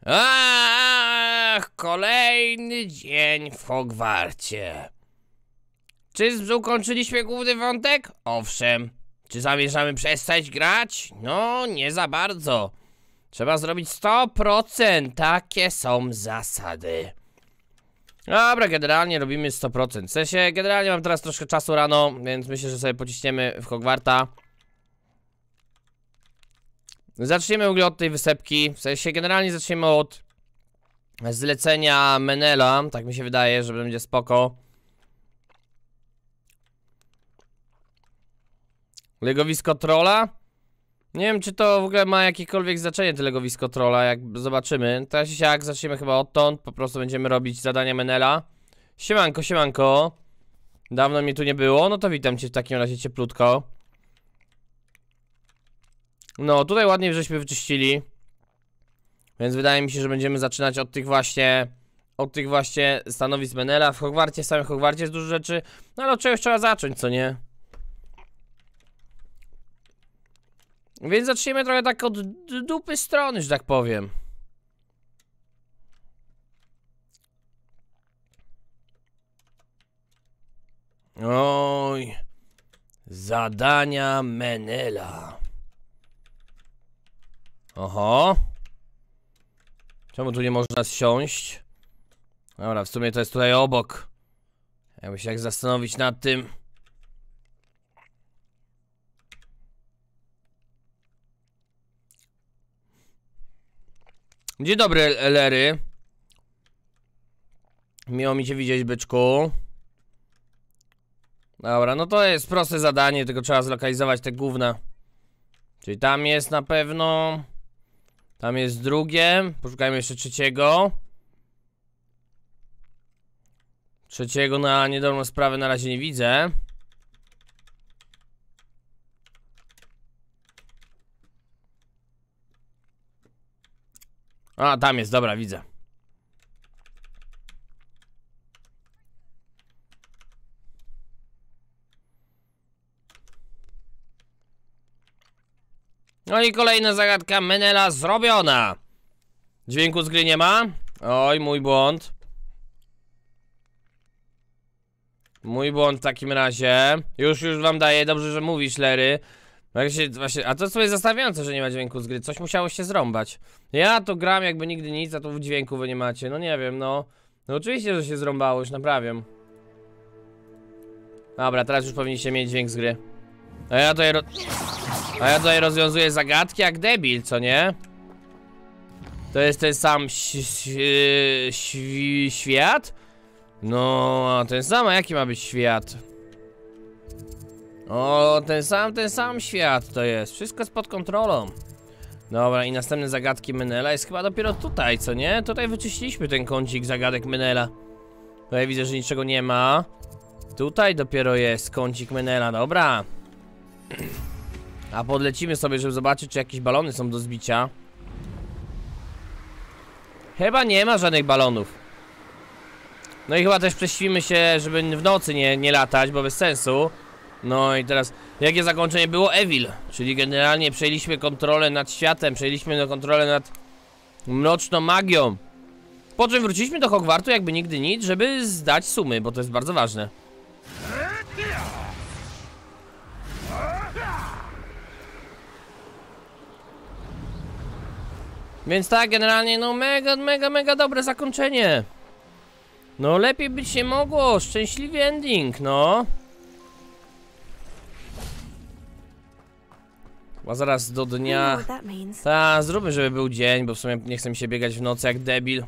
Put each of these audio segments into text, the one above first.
Ach, kolejny dzień w Hogwarcie. Czy ukończyliśmy główny wątek? Owszem. Czy zamierzamy przestać grać? No, nie za bardzo. Trzeba zrobić 100%. Takie są zasady. Dobra, generalnie robimy 100%. W sensie, generalnie mam teraz troszkę czasu rano, więc myślę, że sobie pociśniemy w Hogwarta. Zaczniemy w ogóle od tej wysepki. W sensie, generalnie zaczniemy od zlecenia Menela. Tak mi się wydaje, że będzie spoko. Legowisko trolla? Nie wiem, czy to w ogóle ma jakiekolwiek znaczenie, to legowisko trolla, jak zobaczymy. Teraz jak zaczniemy chyba odtąd, po prostu będziemy robić zadania Menela. Siemanko, siemanko. Dawno mnie tu nie było, no to witam cię w takim razie cieplutko. No, tutaj ładnie żeśmy wyczyścili. Więc wydaje mi się, że będziemy zaczynać od tych właśnie stanowisk Menela. W Hogwarcie, w samym Hogwarcie jest dużo rzeczy. No ale od czegoś trzeba zacząć, co nie? Więc zaczniemy trochę tak od dupy strony, że tak powiem. Oj. Zadania Menela. Oho. Czemu tu nie można zsiąść? Dobra, w sumie to jest tutaj obok. Jakby się zastanowić nad tym. Dzień dobry, Lery. Miło mi cię widzieć, byczku. Dobra, no to jest proste zadanie, tylko trzeba zlokalizować te gówna. Czyli tam jest na pewno. Tam jest drugie. Poszukajmy jeszcze trzeciego. Trzeciego na niedobrą sprawę na razie nie widzę. A, tam jest, dobra, widzę. No i kolejna zagadka Menela zrobiona. Dźwięku z gry nie ma? Oj, mój błąd. Mój błąd w takim razie. Już wam daję, dobrze, że mówisz, Lery. Właśnie, a to sobie zastanawiające, że nie ma dźwięku z gry. Coś musiało się zrąbać. Ja to gram jakby nigdy nic, a tu dźwięku wy nie macie. No nie wiem, no. No oczywiście, że się zrąbało, już naprawiam. Dobra, teraz już powinniście mieć dźwięk z gry. A ja tutaj rozwiązuję zagadki jak debil, co nie? To jest ten sam świat? No, ten sam, a jaki ma być świat? O, ten sam świat to jest. Wszystko jest pod kontrolą. Dobra, i następne zagadki Menela jest chyba dopiero tutaj, co nie? Tutaj wyczyściliśmy ten kącik zagadek Menela. Tutaj widzę, że niczego nie ma. Tutaj dopiero jest kącik Menela, dobra. A podlecimy sobie, żeby zobaczyć, czy jakieś balony są do zbicia. Chyba nie ma żadnych balonów. No i chyba też prześpimy się, żeby w nocy nie latać, bo bez sensu. No i teraz, jakie zakończenie było? Evil. Czyli generalnie przejęliśmy kontrolę nad światem, przejęliśmy kontrolę nad mroczną magią. Po czym wróciliśmy do Hogwartu jakby nigdy nic, żeby zdać sumy, bo to jest bardzo ważne. Więc tak, generalnie, no mega dobre zakończenie. No lepiej być nie mogło, szczęśliwy ending, no. Chyba zaraz do dnia. Ta, zróbmy, żeby był dzień, bo w sumie nie chcę mi się biegać w nocy jak debil.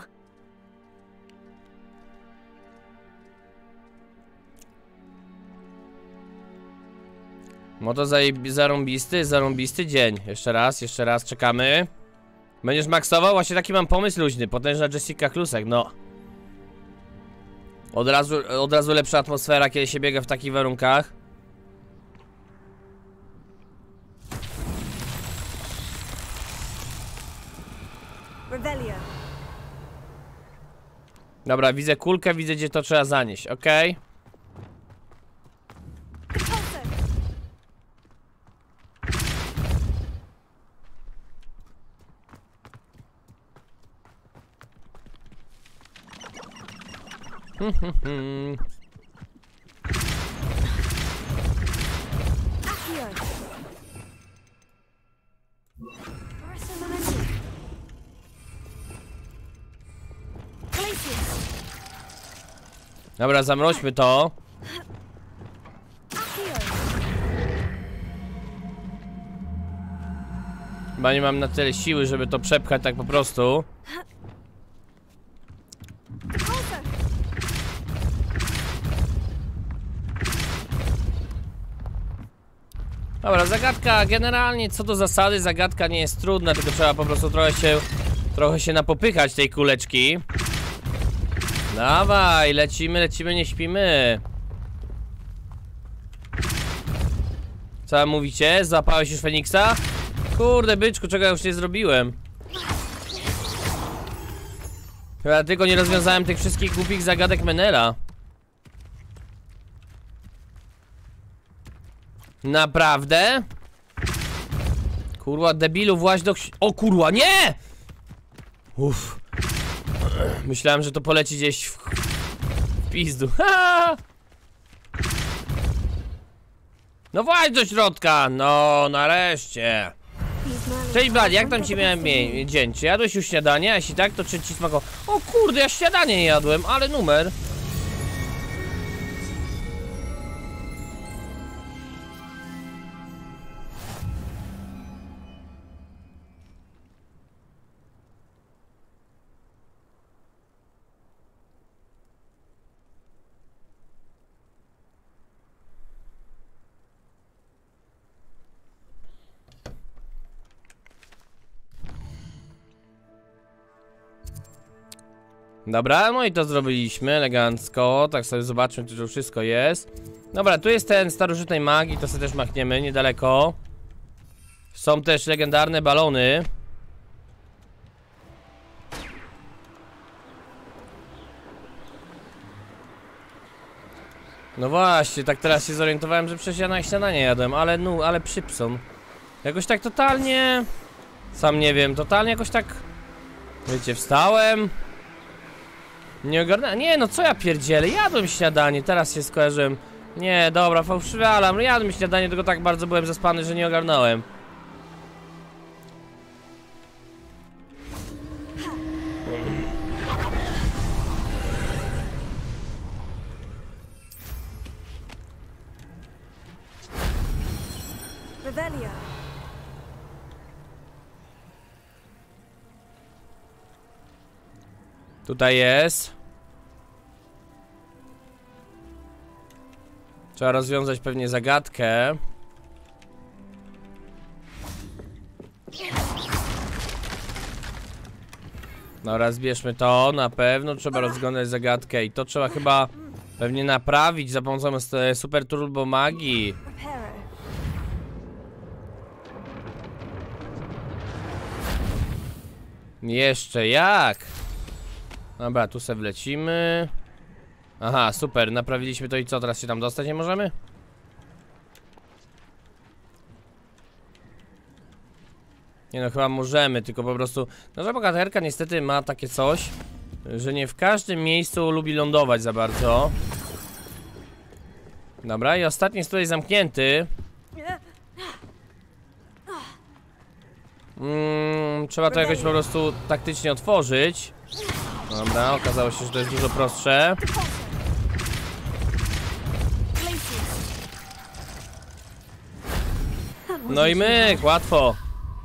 No to zarąbisty dzień. Jeszcze raz, czekamy. Będziesz maksował? Właśnie taki mam pomysł luźny. Potężna Jessica Klusek, no. Od razu lepsza atmosfera, kiedy się biega w takich warunkach. Dobra, widzę kulkę, widzę, gdzie to trzeba zanieść, okej. Dobra, zamroźmy to. Chyba nie mam na tyle siły, żeby to przepchać tak po prostu. Dobra, zagadka generalnie co do zasady, zagadka nie jest trudna, tylko trzeba po prostu trochę się napopychać tej kuleczki. Dawaj, lecimy, nie śpimy. Co mówicie? Złapałeś już Feniksa? Kurde byczku, czego ja już nie zrobiłem. Chyba tylko nie rozwiązałem tych wszystkich głupich zagadek Menela. Naprawdę? Kurwa, debilu, właź do... O kurwa, nie! Uff. Myślałem, że to poleci gdzieś w pizdu. No właź do środka, no nareszcie. Cześć Blad, jak tam ci miałem dzień? Czy jadłeś już śniadanie? A jeśli tak, to czy ci smakowało? O kurde, ja śniadanie nie jadłem, ale numer. Dobra, no i to zrobiliśmy elegancko. Tak sobie zobaczmy, czy to wszystko jest. Dobra, tu jest ten starożytnej magii, to sobie też machniemy niedaleko. Są też legendarne balony. No właśnie, tak teraz się zorientowałem, że przecież ja na śniadanie jadłem, ale no, ale przypson. Jakoś tak totalnie... Sam nie wiem, totalnie jakoś tak... Wiecie, wstałem... Nie ogarnąłem. Nie, no co ja pierdzielę? Jadłem śniadanie, teraz się skojarzyłem. Nie, dobra, fałszywy alarm. Jadłem śniadanie, tylko tak bardzo byłem zaspany, że nie ogarnąłem. Revelio. Tutaj jest. Trzeba rozwiązać pewnie zagadkę. Dobra, zbierzmy to, na pewno trzeba rozwiązać zagadkę i to trzeba chyba pewnie naprawić za pomocą super turbo magii. Jeszcze jak? Dobra, tu se wlecimy. Aha, super, naprawiliśmy to i co, teraz się tam dostać nie możemy? Nie no, chyba możemy, tylko po prostu nasza bohaterka niestety ma takie coś, że nie w każdym miejscu lubi lądować za bardzo. Dobra, i ostatni jest tutaj zamknięty. Trzeba to jakoś po prostu taktycznie otworzyć. Dobra, okazało się, że to jest dużo prostsze. No i myk, łatwo.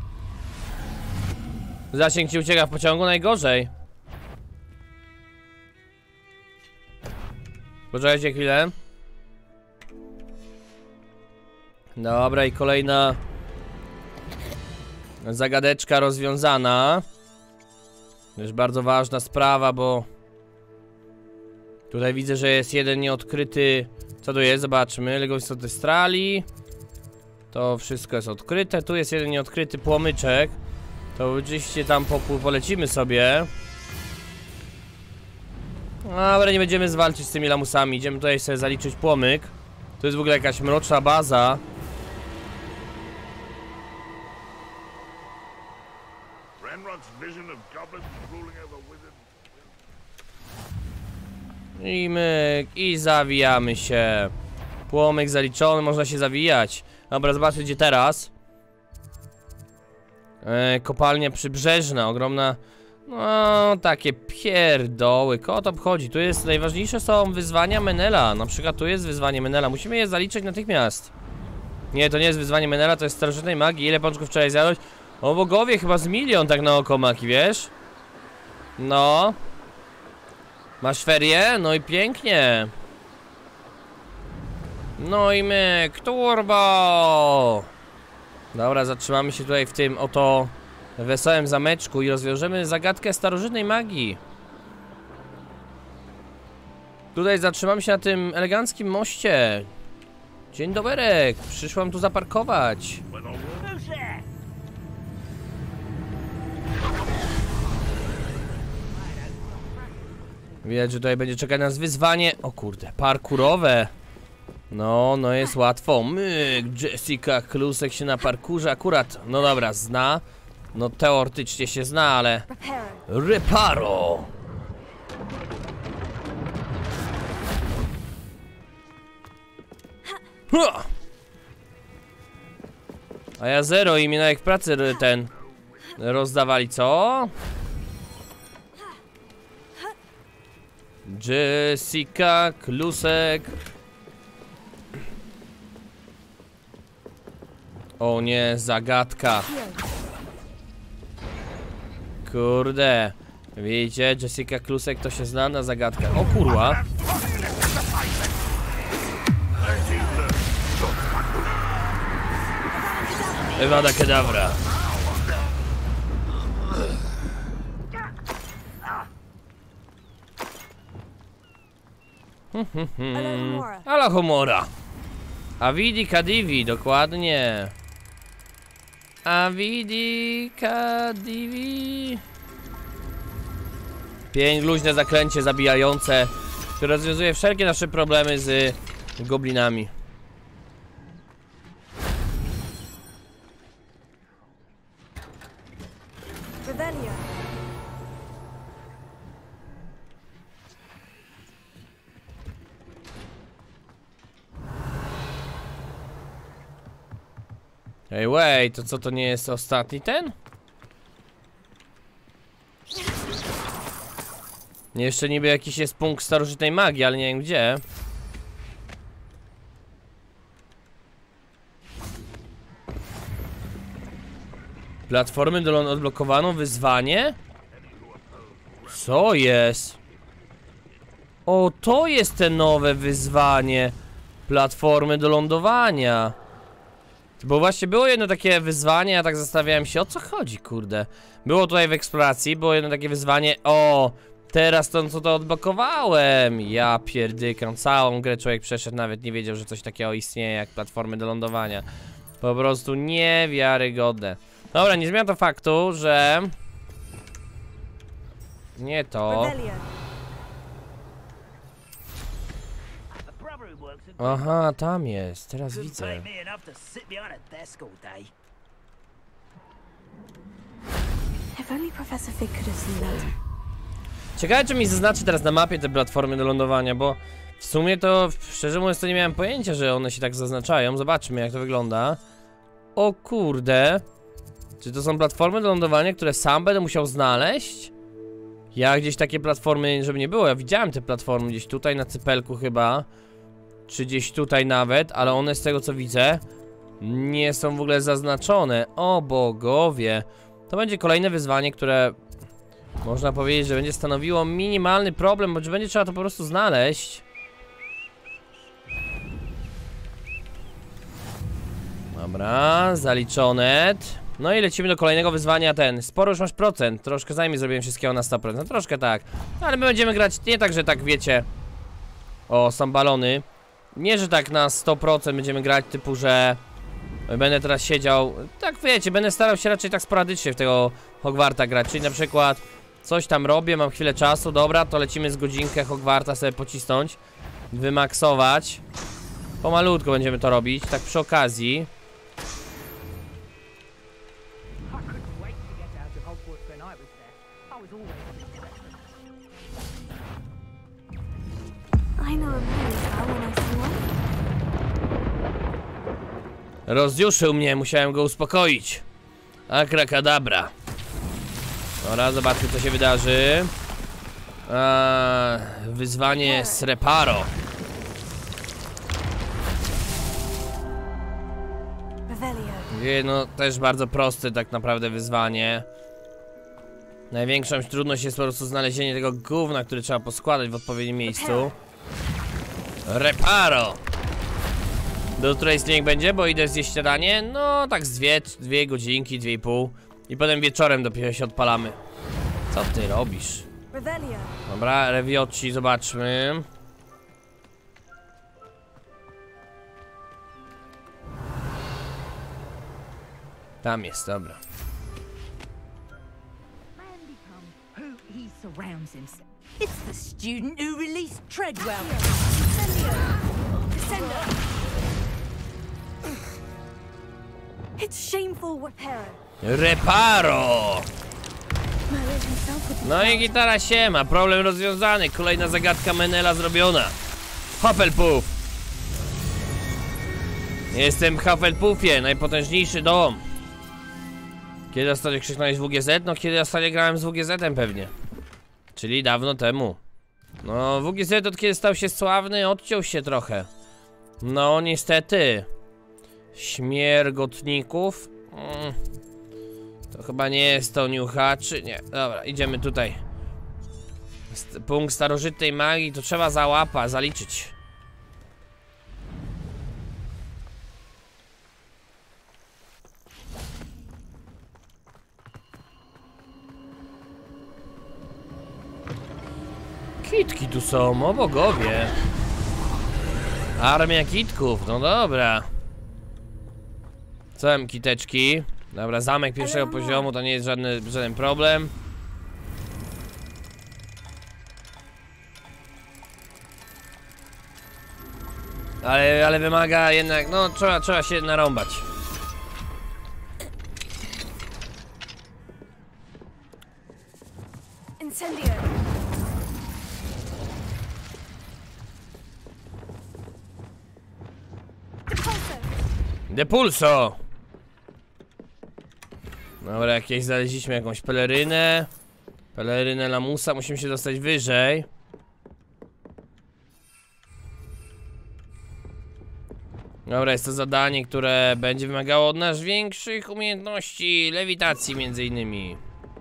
Zasięg ci ucieka w pociągu, najgorzej. Poczekajcie chwilę. Dobra, i kolejna zagadeczka rozwiązana. To jest bardzo ważna sprawa, bo tutaj widzę, że jest jeden nieodkryty. Co tu jest? Zobaczmy. Legowisko Destrali. To wszystko jest odkryte. Tu jest jeden nieodkryty płomyczek. To oczywiście tam polecimy sobie. Ale nie będziemy zwalczyć z tymi lamusami. Idziemy tutaj sobie zaliczyć płomyk. To jest w ogóle jakaś mroczna baza. I myk, i zawijamy się. Płomyk zaliczony, można się zawijać. Dobra, zobaczcie gdzie teraz. Kopalnia przybrzeżna, ogromna. No, takie pierdoły, kogo to obchodzi? Tu jest, najważniejsze są wyzwania Menela. Na przykład tu jest wyzwanie Menela, musimy je zaliczyć natychmiast. Nie, to nie jest wyzwanie Menela, to jest starożytnej magii. Ile pączków wczoraj zjadłeś? O bogowie, chyba z milion tak na oko maki, wiesz? No. Masz ferie? No i pięknie. No i myk, turbo. Dobra, zatrzymamy się tutaj w tym oto wesołym zameczku i rozwiążemy zagadkę starożytnej magii. Tutaj zatrzymam się na tym eleganckim moście. Dzień doberek, przyszłam tu zaparkować. Widać, że tutaj będzie czekać nas wyzwanie. O kurde, parkurowe. No jest łatwo. Myk, Jessica Klusek się na parkurze akurat. No dobra, zna. No teoretycznie się zna, ale... Reparo! A ja zero i mi nawet w pracy ten... rozdawali, co? Jessica Klusek. O nie, zagadka. Kurde. Widzicie, Jessica Klusek to się zna na zagadkach. O kurwa. Ewada Kedavra. Alahomora. Avidi Kadivi, dokładnie. Avidi Kadivi. 5 luźne zaklęcie zabijające, które rozwiązuje wszelkie nasze problemy z goblinami. Ej, wait, to co, to nie jest ostatni ten? Jeszcze niby jakiś jest punkt starożytnej magii, ale nie wiem gdzie. Platformy do odblokowano, wyzwanie? Co jest? O, to jest te nowe wyzwanie. Platformy do lądowania. Bo właśnie było jedno takie wyzwanie, ja tak zastanawiałem się, o co chodzi, kurde. Było tutaj w eksploracji, było jedno takie wyzwanie. O, teraz to co to odblokowałem. Ja pierdykam, całą grę człowiek przeszedł, nawet nie wiedział, że coś takiego istnieje jak platformy do lądowania. Po prostu niewiarygodne. Dobra, nie zmienia to faktu, że... Nie to. Aha, tam jest, teraz widzę. Ciekawe, czy mi zaznaczy teraz na mapie te platformy do lądowania, bo w sumie to, szczerze mówiąc, to nie miałem pojęcia, że one się tak zaznaczają. Zobaczmy, jak to wygląda. O kurde. Czy to są platformy do lądowania, które sam będę musiał znaleźć? Ja gdzieś takie platformy, żeby nie było, ja widziałem te platformy gdzieś tutaj na cypelku chyba. Czy gdzieś tutaj nawet, ale one z tego co widzę nie są w ogóle zaznaczone. O bogowie. To będzie kolejne wyzwanie, które można powiedzieć, że będzie stanowiło minimalny problem, bo będzie trzeba to po prostu znaleźć. Dobra, zaliczone. No i lecimy do kolejnego wyzwania. Sporo już masz procent. Troszkę zajmie zrobiłem wszystkiego na 100%. No troszkę tak. Ale my będziemy grać nie tak, że tak wiecie. O, są balony. Nie, że tak na 100% będziemy grać, typu, że będę teraz siedział, tak wiecie, będę starał się raczej tak sporadycznie w tego Hogwarta grać, czyli na przykład coś tam robię, mam chwilę czasu, dobra, to lecimy z godzinkę Hogwarta sobie pocisnąć, wymaksować. Pomalutko będziemy to robić, tak przy okazji. I know a Minotaur when I see one. Rozjuszył mnie, musiałem go uspokoić. Akrakadabra. Dobra, zobaczmy co się wydarzy. Wyzwanie z Reparo. Revelio. No, też bardzo proste tak naprawdę wyzwanie. Największą trudność jest po prostu znalezienie tego gówna, który trzeba poskładać w odpowiednim miejscu. Reparo! Do której niech będzie, bo idę zjeść śniadanie. No, tak z dwie godzinki, 2,5. I potem wieczorem dopiero się odpalamy. Co ty robisz? Revelio. Dobra, rewioci, zobaczmy. Tam jest, dobra. Who he surrounds himself. It's the student who released Treadwell. Descender. It's shameful what Reparo! No i gitara siema, problem rozwiązany. Kolejna zagadka Menela zrobiona. Hufflepuff. Jestem w Hufflepuffie, najpotężniejszy dom. Kiedy ostatnio krzyknąłeś WGZ? No kiedy ostatnio grałem z WGZ-em pewnie. Czyli dawno temu. No WGZ od kiedy stał się sławny odciął się trochę. No niestety. Śmiergotników. To chyba nie jest to niuchaczy. Nie, dobra, idziemy tutaj. Punkt starożytnej magii to trzeba zaliczyć. Kitki tu są, o bogowie. Armia kitków, no dobra. Co mam kiteczki? Dobra, zamek pierwszego poziomu to nie jest żaden problem. Ale wymaga jednak, no trzeba się narąbać. Incendio. Depulso! Dobra, znaleźliśmy jakąś pelerynę. Pelerynę lamusa, musimy się dostać wyżej. Dobra, jest to zadanie, które będzie wymagało od nas większych umiejętności lewitacji między innymi.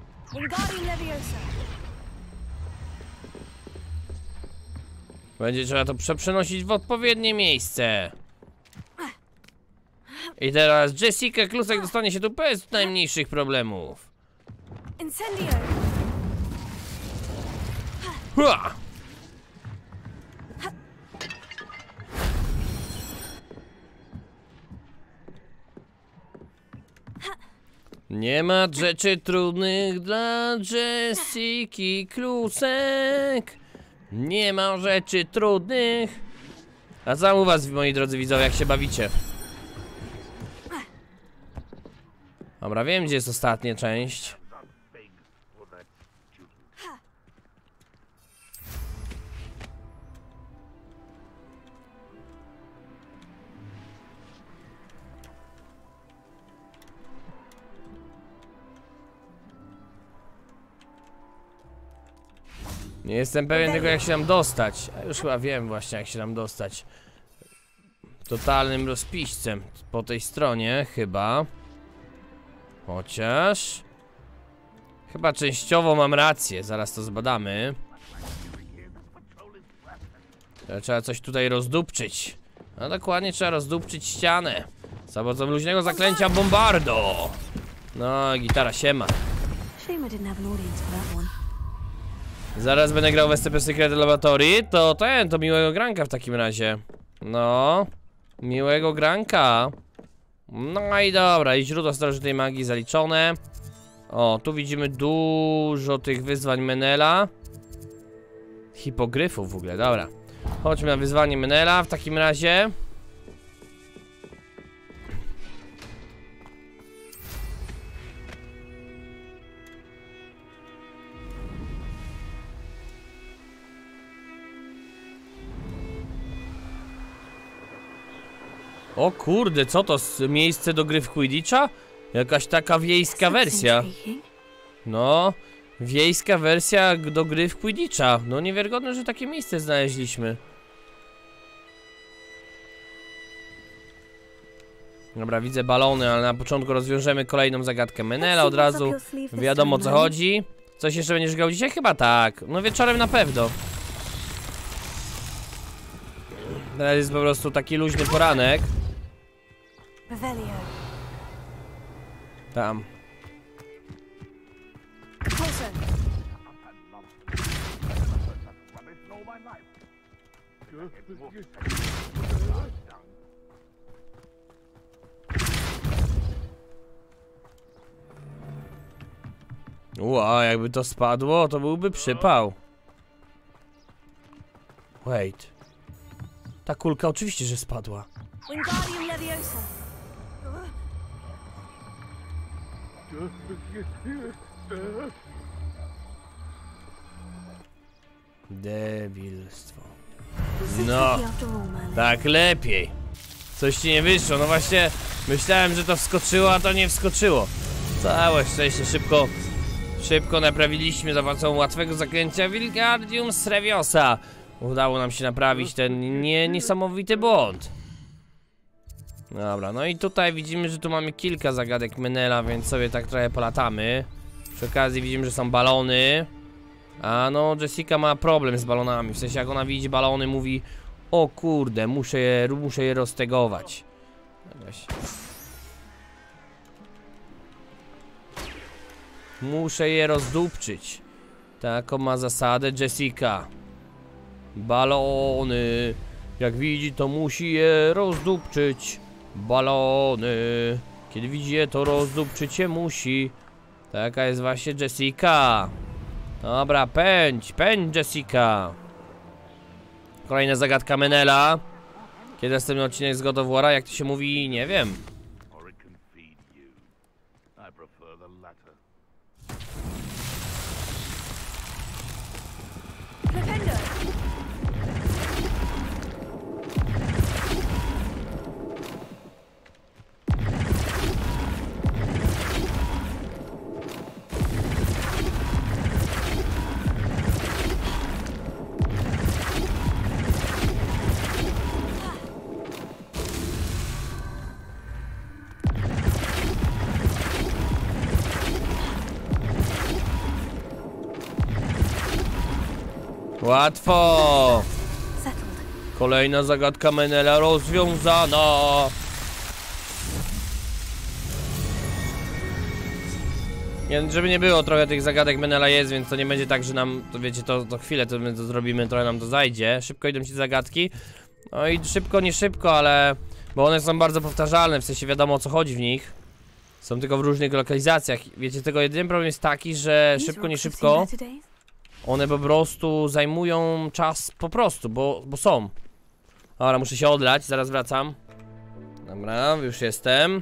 Będzie trzeba to przenosić w odpowiednie miejsce. I teraz Jessica Klusek dostanie się tu bez najmniejszych problemów. Incendio. Hua! Nie ma rzeczy trudnych dla Jessiki Klusek. Nie ma rzeczy trudnych. A co u was, moi drodzy widzowie, jak się bawicie? Dobra, wiem gdzie jest ostatnia część. Nie jestem pewien tylko jak się tam dostać. A już chyba wiem właśnie jak się tam dostać. Totalnym rozpiśćcem po tej stronie chyba. Chociaż chyba częściowo mam rację, zaraz to zbadamy. Trzeba coś tutaj rozdupczyć. No dokładnie, trzeba rozdupczyć ścianę za pomocą luźnego zaklęcia Bombardo. No, gitara siema. Zaraz będę grał w SCP Secret Laboratory. To miłego granka w takim razie. No, miłego granka. No i dobra, i źródło starożytnej magii zaliczone. O, tu widzimy dużo tych wyzwań Menela. Hipogryfów w ogóle, dobra. Chodźmy na wyzwanie Menela w takim razie. O kurde, co to? Miejsce do gry w Quidditcha? Jakaś taka wiejska wersja. No, wiejska wersja do gry w Quidditcha. No niewiarygodne, że takie miejsce znaleźliśmy. Dobra, widzę balony, ale na początku rozwiążemy kolejną zagadkę Menela od razu. Wiadomo o co chodzi. Coś jeszcze będziesz grał dzisiaj? Chyba tak. No wieczorem na pewno. Teraz jest po prostu taki luźny poranek. Revelio. Tam. Coulson. Ła, jakby to spadło, to byłby przypał. Wait. Ta kulka oczywiście, że spadła. Wingardium Leviosa. Debilstwo. No. No, tak lepiej. Coś ci nie wyszło, no właśnie myślałem, że to wskoczyło, a to nie wskoczyło. Całe szczęście, szybko naprawiliśmy za pomocą łatwego zaklęcia Wingardium Leviosa. Udało nam się naprawić ten niesamowity błąd. Dobra, no i tutaj widzimy, że tu mamy kilka zagadek Menela, więc sobie tak trochę polatamy. Przy okazji widzimy, że są balony. A no, Jessica ma problem z balonami, w sensie jak ona widzi balony, mówi: o kurde, muszę je roztegować. Muszę je rozdupczyć. Taką ma zasadę Jessica. Balony. Jak widzi, to musi je rozdupczyć. Balony. Kiedy widzi je, to rozdupczyć je musi. Taka jest właśnie Jessica. Dobra, pędź Jessica. Kolejna zagadka Menela. Kiedy następny odcinek z God of War'a, jak to się mówi, nie wiem. Flipendo. Łatwo! Settled. Kolejna zagadka Menela rozwiązana! Nie, żeby nie było, trochę tych zagadek Menela jest, więc to nie będzie tak, że nam, to wiecie, to chwilę to my to zrobimy, trochę nam to zajdzie. Szybko idą ci zagadki. No i szybko, nie szybko, ale... Bo one są bardzo powtarzalne, w sensie wiadomo o co chodzi w nich. Są tylko w różnych lokalizacjach. Wiecie, tego jedyny problem jest taki, że szybko, nie szybko one po prostu zajmują czas po prostu, bo są. Dobra, muszę się odlać, zaraz wracam. Dobra, już jestem.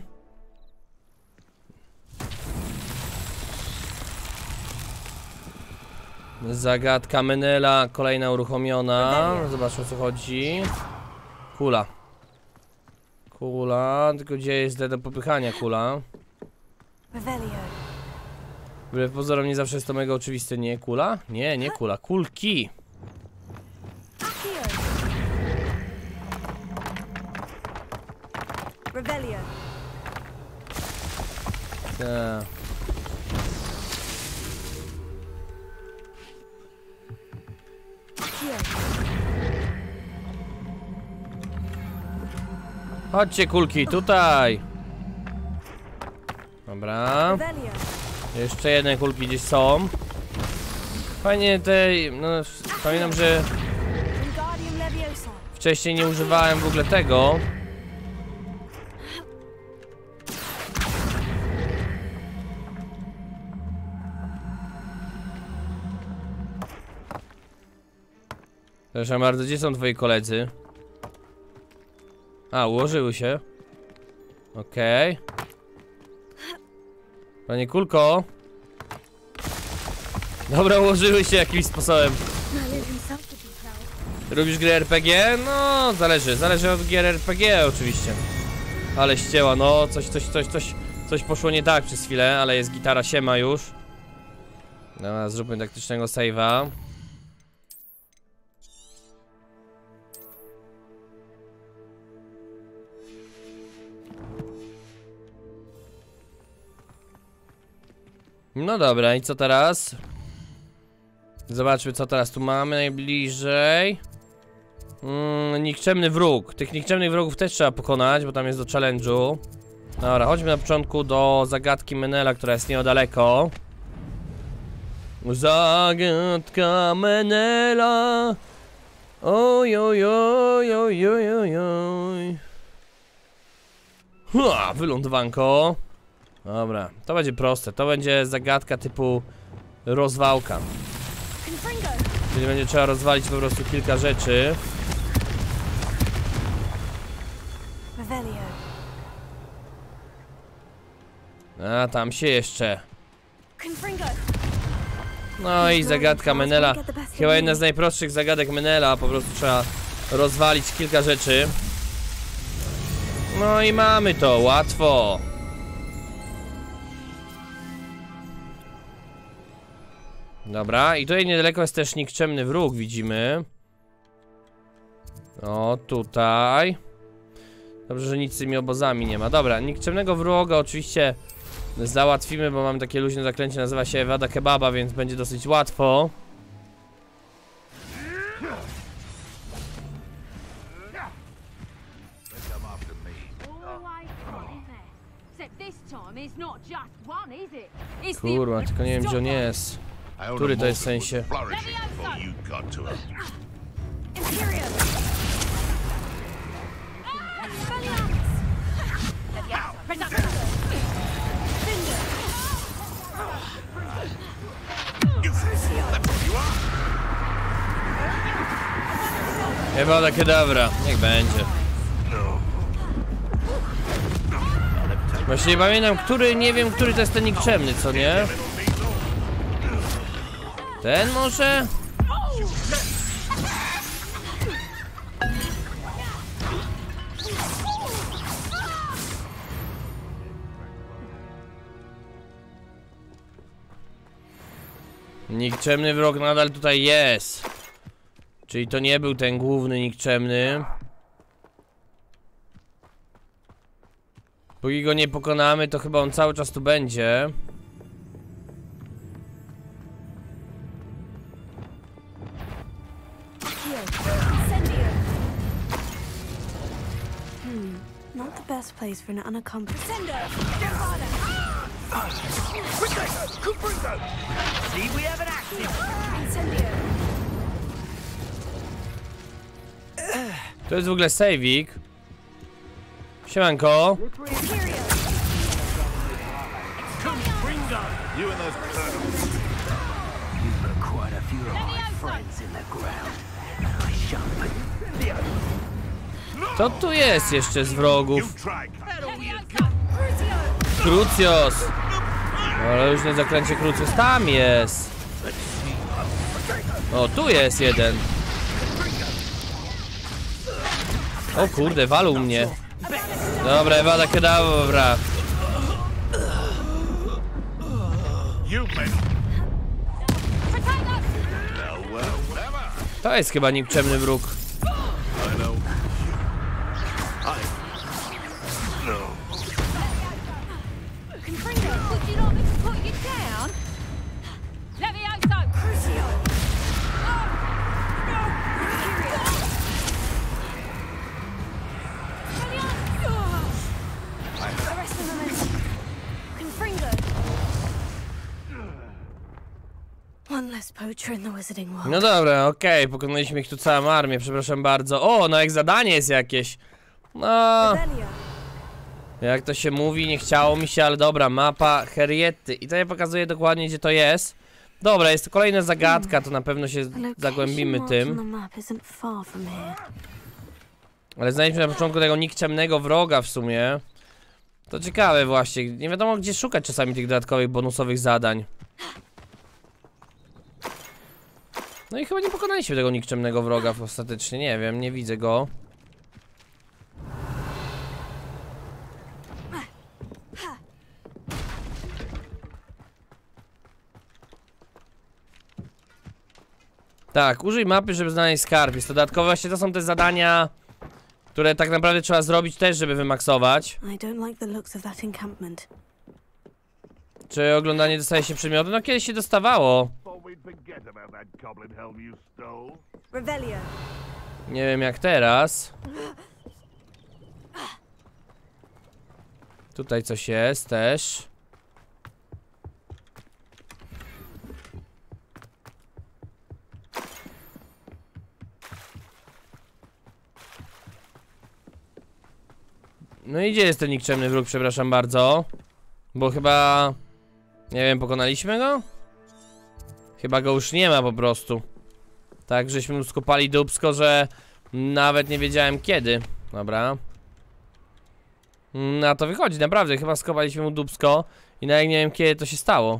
Zagadka Menela, kolejna uruchomiona. Zobaczmy o co chodzi. Kula. Kula, tylko gdzie jest do popychania kula? Revelio. Wbrew pozorom nie zawsze jest to mega oczywiste. Nie kula? Nie kula, kulki. Accio. Revelio. Tak. Accio. Chodźcie kulki, tutaj. Dobra. Revelio. Jeszcze jedne kulki gdzieś są. Fajnie tej... No, pamiętam, że Wingardium Leviosa. wcześniej nie używałem w ogóle tego. Przepraszam bardzo, gdzie są twoi koledzy? A, ułożyły się. Okej. Panie kulko. Dobra, ułożyły się jakimś sposobem. Lubisz gry RPG? No, zależy od gier RPG oczywiście. Ale ścięła, no, coś poszło nie tak przez chwilę, ale jest gitara, siema już. Dobra, zróbmy taktycznego save'a. No dobra, i co teraz? Zobaczmy, co teraz tu mamy najbliżej. Nikczemny wróg. Tych nikczemnych wrogów też trzeba pokonać, bo tam jest do challenge'u. Dobra, chodźmy na początku do zagadki Menela, która jest niedaleko. Zagadka Menela. Oj, oj, oj, oj, oj, oj, oj. Wylądowanko. Dobra, to będzie proste. To będzie zagadka typu rozwałka. Czyli będzie trzeba rozwalić po prostu kilka rzeczy. A tam się jeszcze. No i zagadka Menela. Chyba jedna z najprostszych zagadek Menela. Po prostu trzeba rozwalić kilka rzeczy. No i mamy to, łatwo. Dobra, i tutaj niedaleko jest też nikczemny wróg, widzimy. O, tutaj. Dobrze, że nic z tymi obozami nie ma. Dobra, nikczemnego wroga oczywiście załatwimy, bo mam takie luźne zaklęcie, nazywa się Wada Kebaba, więc będzie dosyć łatwo. Kurwa, tylko nie wiem, gdzie on jest. Który to jest w sensie? Wada Kedavra, niech będzie. Właśnie nie pamiętam, nie wiem, który to jest ten nikczemny, co nie? Ten może? Nikczemny wrog nadal tutaj jest. Czyli to nie był ten główny nikczemny. Póki go nie pokonamy, to chyba on cały czas tu będzie. Not the best place for an unaccomplished. See, we have an active. To jest w ogóle save'ik. Siemanko. Co tu jest jeszcze z wrogów? Crucius. Ale już nie zaklęcie Crucius. Tam jest. O, tu jest jeden. O kurde, walą mnie. Dobra, Wada Kedavra. To jest chyba nikczemny wróg. No dobra, okej, pokonaliśmy ich tu całą armię, przepraszam bardzo. O, no jak zadanie jest jakieś. No, jak to się mówi, nie chciało mi się, ale dobra, mapa Henrietty. I to nie pokazuje dokładnie, gdzie to jest. Dobra, jest to kolejna zagadka, to na pewno się zagłębimy tym. Ale znaleźliśmy na początku tego nikczemnego wroga w sumie. To ciekawe właśnie, nie wiadomo gdzie szukać czasami tych dodatkowych bonusowych zadań. No i chyba nie pokonaliśmy tego nikczemnego wroga ostatecznie, nie wiem, nie widzę go. Tak, użyj mapy, żeby znaleźć skarb. Jest dodatkowo, właśnie to są te zadania, które tak naprawdę trzeba zrobić też, żeby wymaksować. I don't like the looks of that encampment. Czy oglądanie dostaje się przedmioty? No kiedyś się dostawało. Revelio. Nie wiem jak teraz. Tutaj coś jest też. No i gdzie jest ten nikczemny wróg, przepraszam bardzo. Bo chyba... Nie wiem, pokonaliśmy go? Chyba go już nie ma po prostu. Tak, żeśmy mu skopali dupsko, że nawet nie wiedziałem kiedy. Dobra. Na to wychodzi, naprawdę, chyba skopaliśmy mu dupsko i nawet nie wiem kiedy to się stało.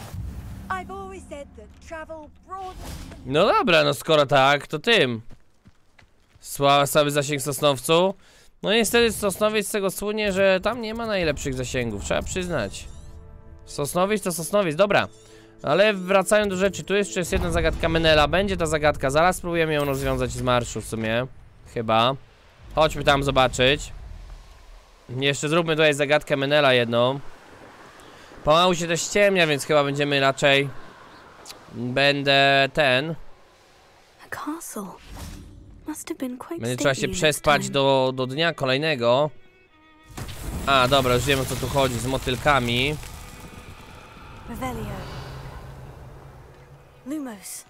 No dobra, no skoro tak, to tym. Słaby zasięg Sosnowcu. No niestety Sosnowiec z tego słynie, że tam nie ma najlepszych zasięgów, trzeba przyznać. Sosnowiec to Sosnowiec, dobra. Ale wracając do rzeczy, tu jeszcze jest jedna zagadka Menela. Będzie ta zagadka, zaraz spróbujemy ją rozwiązać z marszu w sumie. Chyba. Chodźmy tam zobaczyć. Jeszcze zróbmy tutaj zagadkę Menela jedną. Pomału się też ciemnia, więc chyba będziemy raczej... Będę ten... A castle. Must have been quite Będzie trzeba się stately in its przespać time. do dnia kolejnego. A, dobra, już wiemy o co tu chodzi, z motylkami. Revelio. Lumos.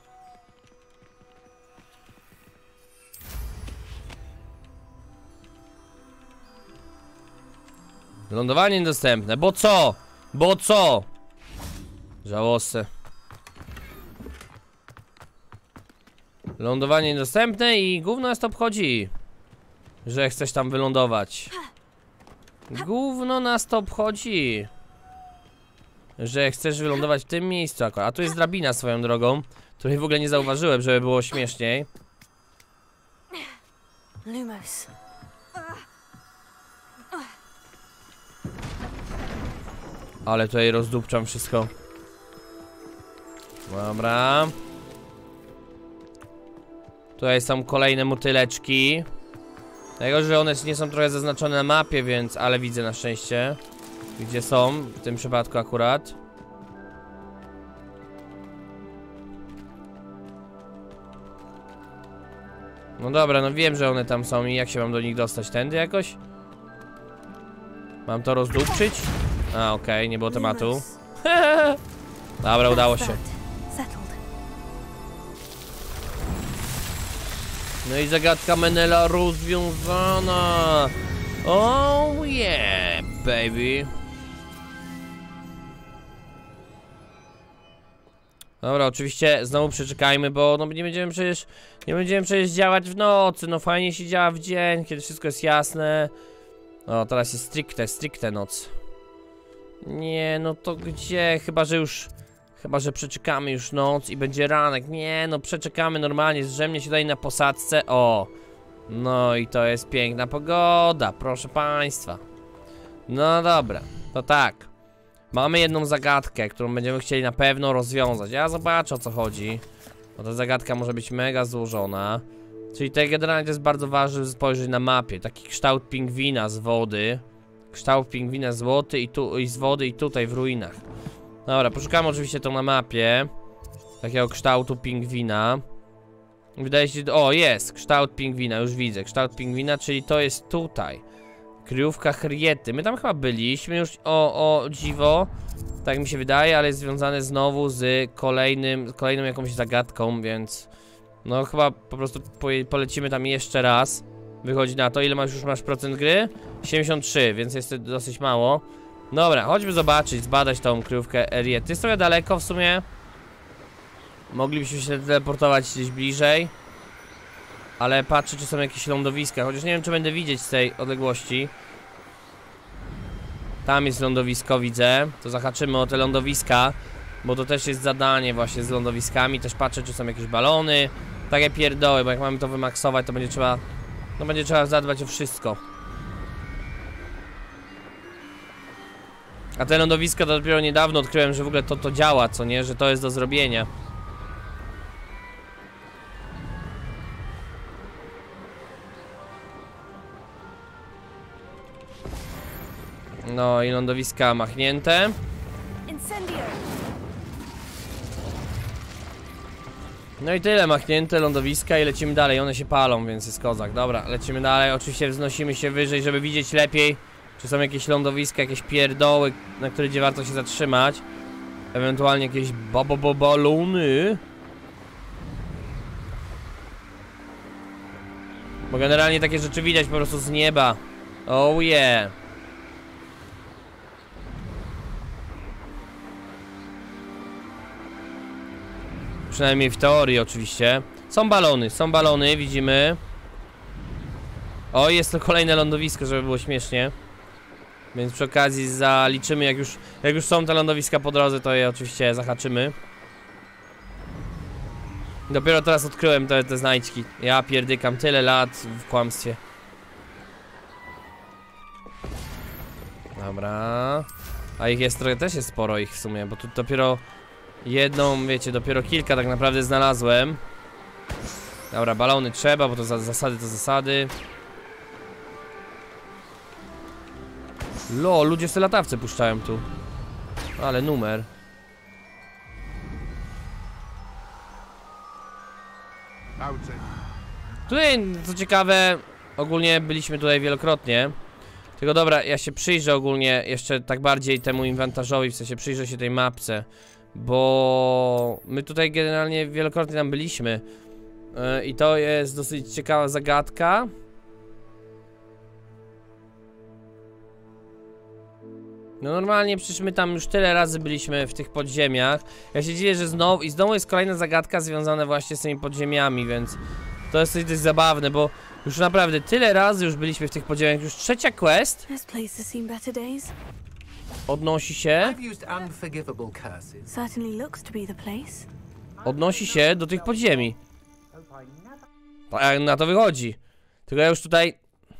Lądowanie niedostępne, bo co? Bo co? Żałosne. Lądowanie niedostępne i gówno nas to obchodzi, że chcesz tam wylądować. Gówno nas to obchodzi, że chcesz wylądować w tym miejscu akurat. A tu jest drabina swoją drogą, której w ogóle nie zauważyłem, żeby było śmieszniej. Lumos. Ale tutaj rozdupczam wszystko. Dobra. Tutaj są kolejne motyleczki. Tego, że one nie są trochę zaznaczone na mapie, więc... Ale widzę na szczęście, gdzie są, w tym przypadku akurat. No dobra, no wiem, że one tam są i jak się mam do nich dostać? Tędy jakoś? Mam to rozdupczyć? A, okej, nie było tematu. Lumos. Dobra, udało się. Settled. No i zagadka Menela rozwiązana. Oh yeah, baby. Dobra, oczywiście znowu przeczekajmy, bo no nie będziemy przecież działać w nocy. No fajnie się działa w dzień, kiedy wszystko jest jasne. O, teraz jest stricte noc. Nie, no to gdzie? Chyba, że przeczekamy już noc i będzie ranek. Nie, no przeczekamy normalnie, zrzemnie się tutaj na posadzce. O, no i to jest piękna pogoda, proszę państwa. No dobra, to tak. Mamy jedną zagadkę, którą będziemy chcieli na pewno rozwiązać. Ja zobaczę o co chodzi, bo ta zagadka może być mega złożona. Czyli to generalnie to jest bardzo ważne spojrzeć na mapie. Taki kształt pingwina z wody. Kształt pingwina złoty i z wody i tutaj w ruinach. Dobra, poszukamy oczywiście to na mapie. Takiego kształtu pingwina. Wydaje się... O, jest! Kształt pingwina, już widzę. Kształt pingwina, czyli to jest tutaj. Kryjówka Hriety. My tam chyba byliśmy już, o dziwo. Tak mi się wydaje, ale jest związane znowu z kolejną jakąś zagadką, więc... No chyba po prostu polecimy tam jeszcze raz. Wychodzi na to, ile już masz procent gry? 73, więc jest to dosyć mało. Dobra, chodźmy zobaczyć, zbadać tą kryjówkę Hriety. Jest trochę daleko w sumie. Moglibyśmy się teleportować gdzieś bliżej. Ale patrzę, czy są jakieś lądowiska. Chociaż nie wiem, czy będę widzieć z tej odległości. Tam jest lądowisko, widzę. To zahaczymy o te lądowiska, bo to też jest zadanie właśnie z lądowiskami. Też patrzę, czy są jakieś balony. Takie pierdoły, bo jak mamy to wymaksować, to będzie trzeba... No będzie trzeba zadbać o wszystko. A te lądowiska to dopiero niedawno odkryłem, że w ogóle to działa, co nie? Że to jest do zrobienia. No i lądowiska machnięte. Incendio. No i tyle, machnięte lądowiska i lecimy dalej, one się palą, więc jest kozak. Dobra, lecimy dalej, oczywiście wznosimy się wyżej, żeby widzieć lepiej, czy są jakieś lądowiska, jakieś pierdoły, na które gdzie warto się zatrzymać. Ewentualnie jakieś baluny. Bo generalnie takie rzeczy widać po prostu z nieba. Oh yeah. Przynajmniej w teorii oczywiście. Są balony, widzimy. O, jest to kolejne lądowisko, żeby było śmiesznie. Więc przy okazji zaliczymy, jak już są te lądowiska po drodze, to je oczywiście zahaczymy. Dopiero teraz odkryłem te znajdźki. Ja pierdykam tyle lat w kłamstwie. Dobra. A ich jest trochę, też jest sporo ich w sumie, bo tu dopiero jedną, wiecie, dopiero kilka tak naprawdę znalazłem. Dobra, balony trzeba, bo to zasady to zasady. Ludzie sobie latawce puszczają tu. Ale numer. Tutaj, co ciekawe, ogólnie byliśmy tutaj wielokrotnie. Tylko dobra, ja się przyjrzę ogólnie jeszcze tak bardziej temu inwentarzowi, w sensie przyjrzę się tej mapce. Bo my tutaj generalnie wielokrotnie tam byliśmy. I to jest dosyć ciekawa zagadka. No normalnie przecież my tam już tyle razy byliśmy w tych podziemiach. Ja się dziwię, że znowu jest kolejna zagadka związana właśnie z tymi podziemiami, więc to jest dość zabawne, bo już naprawdę tyle razy już byliśmy w tych podziemiach. Już trzecia quest This place has seen better days. odnosi się Certainly looks to be the place. do tych podziemi. Tak na to wychodzi. Tylko ja już tutaj...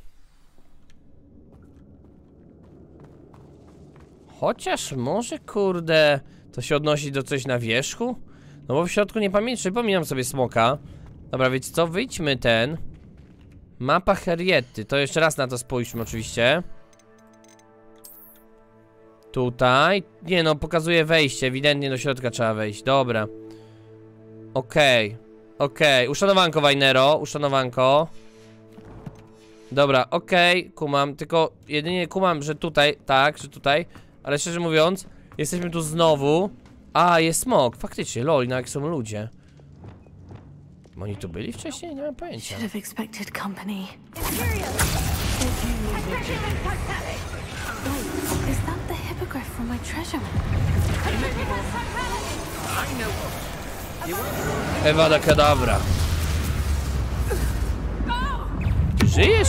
Chociaż może, kurde, to się odnosi do coś na wierzchu? No bo w środku nie przypominam sobie smoka. Dobra, wiecie co? Wyjdźmy ten. Mapa Henrietty. To jeszcze raz na to spójrzmy oczywiście. Tutaj. Nie no, pokazuje wejście. Ewidentnie do środka trzeba wejść. Dobra. Okej. Uszanowanko, Wajnero. Uszanowanko. Dobra, kumam. Tylko jedynie kumam, że tutaj, tak, że tutaj. Ale szczerze mówiąc, jesteśmy tu znowu. A, jest smok. Faktycznie, lol, no jak są ludzie. Oni tu byli wcześniej? Nie mam pojęcia. Should have expected company. Wait, is that the hippogriff from my treasure map? Ewada Kedavra. Ty żyjesz?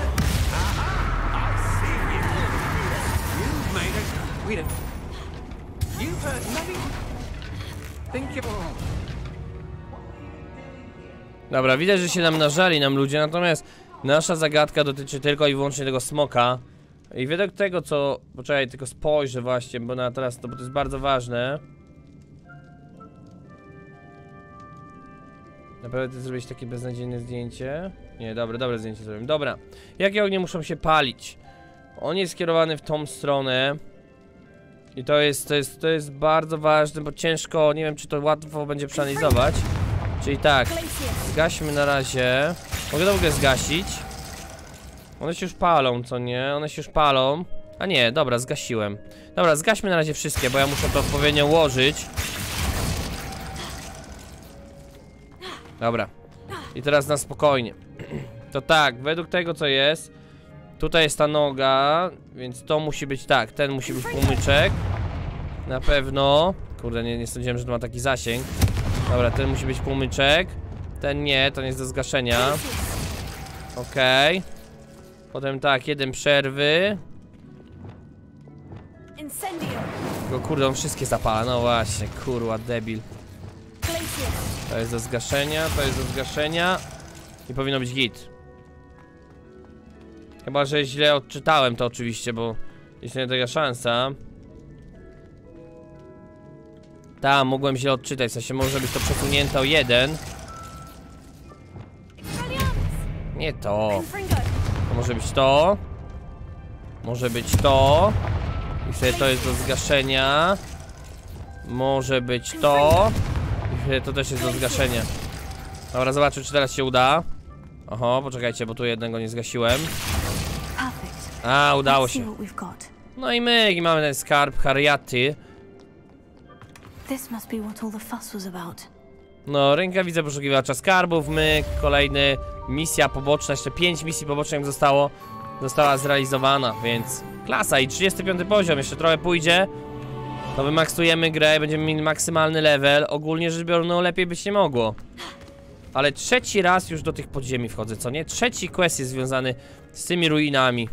Dobra, widać, że się nam nażali ludzie, natomiast nasza zagadka dotyczy tylko i wyłącznie tego smoka. I według tego, co... Poczekaj, tylko spojrzę właśnie, bo na teraz to, bo to jest bardzo ważne. Naprawdę ty zrobiłeś takie beznadziejne zdjęcie? Nie, dobre zdjęcie zrobiłem. Dobra. Jakie ognie muszą się palić? On jest skierowany w tą stronę. I to jest bardzo ważne, bo ciężko, nie wiem czy to łatwo będzie przeanalizować. Czyli tak, zgaśmy na razie. Mogę to w ogóle zgasić. One się już palą, co nie? One się już palą. A nie, dobra, zgasiłem. Dobra, zgaśmy na razie wszystkie, bo ja muszę to odpowiednio ułożyć. Dobra. I teraz na spokojnie. To tak, według tego co jest, tutaj jest ta noga, więc to musi być tak, ten musi być płomyczek. Na pewno. Kurde, nie sądziłem, że to ma taki zasięg. Dobra, ten musi być płomyczek. Ten nie, to nie jest do zgaszenia. Okej. Potem tak, jeden przerwy. Tylko kurde, on wszystkie zapala, no właśnie, kurwa, debil. To jest do zgaszenia, to jest do zgaszenia. I powinno być git. Chyba, że źle odczytałem to oczywiście, bo istnieje taka szansa. Tam, mogłem źle odczytać, w sensie może być to przesunięte o jeden. Nie to. To może być to. Może być to. I wtedy to jest do zgaszenia. Może być to. I wtedy to też jest do zgaszenia. Dobra, zobaczmy, czy teraz się uda. Oho, poczekajcie, bo tu jednego nie zgasiłem. Perfect. A, udało Let's see się. what we've got. No i my mamy ten skarb Harriaty. This must be what all the fuss was about. No, rękawice poszukiwacza skarbów, myk, kolejny misja poboczna, jeszcze 5 misji pobocznych została zrealizowana, więc klasa i 35 poziom, jeszcze trochę pójdzie. To wymaksujemy grę, będziemy mieli maksymalny level, ogólnie rzecz biorąc, no lepiej być nie mogło. Ale trzeci raz już do tych podziemi wchodzę, co nie? Trzeci quest jest związany z tymi ruinami.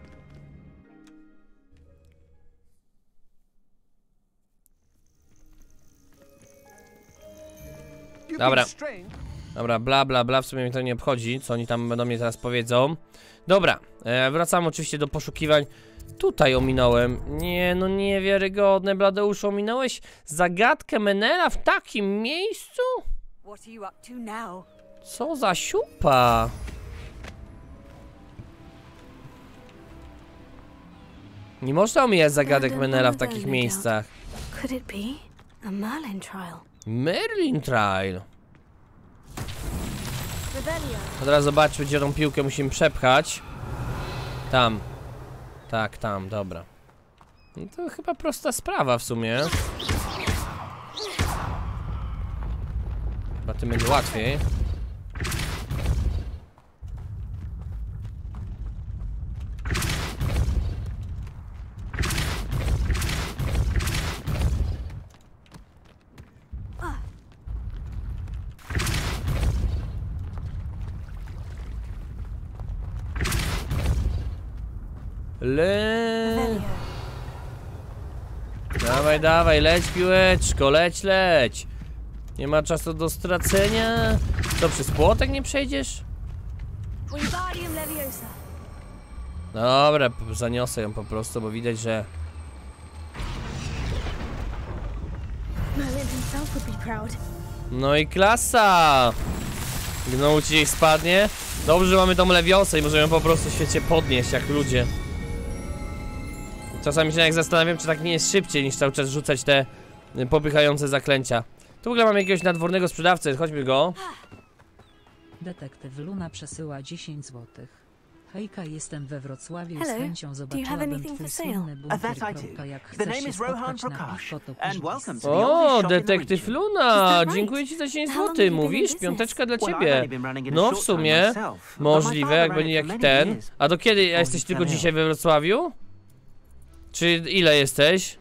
Dobra. Dobra, bla bla bla, w sumie mnie to nie obchodzi, co oni tam do mnie teraz powiedzą. Dobra, wracam oczywiście do poszukiwań. Tutaj ominąłem. Nie, no niewiarygodne, Bladeuszu, ominąłeś zagadkę Menela w takim miejscu? What are you up to now? Co za siupa? Nie można omijać zagadek Menela w takich miejscach. Could it be a Merlin trial? Merlin Trial. Revelio. A teraz zobaczmy, gdzie tą piłkę musimy przepchać. Tam. Tak, tam, dobra. No to chyba prosta sprawa w sumie. Chyba tym będzie łatwiej. Revelio. Dawaj, dawaj, leć piłeczko, leć. Nie ma czasu do stracenia. Co, przez płotek nie przejdziesz? Wingardium Leviosa. Dobra, zaniosę ją po prostu, bo widać, że... Merlin himself would be proud. No i klasa! Gnoł ci ich spadnie. Dobrze, że mamy tą lewiosę i możemy ją po prostu w świecie podnieść, jak ludzie. Czasami się jak zastanawiam, czy tak nie jest szybciej, niż cały czas rzucać te popychające zaklęcia. Tu w ogóle mamy jakiegoś nadwornego sprzedawcę, chodźmy go. Detektyw Luna przesyła 10 zł. Hejka, jestem we Wrocławiu i z Hello. chęcią Do you have zobaczyłabym anything twój for sale? słynny That bunkier. I do. Jak The chcesz name się is Rohan spotkać, napisz Prakash, foto and później. welcome to the O, oldest shop in the detektyw region. Luna! Is that right? Dziękuję ci za 10 How long zł, have you been in mówisz? business? Piąteczka dla Well, I've ciebie. only been running it a No w short time sumie, myself, but my możliwe, father jak ran będzie it for jaki many ten. years. A do kiedy Before jesteś he tylko fell dzisiaj ill. we Wrocławiu? Czy ile jesteś?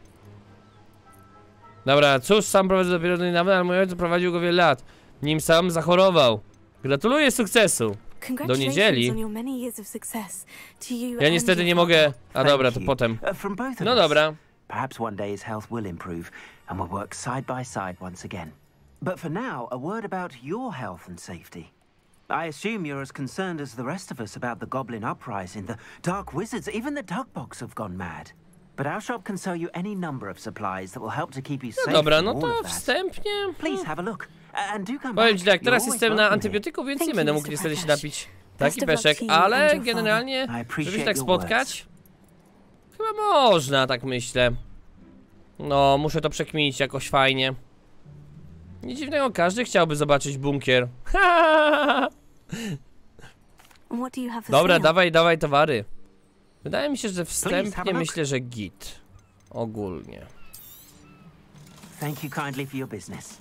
Dobra, cóż, sam prowadzę dopiero do niedawna, ale mój ojciec prowadził go wiele lat. Nim sam zachorował. Gratuluję sukcesu. Do niedzieli. Congratulations on your many years of success to you Ja and niestety your nie father. mogę... A Thank dobra, to you. potem. From both of No us. dobra. Perhaps one day his health will improve and we'll work side by side once again. But for now, a word about your health and safety. I assume you're as concerned as the rest of us about the Goblin Uprising, the Dark Wizards, even the Dugbogs have gone mad. But our shop can sell you any number of supplies that will help to keep you No safe dobra, from no all to of that. wstępnie... Please have a look. And do come Powiem back. ci tak, teraz You're always jestem na welcome antybiotyku, więc Thank nie you, będę mógł Mr. niestety się Prakash. napić Best taki of luck peszek, to you and ale your generalnie, I appreciate żeby tak your spotkać, chyba można, tak myślę. No, muszę to przekminić jakoś fajnie. Nic dziwnego, każdy chciałby zobaczyć bunkier. And what do you have for Dobra, sale? dawaj towary. Wydaje mi się, że have a wstępnie look. myślę, że git. Ogólnie. Thank you kindly for your business.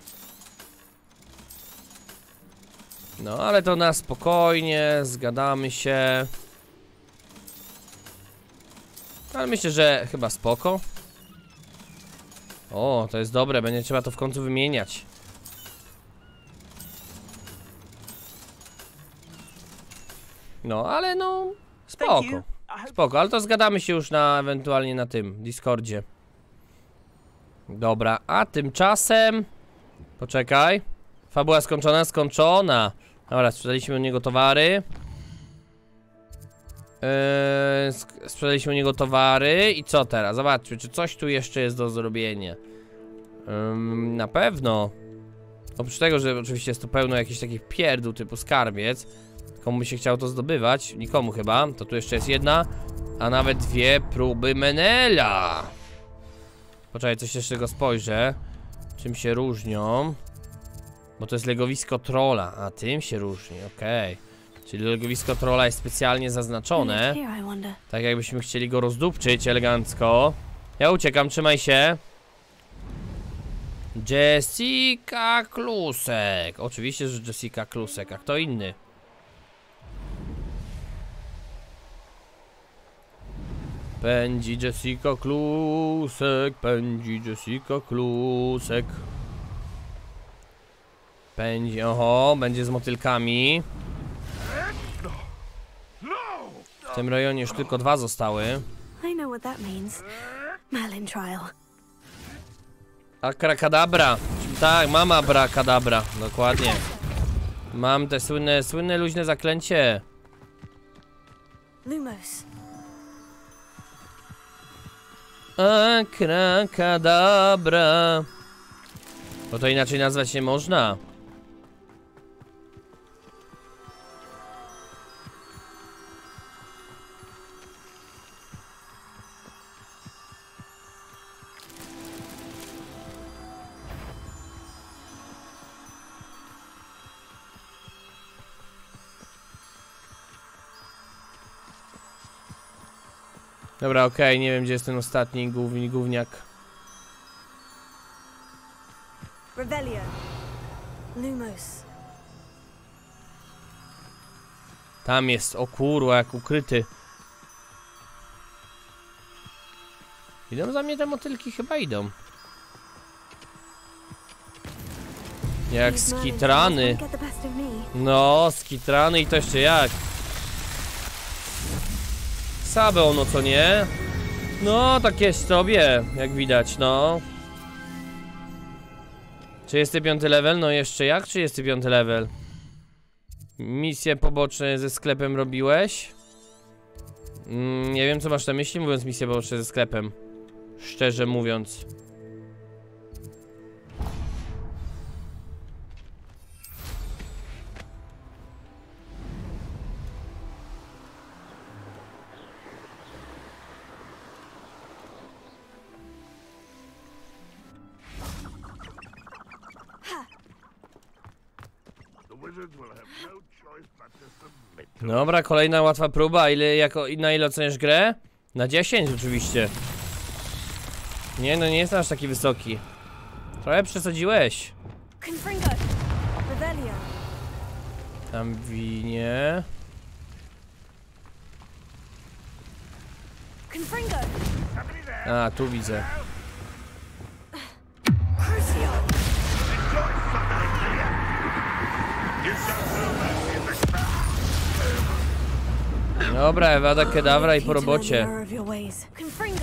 No, ale to na spokojnie, zgadamy się. Ale myślę, że chyba spoko. O, to jest dobre, będzie trzeba to w końcu wymieniać. No, ale no, Thank spoko. you. I hope Spoko, ale to zgadamy się już na ewentualnie na tym Discordzie. Dobra, a tymczasem... Poczekaj. Fabuła skończona. Dobra, sprzedaliśmy u niego towary. Sprzedaliśmy u niego towary. I co teraz? Zobaczmy, czy coś tu jeszcze jest do zrobienia. Na pewno. Oprócz tego, że oczywiście jest tu pełno jakichś takich pierdół typu skarbiec. Komu by się chciało to zdobywać? Nikomu chyba. To tu jeszcze jest jedna. A nawet 2 próby Menela. Poczekaj, coś jeszcze go spojrzę. Czym się różnią? Bo to jest legowisko trolla, a tym się różni, okej. Czyli legowisko trolla jest specjalnie zaznaczone. Here, I wonder. Tak jakbyśmy chcieli go rozdupczyć elegancko. Ja uciekam, trzymaj się. Jessica Klusek. Oczywiście, że Jessica Klusek, a kto inny? Pędzi Jessica Klusek, pędzi Jessica Klusek. Pędzi, oho, będzie z motylkami. W tym rejonie już tylko 2 zostały. I know what that means. Merlin trial. Akrakadabra. Tak, mam abrakadabra. Dokładnie. Mam te słynne luźne zaklęcie. Lumos. Akrakadabra. Bo to inaczej nazwać nie można. Dobra, okej, nie wiem gdzie jest ten ostatni gówniak. Revelio. Lumos. Tam jest, o kurwa, jak ukryty. Idą za mnie te motylki? Chyba idą. Jak These Merlin skitrany. trials won't get the best of me. No, skitrany i to jeszcze jak. Słabe ono, co nie? No, tak jest sobie, jak widać, no. 35 level? No jeszcze jak 35 level? Misje poboczne ze sklepem robiłeś? Nie wiem co masz na myśli mówiąc misje poboczne ze sklepem. Szczerze mówiąc. Dobra, kolejna łatwa próba. Na ile oceniasz grę? Na 10 oczywiście. Nie, no nie jest aż taki wysoki. Trochę przesadziłeś. Confringo. Revelio. Tam winie. Confringo. A, tu widzę. Crucio. Dobra, Ewada Kedavra i po To learn the robocie. error of your ways. Confringo.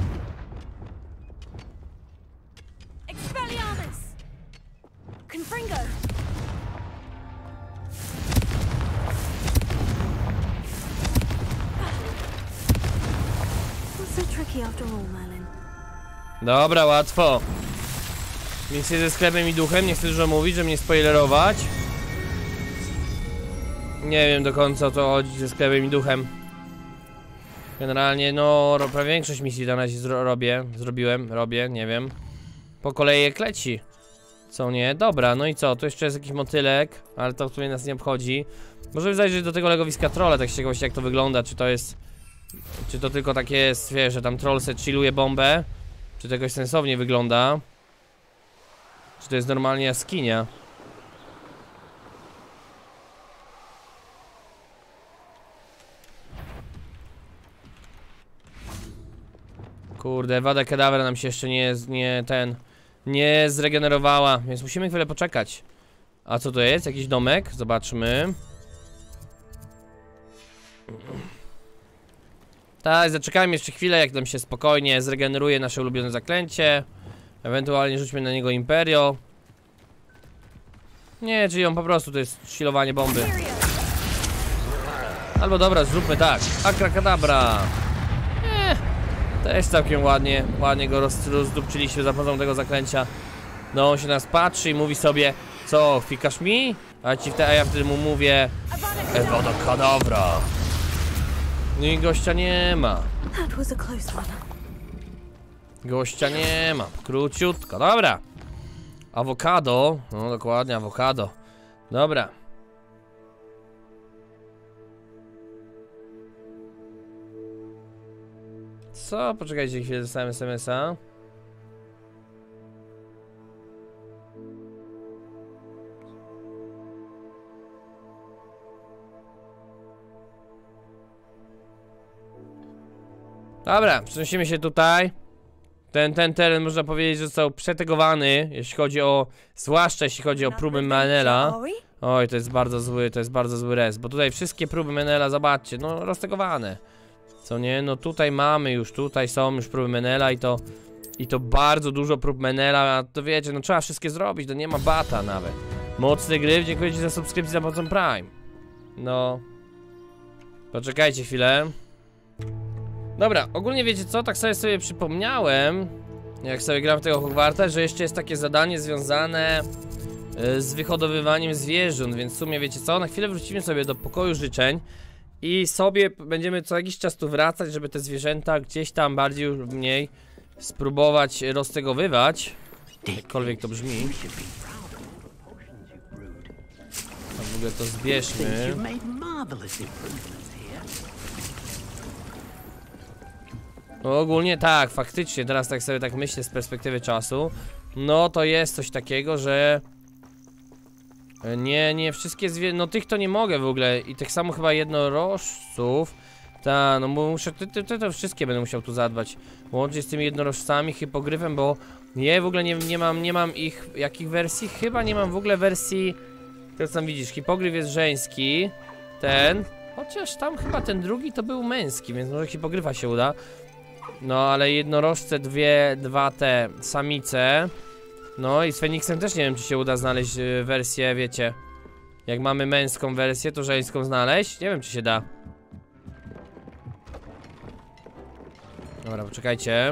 Expelliarmus. Confringo. Not so tricky after all, Merlin. Dobra, łatwo. Misję ze sklepem i duchem, nie chcę dużo mówić, żeby nie spoilerować. Nie wiem do końca o co chodzi ze sklepem i duchem. Generalnie, no, prawie większość misji na razie robię, nie wiem. Po kolei jak leci. Co nie? Dobra, no i co? Tu jeszcze jest jakiś motylek, ale to w sumie nas nie obchodzi. Możemy zajrzeć do tego legowiska trolla, tak z ciekawości jak to wygląda, czy to jest... Czy to tylko takie jest, wiesz, że tam troll se chilluje bombę? Czy to jakoś sensownie wygląda? Czy to jest normalnie jaskinia? Kurde, Wada Kedavra nam się jeszcze nie zregenerowała, więc musimy chwilę poczekać. A co to jest? Jakiś domek? Zobaczmy. Tak, zaczekajmy jeszcze chwilę, jak nam się spokojnie zregeneruje nasze ulubione zaklęcie. Ewentualnie rzućmy na niego Imperio. Nie, czyli on po prostu to jest chillowanie bomby. Albo dobra, zróbmy tak. Akrakadabra. Też całkiem ładnie go rozdupczyliśmy za pomocą tego zaklęcia. No, on się nas patrzy i mówi sobie: co, fikasz mi? A ja wtedy mu mówię: Ewada Kedavra. No i gościa nie ma. That was a close one. Gościa nie ma, króciutko, dobra. Awokado, no dokładnie, awokado. Dobra. Co? Poczekajcie chwilę, dostałem SMS-a. Dobra, przenosimy się tutaj. Ten teren można powiedzieć, że został przetegowany, jeśli chodzi o, zwłaszcza jeśli chodzi o próby Menela. Oj, to jest bardzo zły res, bo tutaj wszystkie próby Menela, zobaczcie, no roztegowane. Co nie? No tutaj mamy już, tutaj są już próby Menela i to bardzo dużo prób Menela, a to wiecie, no trzeba wszystkie zrobić, to nie ma bata nawet. Mocny gry, dziękuję ci za subskrypcję za pomocą Prime. No. Poczekajcie chwilę. Dobra, ogólnie wiecie co, tak sobie przypomniałem, jak sobie gram w tego Hogwarta, że jeszcze jest takie zadanie związane z wyhodowywaniem zwierząt, więc w sumie wiecie co, na chwilę wrócimy sobie do pokoju życzeń i sobie będziemy co jakiś czas tu wracać, żeby te zwierzęta gdzieś tam bardziej lub mniej spróbować roztegowywać, jakkolwiek to brzmi. A w ogóle to zbierzmy. No ogólnie tak, faktycznie, teraz tak sobie tak myślę z perspektywy czasu. No to jest coś takiego, że nie wszystkie no tych to nie mogę w ogóle. I tak samo chyba jednorożców. Ta, no muszę, to wszystkie będę musiał tu zadbać. Łącznie z tymi jednorożcami, hipogryfem, bo nie, w ogóle nie mam ich, jakich wersji? Chyba nie mam w ogóle wersji. To tam widzisz, hipogryf jest żeński. Ten, chociaż tam chyba ten drugi to był męski, więc może hipogryfa się uda. No ale jednorożce, dwa te samice. No i z Feniksem też nie wiem, czy się uda znaleźć wersję, wiecie. Jak mamy męską wersję, to żeńską znaleźć? Nie wiem, czy się da. Dobra, poczekajcie.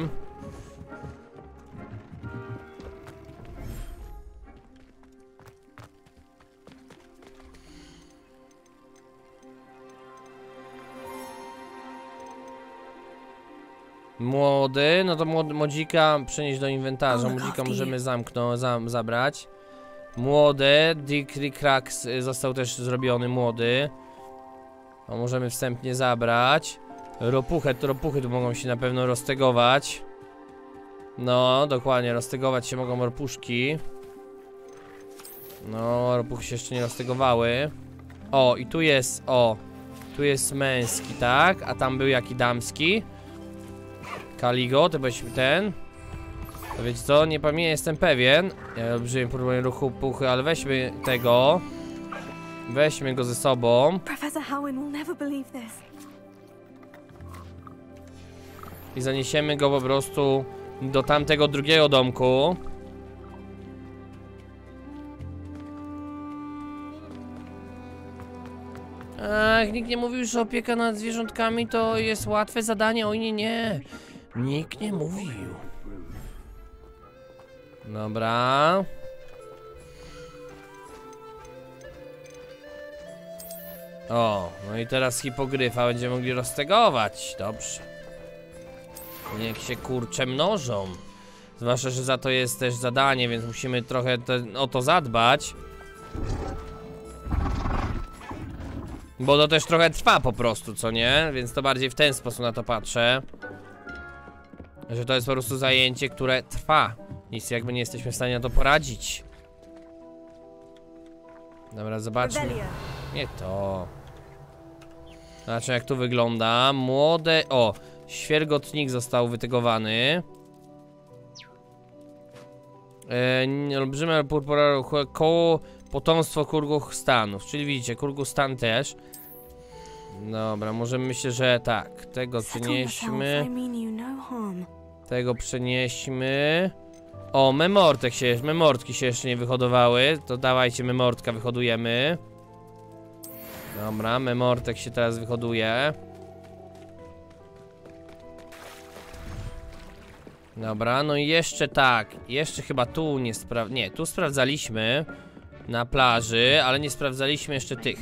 Młody, no to młodzika przenieść do inwentarza. Młodzika możemy zabrać. Młody, Dick-Rax został też zrobiony, młody. No, możemy wstępnie zabrać. Ropuchy tu mogą się na pewno roztegować. No, dokładnie, roztegować się mogą ropuszki. No, ropuchy się jeszcze nie roztegowały. O, i tu jest, tu jest męski, tak? A tam był jaki damski? Kaligo, to weźmy ten. To wiecie co, nie jestem pewien. Ja olbrzymi próbuję ruchu puchy, ale weźmy tego. Weźmy go ze sobą. Professor Howin will never believe this. I zaniesiemy go po prostu do tamtego drugiego domku. Ach, nikt nie mówił, że opieka nad zwierzątkami to jest łatwe zadanie. Oj nie. Nikt nie mówił. Dobra. O, no i teraz hipogryfa będziemy mogli roztegować. Dobrze. Niech się kurcze mnożą. Zwłaszcza, że za to jest też zadanie, więc musimy trochę o to zadbać. Bo to też trochę trwa po prostu, co nie? Więc to bardziej w ten sposób na to patrzę. Że to jest po prostu zajęcie, które trwa. Nic jakby nie jesteśmy w stanie na to poradzić. Dobra, zobaczmy. Nie to. Zobaczmy jak tu wygląda. Młode... O! Świergotnik został wytegowany. Olbrzyme purpura koło potomstwo Kurgustanu. Czyli widzicie, Kurgustan też. Dobra, może myślę, że tak. Tego przenieśmy. Tego przenieśmy. O, memortki się jeszcze nie wyhodowały. To dawajcie, memortka wyhodujemy. Dobra, memortek się teraz wyhoduje. Dobra, no i jeszcze tak. Jeszcze chyba tu nie, tu sprawdzaliśmy na plaży, ale nie sprawdzaliśmy jeszcze tych.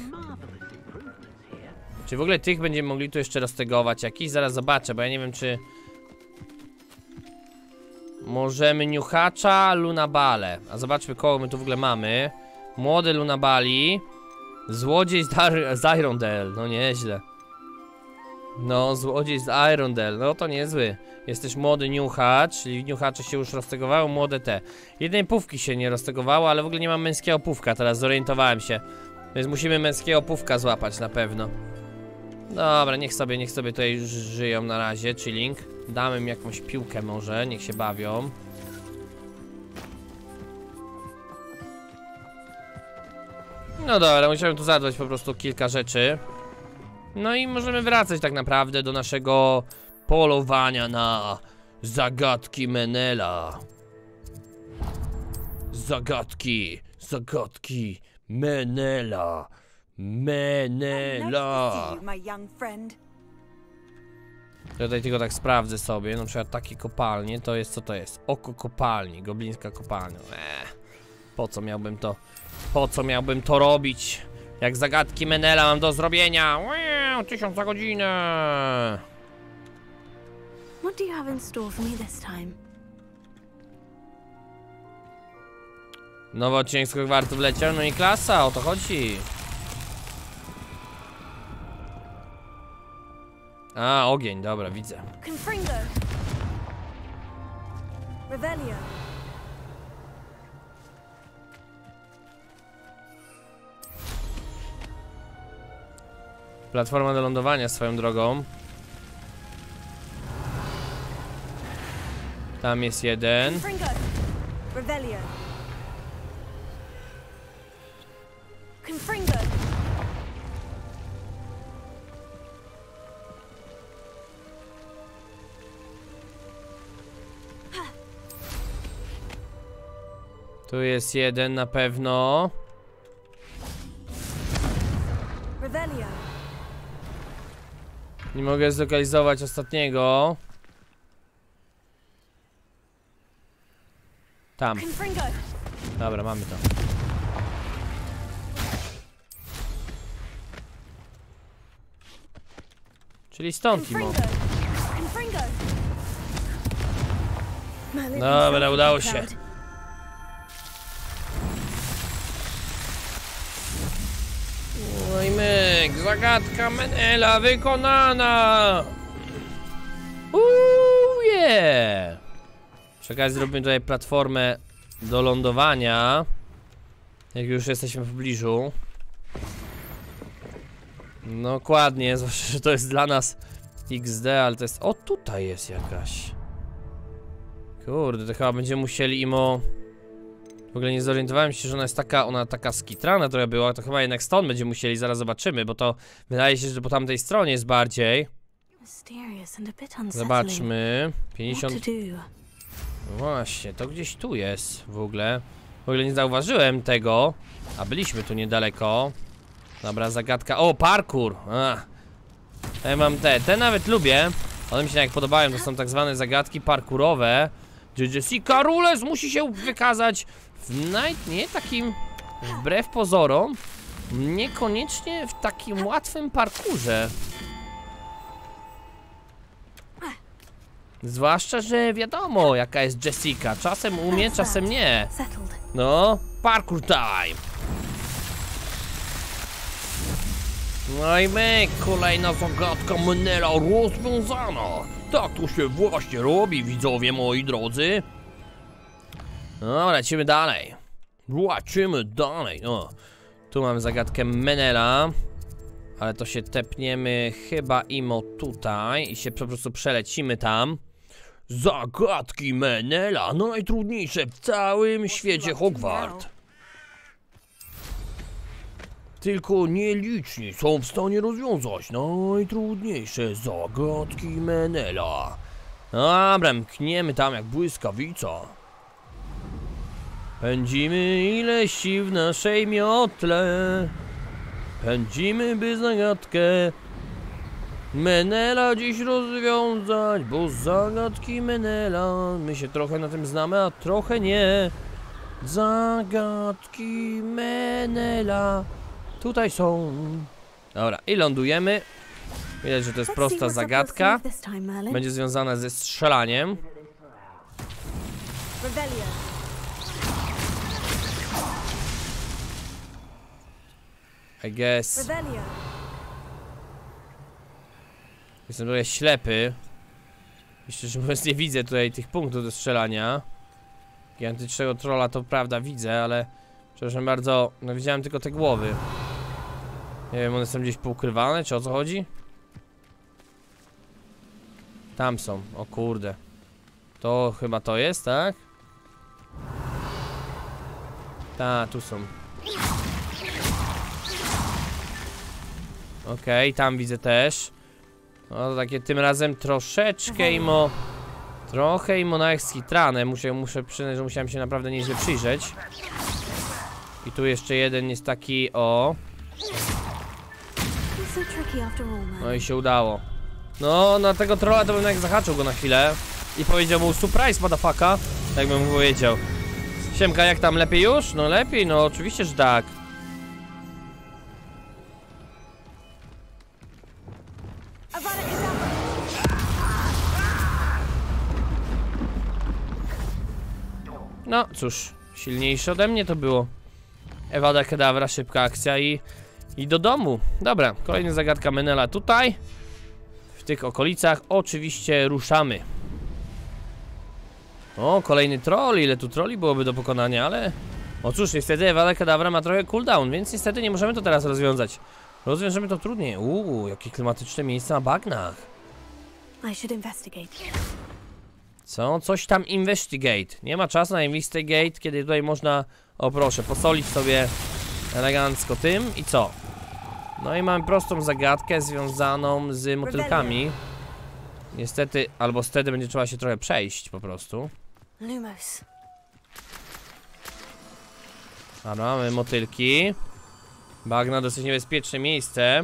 Czy w ogóle tych będziemy mogli tu jeszcze roztegować jakiś? Zaraz zobaczę, bo ja nie wiem czy... Możemy Niuchacza, Lunabale. A zobaczmy, kogo my tu w ogóle mamy. Młody Lunabali. Złodziej z Irondale. No nieźle. No, złodziej z Irondale. No to niezły. Jest też młody Niuchacz, czyli Niuchacze się już roztegowały, młode te. Jednej pówki się nie roztegowało, ale w ogóle nie mam męskiego pówka, teraz zorientowałem się. Więc musimy męskiego pówka złapać na pewno. Dobra, niech sobie tutaj już żyją na razie, chilling. Damy im jakąś piłkę może, niech się bawią. No dobra, musiałem tu zadbać po prostu kilka rzeczy. No i możemy wracać tak naprawdę do naszego polowania na zagadki Menela. Zagadki Menela. Menela. Tutaj tylko tak sprawdzę sobie, na przykład takie kopalnie, to jest, co to jest? Oko kopalni, goblińska kopalnia. Po co miałbym to robić? Jak zagadki Menela mam do zrobienia. 1000 za godzinę. What do you have in store for me this time? Nowy odcinek z Hogwartu wleciał, no i klasa, o to chodzi. A, ogień, dobra, widzę. Confringo. Revelio. Platforma do lądowania swoją drogą. Tam jest jeden. Confringo. Revelio. Confringo. Tu jest jeden na pewno. Revelio. Nie mogę zlokalizować ostatniego. Tam. Confringo. Dobra, mamy to. Czyli stąd, Imo. Confringo. Dobra, udało się. No i myk, zagadka Menela wykonana! Yeah! Przy okazji zrobimy tutaj platformę do lądowania. Jak już jesteśmy w pobliżu. No dokładnie, zwłaszcza, że to jest dla nas XD, ale to jest... O, tutaj jest jakaś. Kurde, to chyba będziemy musieli Imo... W ogóle nie zorientowałem się, że ona taka skitrana trochę była, to chyba jednak stąd będziemy musieli, zaraz zobaczymy, bo to wydaje się, że po tamtej stronie jest bardziej. Zobaczmy. 50. No właśnie, to gdzieś tu jest w ogóle. W ogóle nie zauważyłem tego, a byliśmy tu niedaleko. Dobra, zagadka. O, parkour! Ja mam te nawet lubię. One mi się jak podobają, to są tak zwane zagadki parkurowe. Gdzie Jessica Rules musi się wykazać w nie takim, wbrew pozorom, niekoniecznie w takim łatwym parkurze. Zwłaszcza, że wiadomo jaka jest Jessica. Czasem umie, czasem nie. No, parkour time. No i myk, kolejna zagadka Menela rozwiązana. Tak to się właśnie robi, widzowie moi drodzy. No, lecimy dalej. No, tu mam zagadkę Menela. Ale to się tepniemy chyba Imo tutaj i się po prostu przelecimy tam. Zagadki Menela, najtrudniejsze w całym świecie Hogwart. Tylko nieliczni są w stanie rozwiązać najtrudniejsze zagadki Menela. Dobra, mkniemy tam jak błyskawica. Pędzimy ile sił w naszej miotle. Pędzimy, by zagadkę Menela dziś rozwiązać, bo zagadki Menela, my się trochę na tym znamy, a trochę nie. Zagadki Menela tutaj są. Dobra, i lądujemy. Widać, że to jest prosta zagadka. Będzie związana ze strzelaniem. Revelio. I guess. Revelio. Jestem trochę ślepy. I szczerze mówiąc nie widzę tutaj tych punktów do strzelania. Gigantycznego trolla to prawda widzę, ale przepraszam bardzo, no widziałem tylko te głowy. Nie wiem, one są gdzieś poukrywane, czy o co chodzi? Tam są, o kurde. To chyba to jest, tak? Ta, tu są. Okej, tam widzę też. No to takie tym razem troszeczkę trochę na skitrane. Muszę przyznać, że musiałem się naprawdę nieźle przyjrzeć. I tu jeszcze jeden jest taki, o. No i się udało. No, na tego trolla to bym jak zahaczył go na chwilę i powiedział mu surprise, motherfucker. Tak bym mu powiedział. Siemka, jak tam, lepiej już? No lepiej, no oczywiście, że tak. No cóż, silniejsze ode mnie to było. Avada Kedavra, szybka akcja i do domu. Dobra, kolejna zagadka Menela tutaj. W tych okolicach oczywiście ruszamy. O, kolejny troll, ile tu trolli byłoby do pokonania, ale... O cóż, niestety Avada Kedavra ma trochę cooldown, więc niestety nie możemy to teraz rozwiązać. Rozwiążemy to trudniej. Jakie klimatyczne miejsca na bagnach. I should investigate. Co? Coś tam investigate. Nie ma czasu na investigate, kiedy tutaj można, o proszę, posolić sobie elegancko tym i co? No i mamy prostą zagadkę związaną z motylkami. Niestety, albo wtedy będzie trzeba się trochę przejść po prostu. Lumos. Dobra, mamy motylki. Bagna, dosyć niebezpieczne miejsce.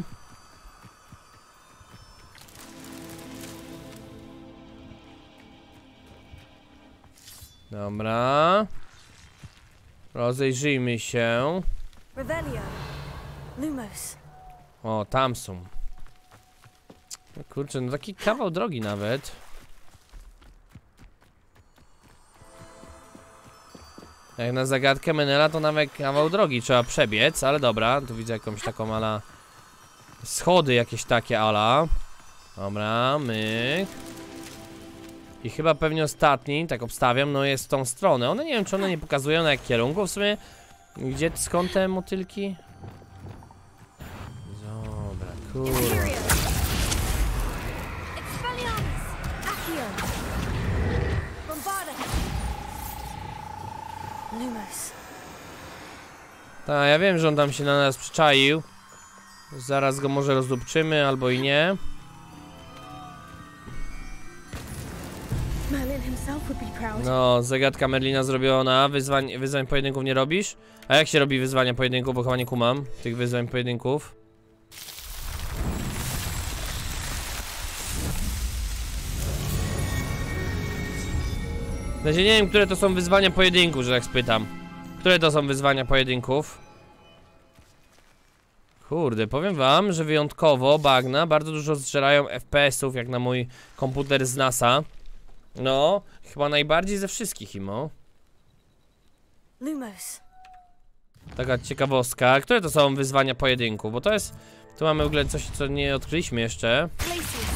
Dobra. Rozejrzyjmy się. Revelio. Lumos. O, tam są. No kurczę, no taki kawał drogi nawet. Jak na zagadkę Menela to nawet kawał drogi trzeba przebiec, ale dobra, tu widzę jakąś taką ala... Schody jakieś takie ala. Dobra, myk. I chyba pewnie ostatni, tak obstawiam, no jest w tą stronę. One nie wiem, czy one nie pokazują na jak kierunku w sumie. Gdzie, skąd te motylki? Dobra, kurde. Lumos. Tak, ja wiem, że on tam się na nas przyczaił. Zaraz go może rozdupczymy, albo i nie. Merlin himself would be proud. No, zagadka Merlina zrobiona. Wyzwań pojedynków nie robisz? A jak się robi wyzwania pojedynków? Bo chyba nie kumam tych wyzwań pojedynków. Znaczy nie wiem, które to są wyzwania pojedynków, że tak spytam. Które to są wyzwania pojedynków? Kurde, powiem wam, że wyjątkowo bagna bardzo dużo zżerają FPS-ów, jak na mój komputer z NASA. No, chyba najbardziej ze wszystkich, Imo. Lumos. Taka ciekawostka. Które to są wyzwania pojedynku? Bo to jest... Tu mamy w ogóle coś, co nie odkryliśmy jeszcze. Places.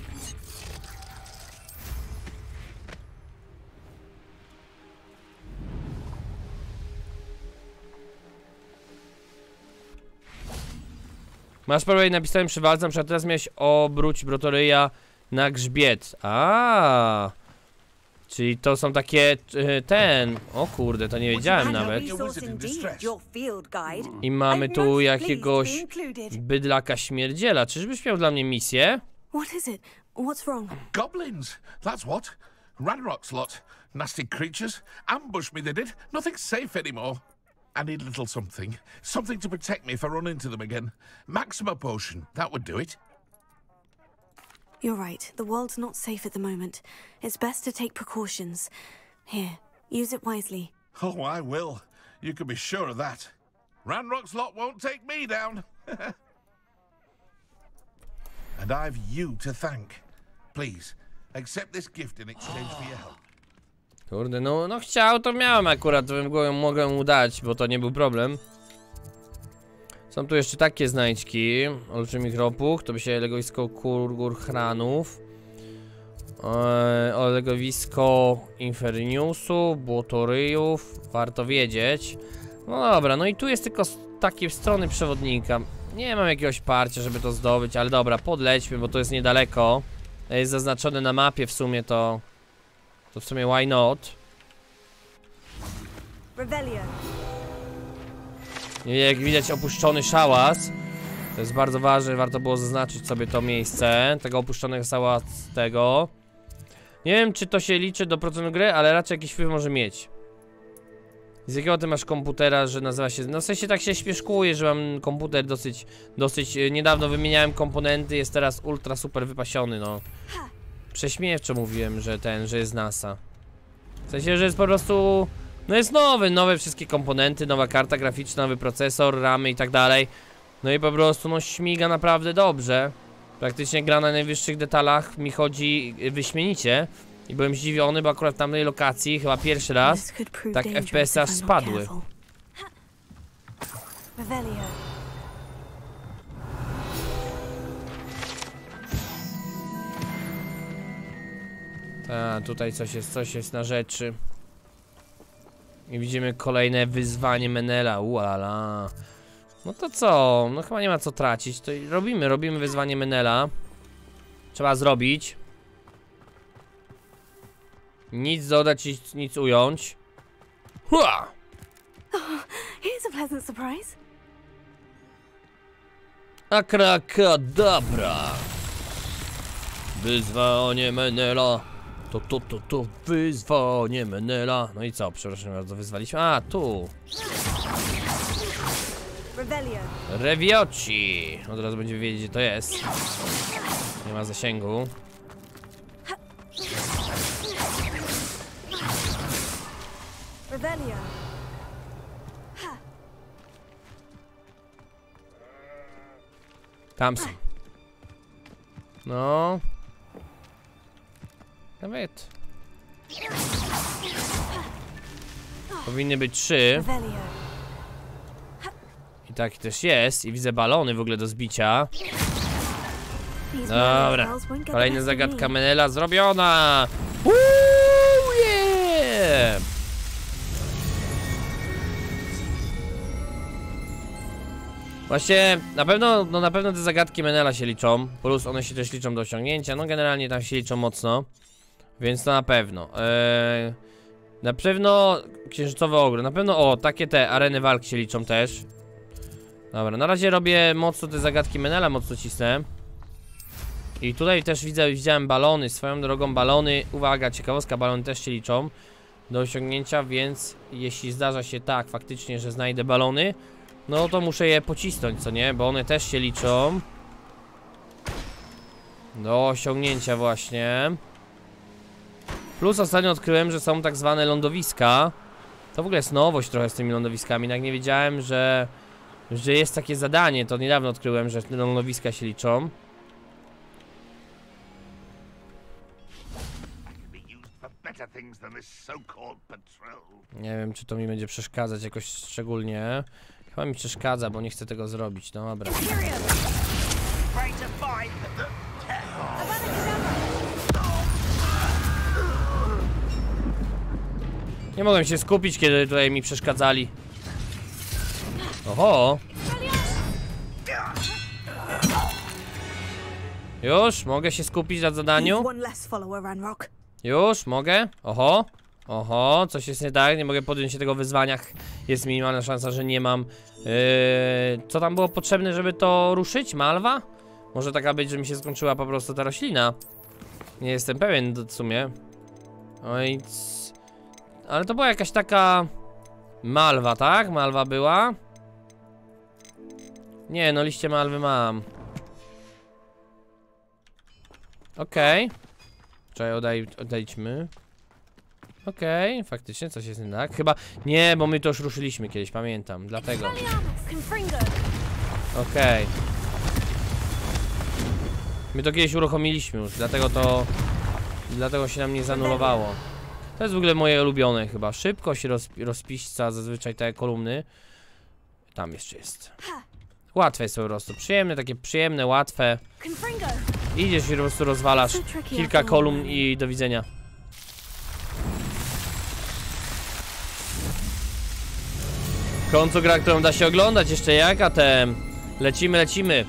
Masz prawie napisałem przy walce, na przykład teraz miałeś obróć Brotoryja na grzbiet. Czyli to są takie, o kurde, to nie wiedziałem nawet. I mamy tu jakiegoś bydlaka śmierdziela. Czyżbyś miał dla mnie misję? What is it? What's wrong? Goblins, that's what. Ranrock's lot. Nasty creatures. Ambushed me, they did. Nothing's safe anymore. I need a little something. Something to protect me if I run into them again. Maxima potion, that would do it. You're right. The world's not safe at the moment. It's best to take precautions. Here, use it wisely. Oh, I will. You can be sure of that. Ranrock's lot won't take me down. And I've you to thank. Please, accept this gift in exchange for your help. Kurde, no chciał, to miałem akurat, to mogłem mu dać, bo to nie był problem. Są tu jeszcze takie znajdźki. Olbrzymich ropuch, to by się legowisko kurgurchranów. Legowisko inferniusu, błotoryjów, warto wiedzieć. No dobra, no i tu jest tylko z takiej strony przewodnika. Nie mam jakiegoś parcia, żeby to zdobyć, ale dobra, podlećmy, bo to jest niedaleko. Jest zaznaczone na mapie w sumie, to w sumie why not? Revelio. Jak widać, opuszczony szałas. To jest bardzo ważne, warto było zaznaczyć sobie to miejsce tego opuszczonego szałastego. Nie wiem, czy to się liczy do procentu gry, ale raczej jakiś wpływ może mieć. Z jakiego ty masz komputera, że nazywa się... No w sensie tak się śpieszkuję, że mam komputer dosyć niedawno wymieniałem komponenty, jest teraz ultra super wypasiony, no. Prześmiewczo mówiłem, że jest NASA. W sensie, że jest po prostu... No jest nowe wszystkie komponenty, nowa karta graficzna, nowy procesor, ramy i tak dalej. No i po prostu, no śmiga naprawdę dobrze. Praktycznie gra na najwyższych detalach mi chodzi wyśmienicie. I byłem zdziwiony, bo akurat w tamtej lokacji chyba pierwszy raz tak FPS aż spadły. Ta, tutaj coś jest na rzeczy. I widzimy kolejne wyzwanie Menela. Uala. No to co? No chyba nie ma co tracić. To robimy wyzwanie Menela. Trzeba zrobić. Nic dodać, nic ująć. Hua! Here's a pleasant surprise. Akrakadabra. Wyzwanie Menela. To wyzwanie Menela. No i co? Przepraszam bardzo, wyzwaliśmy. A, tu. Revelio. Revioci. Od razu będziemy wiedzieć, gdzie to jest. Nie ma zasięgu. Revelio. Tam są. No. Nawet. Powinny być 3. Revelio. I tak też jest. I widzę balony w ogóle do zbicia. These Dobra. Menela's won't get the Kolejna best of zagadka me. Menela zrobiona. Yeah! Właśnie, na pewno te zagadki Menela się liczą. Plus one się też liczą do osiągnięcia. No generalnie tam się liczą mocno. Więc to na pewno. Na pewno księżycowy ogród. Na pewno, takie te areny walki się liczą też. Dobra, na razie robię mocno te zagadki Menela, mocno cisnę. I tutaj też widziałem balony, swoją drogą balony. Uwaga, ciekawostka, balony też się liczą do osiągnięcia, więc jeśli zdarza się tak faktycznie, że znajdę balony, no to muszę je pocisnąć, co nie? Bo one też się liczą do osiągnięcia właśnie. Plus ostatnio odkryłem, że są tak zwane lądowiska. To w ogóle jest nowość trochę z tymi lądowiskami. Jak nie wiedziałem, że jest takie zadanie, to niedawno odkryłem, że lądowiska się liczą. Nie wiem, czy to mi będzie przeszkadzać jakoś szczególnie. Chyba mi przeszkadza, bo nie chcę tego zrobić. No dobra. Nie mogłem się skupić, kiedy tutaj mi przeszkadzali. Oho! Już? Mogę się skupić na zadaniu? One less follower, Ranrock. Już? Mogę? Oho! Oho, coś jest nie tak, nie mogę podjąć się tego wyzwania. Jest minimalna szansa, że nie mam. Co tam było potrzebne, żeby to ruszyć? Malwa? Może taka być, że mi się skończyła po prostu ta roślina. Nie jestem pewien w sumie. Oj, ale to była jakaś taka malwa, tak? Malwa była? Nie, no liście malwy mam. Okej. Czekaj, odejdźmy. Okej, faktycznie coś jest nie tak. Chyba, nie, bo my to już ruszyliśmy kiedyś, pamiętam, dlatego. Okej. My to kiedyś uruchomiliśmy już, dlatego się nam nie zanulowało. To jest w ogóle moje ulubione chyba. Szybko się rozpiśca zazwyczaj te kolumny. Tam jeszcze jest. Łatwe jest po prostu. Przyjemne, takie przyjemne, łatwe. Idziesz i po prostu rozwalasz kilka kolumn i do widzenia. W końcu gra, którą da się oglądać jeszcze jak, a te... Lecimy.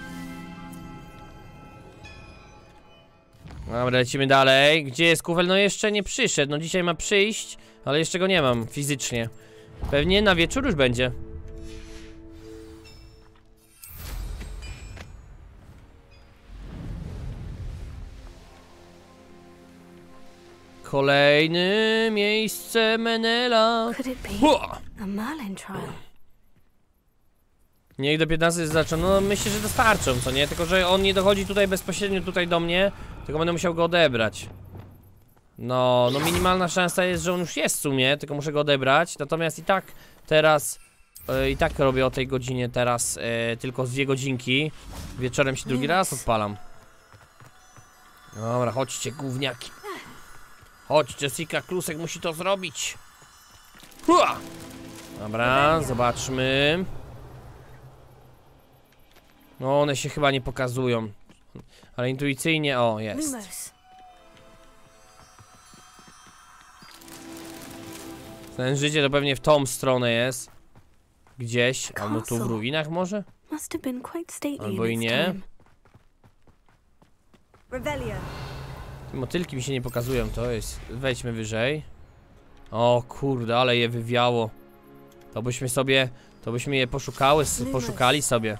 Dobra, lecimy dalej. Gdzie jest kufel? No jeszcze nie przyszedł. No dzisiaj ma przyjść, ale jeszcze go nie mam fizycznie. Pewnie na wieczór już będzie. Kolejne miejsce Menela. Could it be Hua! a Merlin trial? Niech do 15 zaczną. No myślę, że dostarczą, co nie? Tylko, że on nie dochodzi tutaj bezpośrednio tutaj do mnie, tylko będę musiał go odebrać. No minimalna szansa jest, że on już jest w sumie, tylko muszę go odebrać. Natomiast i tak teraz, i tak robię o tej godzinie teraz tylko z 2 godzinki. Wieczorem się drugi raz odpalam. Dobra, chodźcie gówniaki. Chodź, Jessica Klusek musi to zrobić. Hua! Dobra, zobaczmy. No one się chyba nie pokazują. Ale intuicyjnie, o, jest. Lumos. Ten życie to pewnie w tą stronę jest. Gdzieś, albo tu w ruinach może? Must have been quite stately Albo i in its nie. time. Revelio. Motylki mi się nie pokazują, to jest... Wejdźmy wyżej. O kurde, ale je wywiało. To byśmy je poszukali sobie.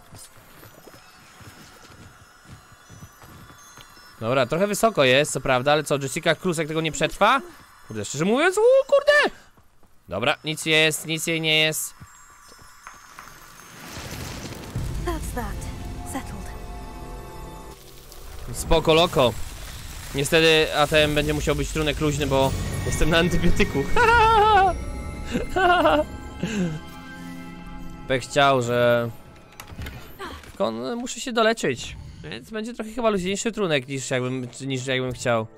Dobra, trochę wysoko jest, co prawda, ale co, Jessica Klusek tego nie przetrwa? Kurde, szczerze mówiąc, kurde! Dobra, nic jej nie jest. That's that. Settled. Spoko loko. Niestety ATM będzie musiał być trunek luźny, bo jestem na antybiotyku. Pech chciał, że... Tylko muszę się doleczyć. Więc będzie trochę chyba luźniejszy trunek niż jakbym chciał.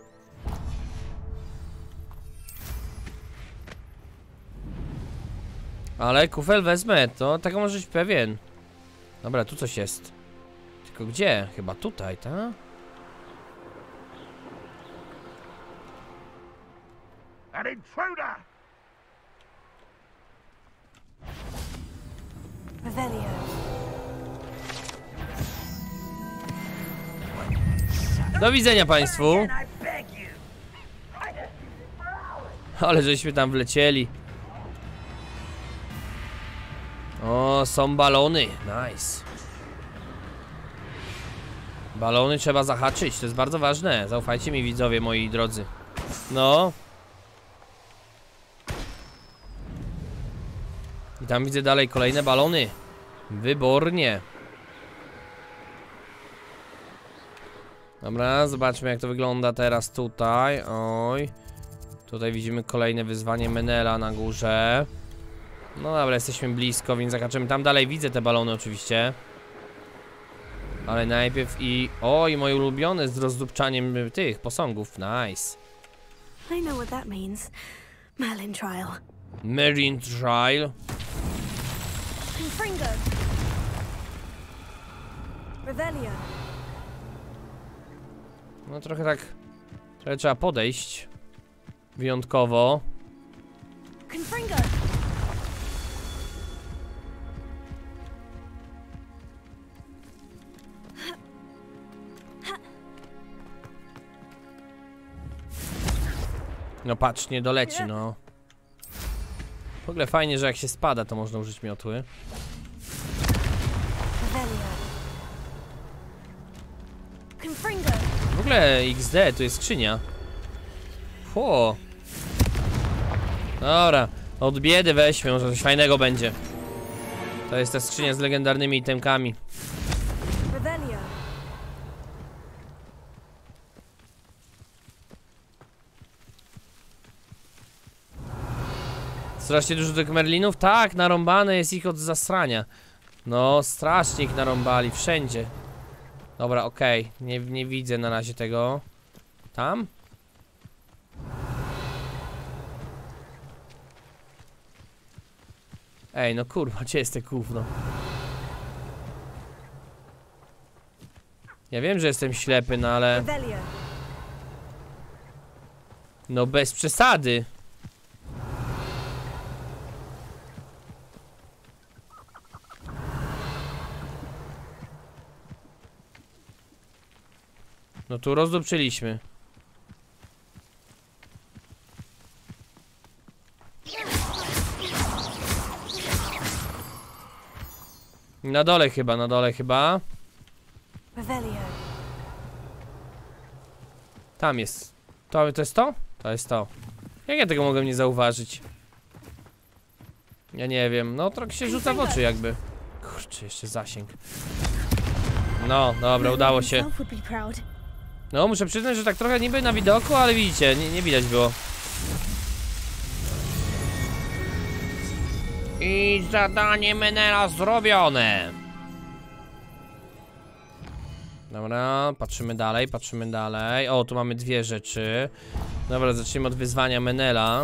Ale kufel wezmę, to tego możesz być pewien. Dobra, tu coś jest. Tylko gdzie? Chyba tutaj, tak? An intruder! Revelio. Do widzenia państwu. Ale żeśmy tam wlecieli. O, są balony. Nice. Balony trzeba zahaczyć, to jest bardzo ważne. Zaufajcie mi, widzowie moi drodzy. No. I tam widzę dalej kolejne balony. Wybornie. Dobra, zobaczmy jak to wygląda teraz tutaj. Oj. Tutaj widzimy kolejne wyzwanie Menela na górze. No dobra, jesteśmy blisko, więc zahaczymy. Tam dalej widzę te balony oczywiście. Ale najpierw i... Oj, moje ulubione z rozdupczaniem tych posągów. Nice. I know what that means. Merlin trial. Merlin trial. Confringo. Revelio. No trochę tak... Trochę trzeba podejść. Wyjątkowo. Confringo. No patrz, nie doleci, no. W ogóle fajnie, że jak się spada, to można użyć miotły. Revelio. Confringo. W ogóle XD, tu jest skrzynia. Ło. Dobra, od biedy weźmy, może coś fajnego będzie. To jest ta skrzynia z legendarnymi itemkami. Revelio. Strasznie dużo tych merlinów? Tak, narąbane jest ich od zasrania. No, strasznie ich narąbali, wszędzie. Dobra, okej, nie widzę na razie tego. Tam? Ej, no kurwa, gdzie jest te gówno? Ja wiem, że jestem ślepy, no ale... Revelio. No bez przesady. No tu rozdupczyliśmy. Na dole chyba, na dole chyba. Revelio. Tam jest. To jest to? To jest to. Jak ja tego mogłem nie zauważyć? Ja nie wiem, no trochę się rzuca w oczy jakby. Kurczę, jeszcze zasięg. No, dobra, udało się. No, muszę przyznać, że tak trochę niby na widoku, ale widzicie, nie widać było. I zadanie Menela zrobione. Dobra, patrzymy dalej, patrzymy dalej. O, tu mamy dwie rzeczy. Dobra, zacznijmy od wyzwania Menela.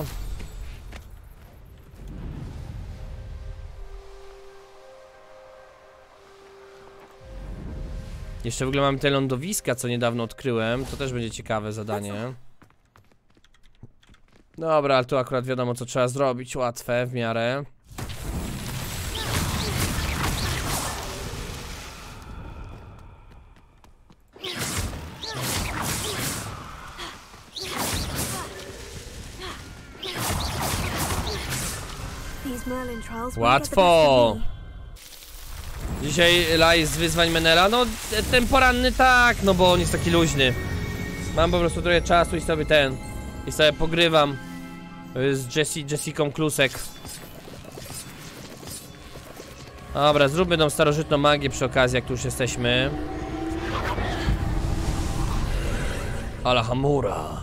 Jeszcze w ogóle mamy te lądowiska, co niedawno odkryłem. To też będzie ciekawe zadanie. Dobra, ale tu akurat wiadomo, co trzeba zrobić. Łatwe w miarę. Łatwo! Dzisiaj live z wyzwań Menela, no ten poranny tak, no bo on jest taki luźny. Mam po prostu trochę czasu i sobie pogrywam z Jessiką Klusek. Dobra, zróbmy tą starożytną magię przy okazji, jak tu już jesteśmy. Alhamura.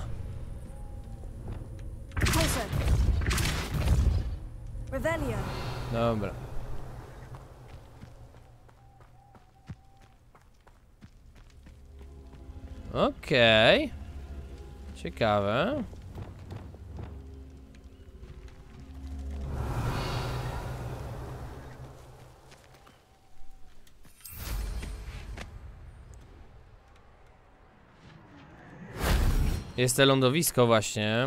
Dobra. Okej. Ciekawe. Jest to lądowisko właśnie.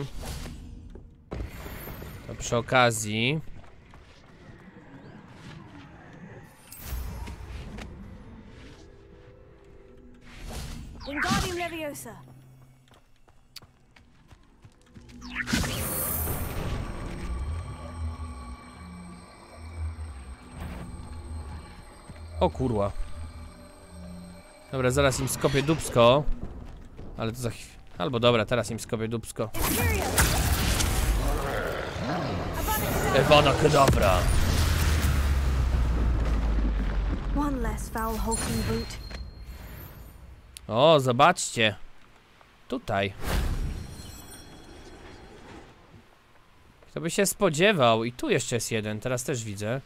To przy okazji. Wingardium Leviosa. O kurwa. Dobra, zaraz im skopię dupsko. Ale to za chwilę. Albo dobra, teraz im skopię dupsko. Avada Kedavra. One less foul hulking brute. O, zobaczcie. Tutaj. Kto by się spodziewał? I tu jeszcze jest jeden, teraz też widzę.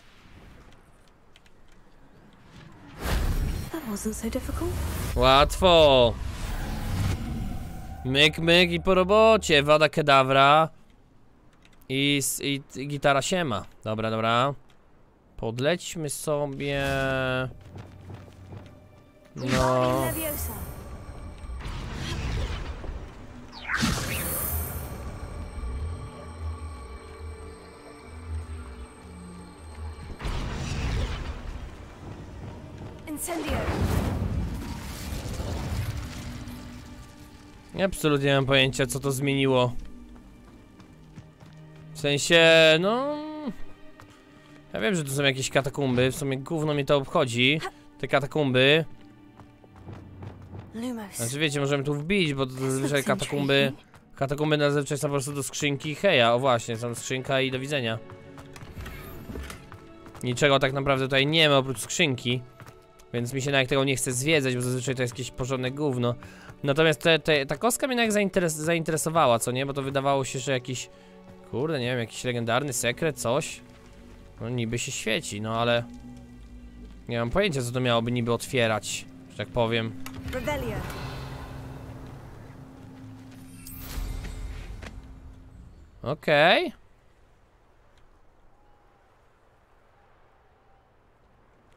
That wasn't so difficult. Łatwo. Myk, myk i po robocie. Avada Kedavra. I gitara siema. Dobra, dobra. Podlećmy sobie. No. Leviosa. Incendio. Absolutnie nie mam pojęcia, co to zmieniło. W sensie, no... Ja wiem, że tu są jakieś katakumby, w sumie gówno mnie to obchodzi. Te katakumby. Lumos. Znaczy wiecie, możemy tu wbić, bo to zazwyczaj katakumby... Katakumby zazwyczaj są po prostu do skrzynki. Heja, o właśnie, są skrzynka i do widzenia. Niczego tak naprawdę tutaj nie ma oprócz skrzynki. Więc mi się nawet tego nie chce zwiedzać, bo zazwyczaj to jest jakieś porządne gówno. Natomiast ta kostka mnie jednak zainteresowała, co nie? Bo to wydawało się, że jakiś... Kurde, nie wiem, jakiś legendarny sekret, coś. No niby się świeci, no ale... Nie mam pojęcia, co to miałoby niby otwierać, że tak powiem. Revelio. Okej.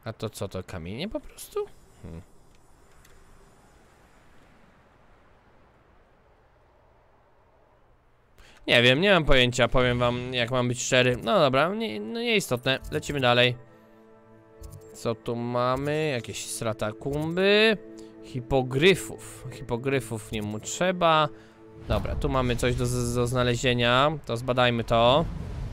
A to co, to kamienie po prostu? Nie wiem, nie mam pojęcia, powiem wam, jak mam być szczery. No dobra, nieistotne, lecimy dalej. Co tu mamy? Jakieś stratakumby. Hipogryfów. Hipogryfów nie mu trzeba. Dobra, tu mamy coś do znalezienia. To zbadajmy to.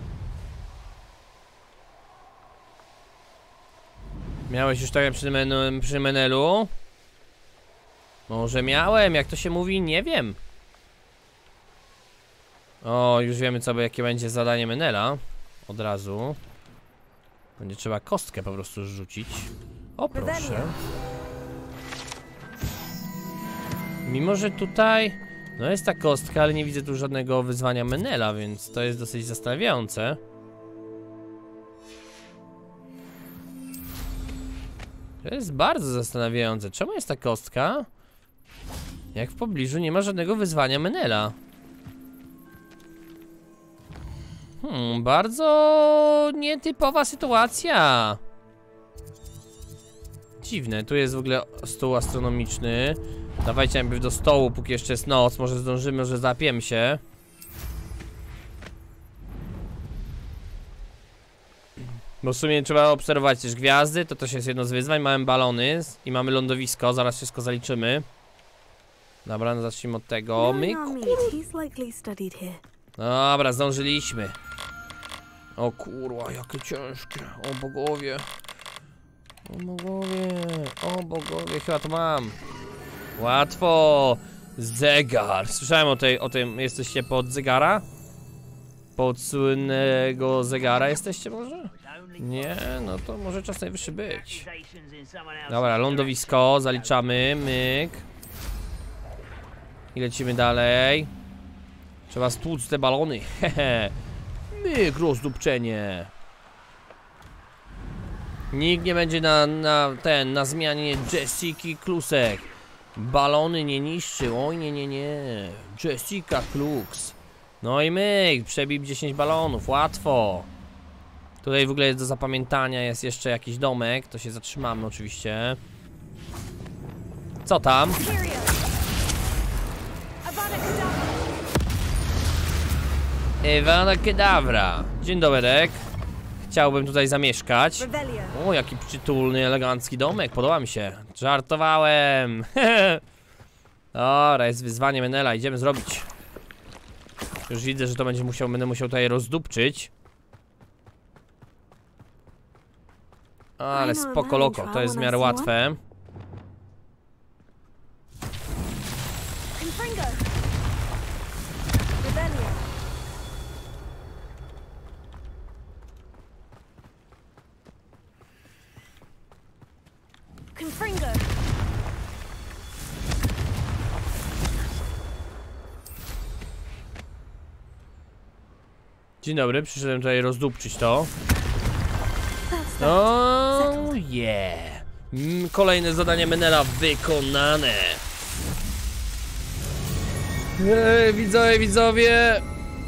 Miałeś już tak przy menelu? Może miałem, jak to się mówi, nie wiem. O, już wiemy jakie będzie zadanie menela. Od razu. Będzie trzeba kostkę po prostu rzucić. O, proszę. Mimo, że tutaj no jest ta kostka, ale nie widzę tu żadnego wyzwania menela, więc to jest dosyć zastanawiające. To jest bardzo zastanawiające. Czemu jest ta kostka? Jak w pobliżu nie ma żadnego wyzwania menela. Bardzo nietypowa sytuacja. Dziwne, tu jest w ogóle stół astronomiczny. Dawajcie najpierw do stołu, póki jeszcze jest noc. Może zdążymy, może zapiemy się. Bo w sumie trzeba obserwować też gwiazdy. To też jest jedno z wyzwań. Mamy balony i mamy lądowisko. Zaraz wszystko zaliczymy. Dobra, no zacznijmy od tego. Dobra, zdążyliśmy. O kurwa, jakie ciężkie. O bogowie. O bogowie. O bogowie, chyba to mam. Łatwo. Zegar. Słyszałem o tym. Jesteście pod zegara? Pod słynnego zegara jesteście może? Nie, no to może czas najwyższy być. Dobra, lądowisko, zaliczamy, myk. I lecimy dalej. Trzeba stłuc te balony, hehe. Myk, rozdupczenie. Nikt nie będzie na zmianie Jessiki Klusek. Balony nie niszczył, oj nie. Jessica Klux. No i myk, przebij 10 balonów, łatwo. Tutaj w ogóle jest do zapamiętania, jest jeszcze jakiś domek, to się zatrzymamy oczywiście. Co tam? Avada Kedavra. Dzień dobry. Chciałbym tutaj zamieszkać. O, jaki przytulny, elegancki domek, podoba mi się. Żartowałem. Dobra, jest wyzwanie menela, idziemy zrobić. Już widzę, że to będę musiał tutaj rozdupczyć. Ale spoko loko, to jest w miarę łatwe. Dzień dobry, przyszedłem tutaj rozdupczyć to. O yeah. Kolejne zadanie menela wykonane. Widzowie.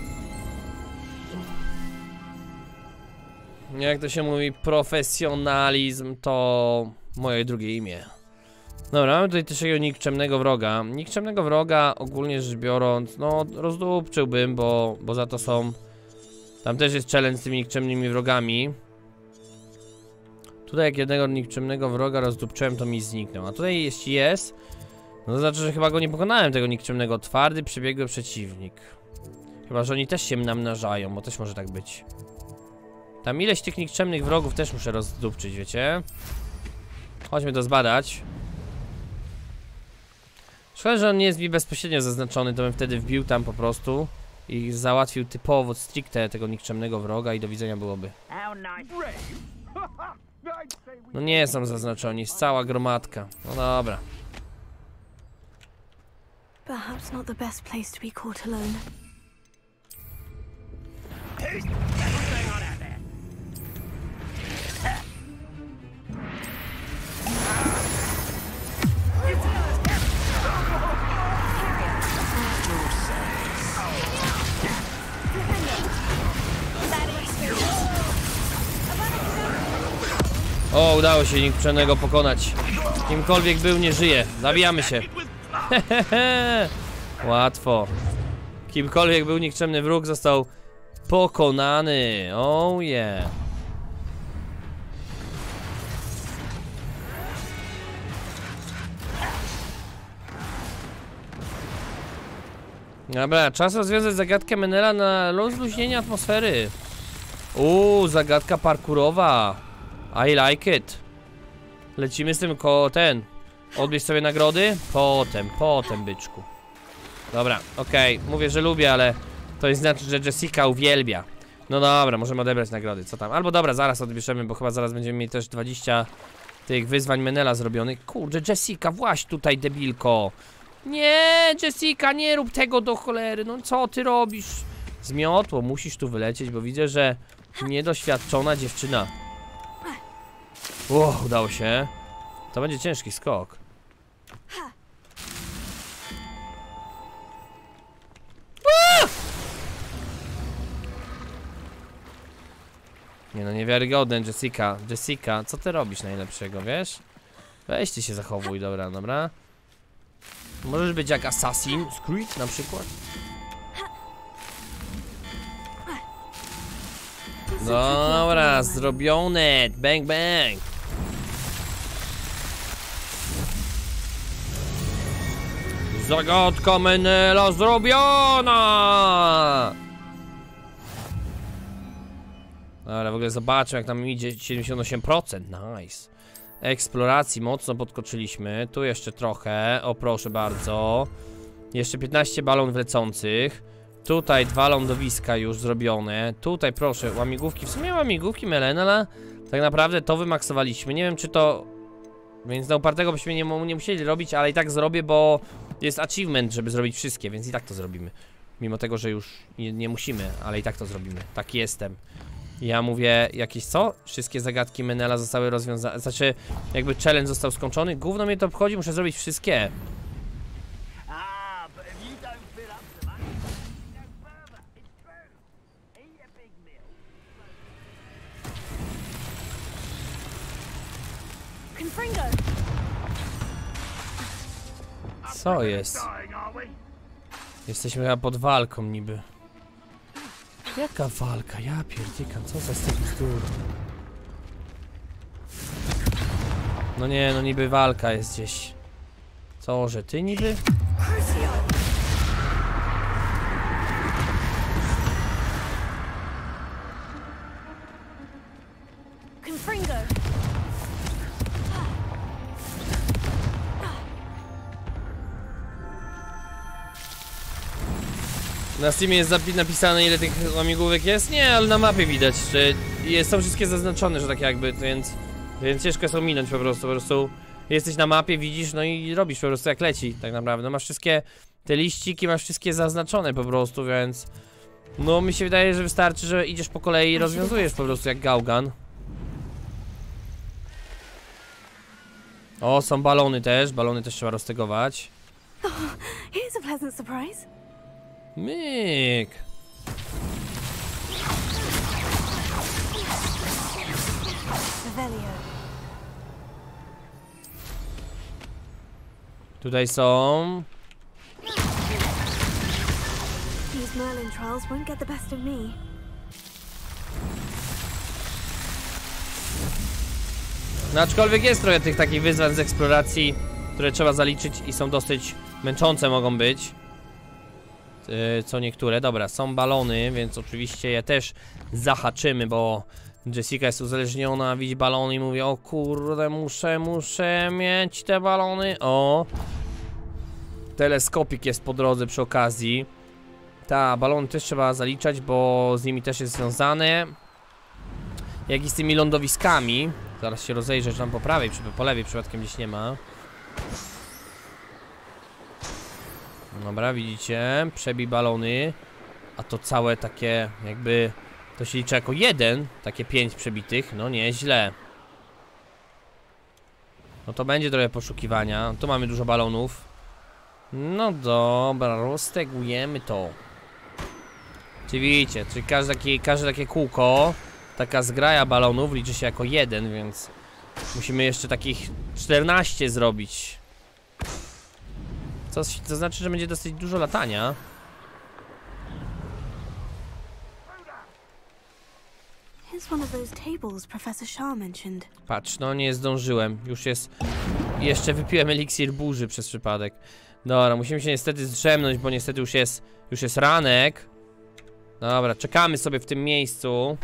Jak to się mówi, profesjonalizm to moje drugie imię. Dobra, mamy tutaj też takiego nikczemnego wroga. Nikczemnego wroga, ogólnie rzecz biorąc, no rozdupczyłbym, bo za to są... Tam też jest challenge z tymi nikczemnymi wrogami. Tutaj jak jednego nikczemnego wroga rozdupczyłem, to mi zniknął. A tutaj jeśli jest, no to znaczy, że chyba go nie pokonałem, tego nikczemnego. Twardy, przebiegły przeciwnik. Chyba, że oni też się namnażają, bo też może tak być. Tam ileś tych nikczemnych wrogów też muszę rozdupczyć, wiecie? Chodźmy to zbadać. Szkoda, że on nie jest mi bezpośrednio zaznaczony, to bym wtedy wbił tam po prostu i załatwił typowo, stricte tego nikczemnego wroga i do widzenia byłoby. No nie są zaznaczoni, jest cała gromadka. No dobra. Perhaps not the best place to be caught alone. O, udało się nikczemnego pokonać. Kimkolwiek był, nie żyje. Zabijamy się. Łatwo. Kimkolwiek był nikczemny wróg został pokonany. Oh yeah. Dobra, czas rozwiązać zagadkę Menela na rozluźnienie atmosfery. Zagadka parkurowa. I like it. Lecimy z tym Odbierz sobie nagrody? Potem, byczku. Dobra, okej. Mówię, że lubię, ale to nie znaczy, że Jessica uwielbia. No dobra, możemy odebrać nagrody, co tam? Albo dobra, zaraz odbierzemy, bo chyba zaraz będziemy mieli też 20 tych wyzwań Menela zrobionych. Kurde, Jessica, właź tutaj, debilko. Nie, Jessica, nie rób tego do cholery. No co ty robisz? Zmiotło, musisz tu wylecieć, bo widzę, że niedoświadczona dziewczyna. Udało się. To będzie ciężki skok. Nie no, niewiarygodne, Jessica. Jessica, co ty robisz najlepszego, wiesz? Weź ty się zachowuj, dobra. Możesz być jak Assassin's Creed na przykład. Dobra, zrobione. Bang, bang. Zagadka Menela zrobiona. Dobra, w ogóle zobaczmy, jak nam idzie. 78%, nice. Eksploracji mocno podskoczyliśmy. Tu jeszcze trochę, o proszę bardzo. Jeszcze 15 balon lecących. Tutaj 2 lądowiska już zrobione. Tutaj proszę, łamigłówki. W sumie łamigłówki Menela tak naprawdę to wymaksowaliśmy. Nie wiem, czy to... Więc na upartego byśmy nie musieli robić, ale i tak zrobię, bo jest achievement, żeby zrobić wszystkie, więc i tak to zrobimy. Mimo tego, że już nie musimy, ale i tak to zrobimy. Tak jestem. Ja mówię, jakieś co? Wszystkie zagadki Menela zostały rozwiązane. Znaczy, jakby challenge został skończony. Gówno mnie to obchodzi, muszę zrobić wszystkie. Co jest? Jesteśmy chyba pod walką niby. Jaka walka? Ja pierdykam, co za styl. No nie, no niby walka jest gdzieś. Co, że ty niby? Na Steamie jest napisane, ile tych łamigłówek jest? Nie, ale na mapie widać, że są wszystkie zaznaczone, że tak jakby, więc ciężko jest ominąć po prostu jesteś na mapie, widzisz, no i robisz po prostu jak leci, tak naprawdę. Masz wszystkie te liściki, masz wszystkie zaznaczone po prostu, więc no mi się wydaje, że wystarczy, że idziesz po kolei i rozwiązujesz po prostu jak gałgan. O, są balony też trzeba roztegować. Here's a pleasant surprise. Myk. Tutaj są. These Merlin trials won't get the best of me. No aczkolwiek jest trochę tych takich wyzwań z eksploracji, które trzeba zaliczyć i są dosyć męczące mogą być. Co niektóre. Dobra, są balony, więc oczywiście je też zahaczymy, bo Jessica jest uzależniona, widzi balony i mówi: o kurde, muszę mieć te balony. O! Teleskopik jest po drodze przy okazji. Balony też trzeba zaliczać, bo z nimi też jest związane. Jak i z tymi lądowiskami. Zaraz się rozejrzę, czy tam po prawej, po lewej przypadkiem gdzieś nie ma. Dobra, widzicie? Przebij balony. A to całe takie jakby... To się liczy jako jeden. Takie 5 przebitych. No nieźle. No to będzie trochę poszukiwania. Tu mamy dużo balonów. No dobra, roztegujemy to. Czyli widzicie, czyli każde takie kółko, taka zgraja balonów liczy się jako jeden, więc Musimy jeszcze takich 14 zrobić. Co znaczy, że będzie dosyć dużo latania. Here's one of those tables Professor Shah mentioned. Patrz, no nie zdążyłem. Już jest... Jeszcze wypiłem eliksir burzy przez przypadek. Dobra, musimy się niestety zdrzemnąć, bo niestety już jest ranek. Dobra, czekamy sobie w tym miejscu.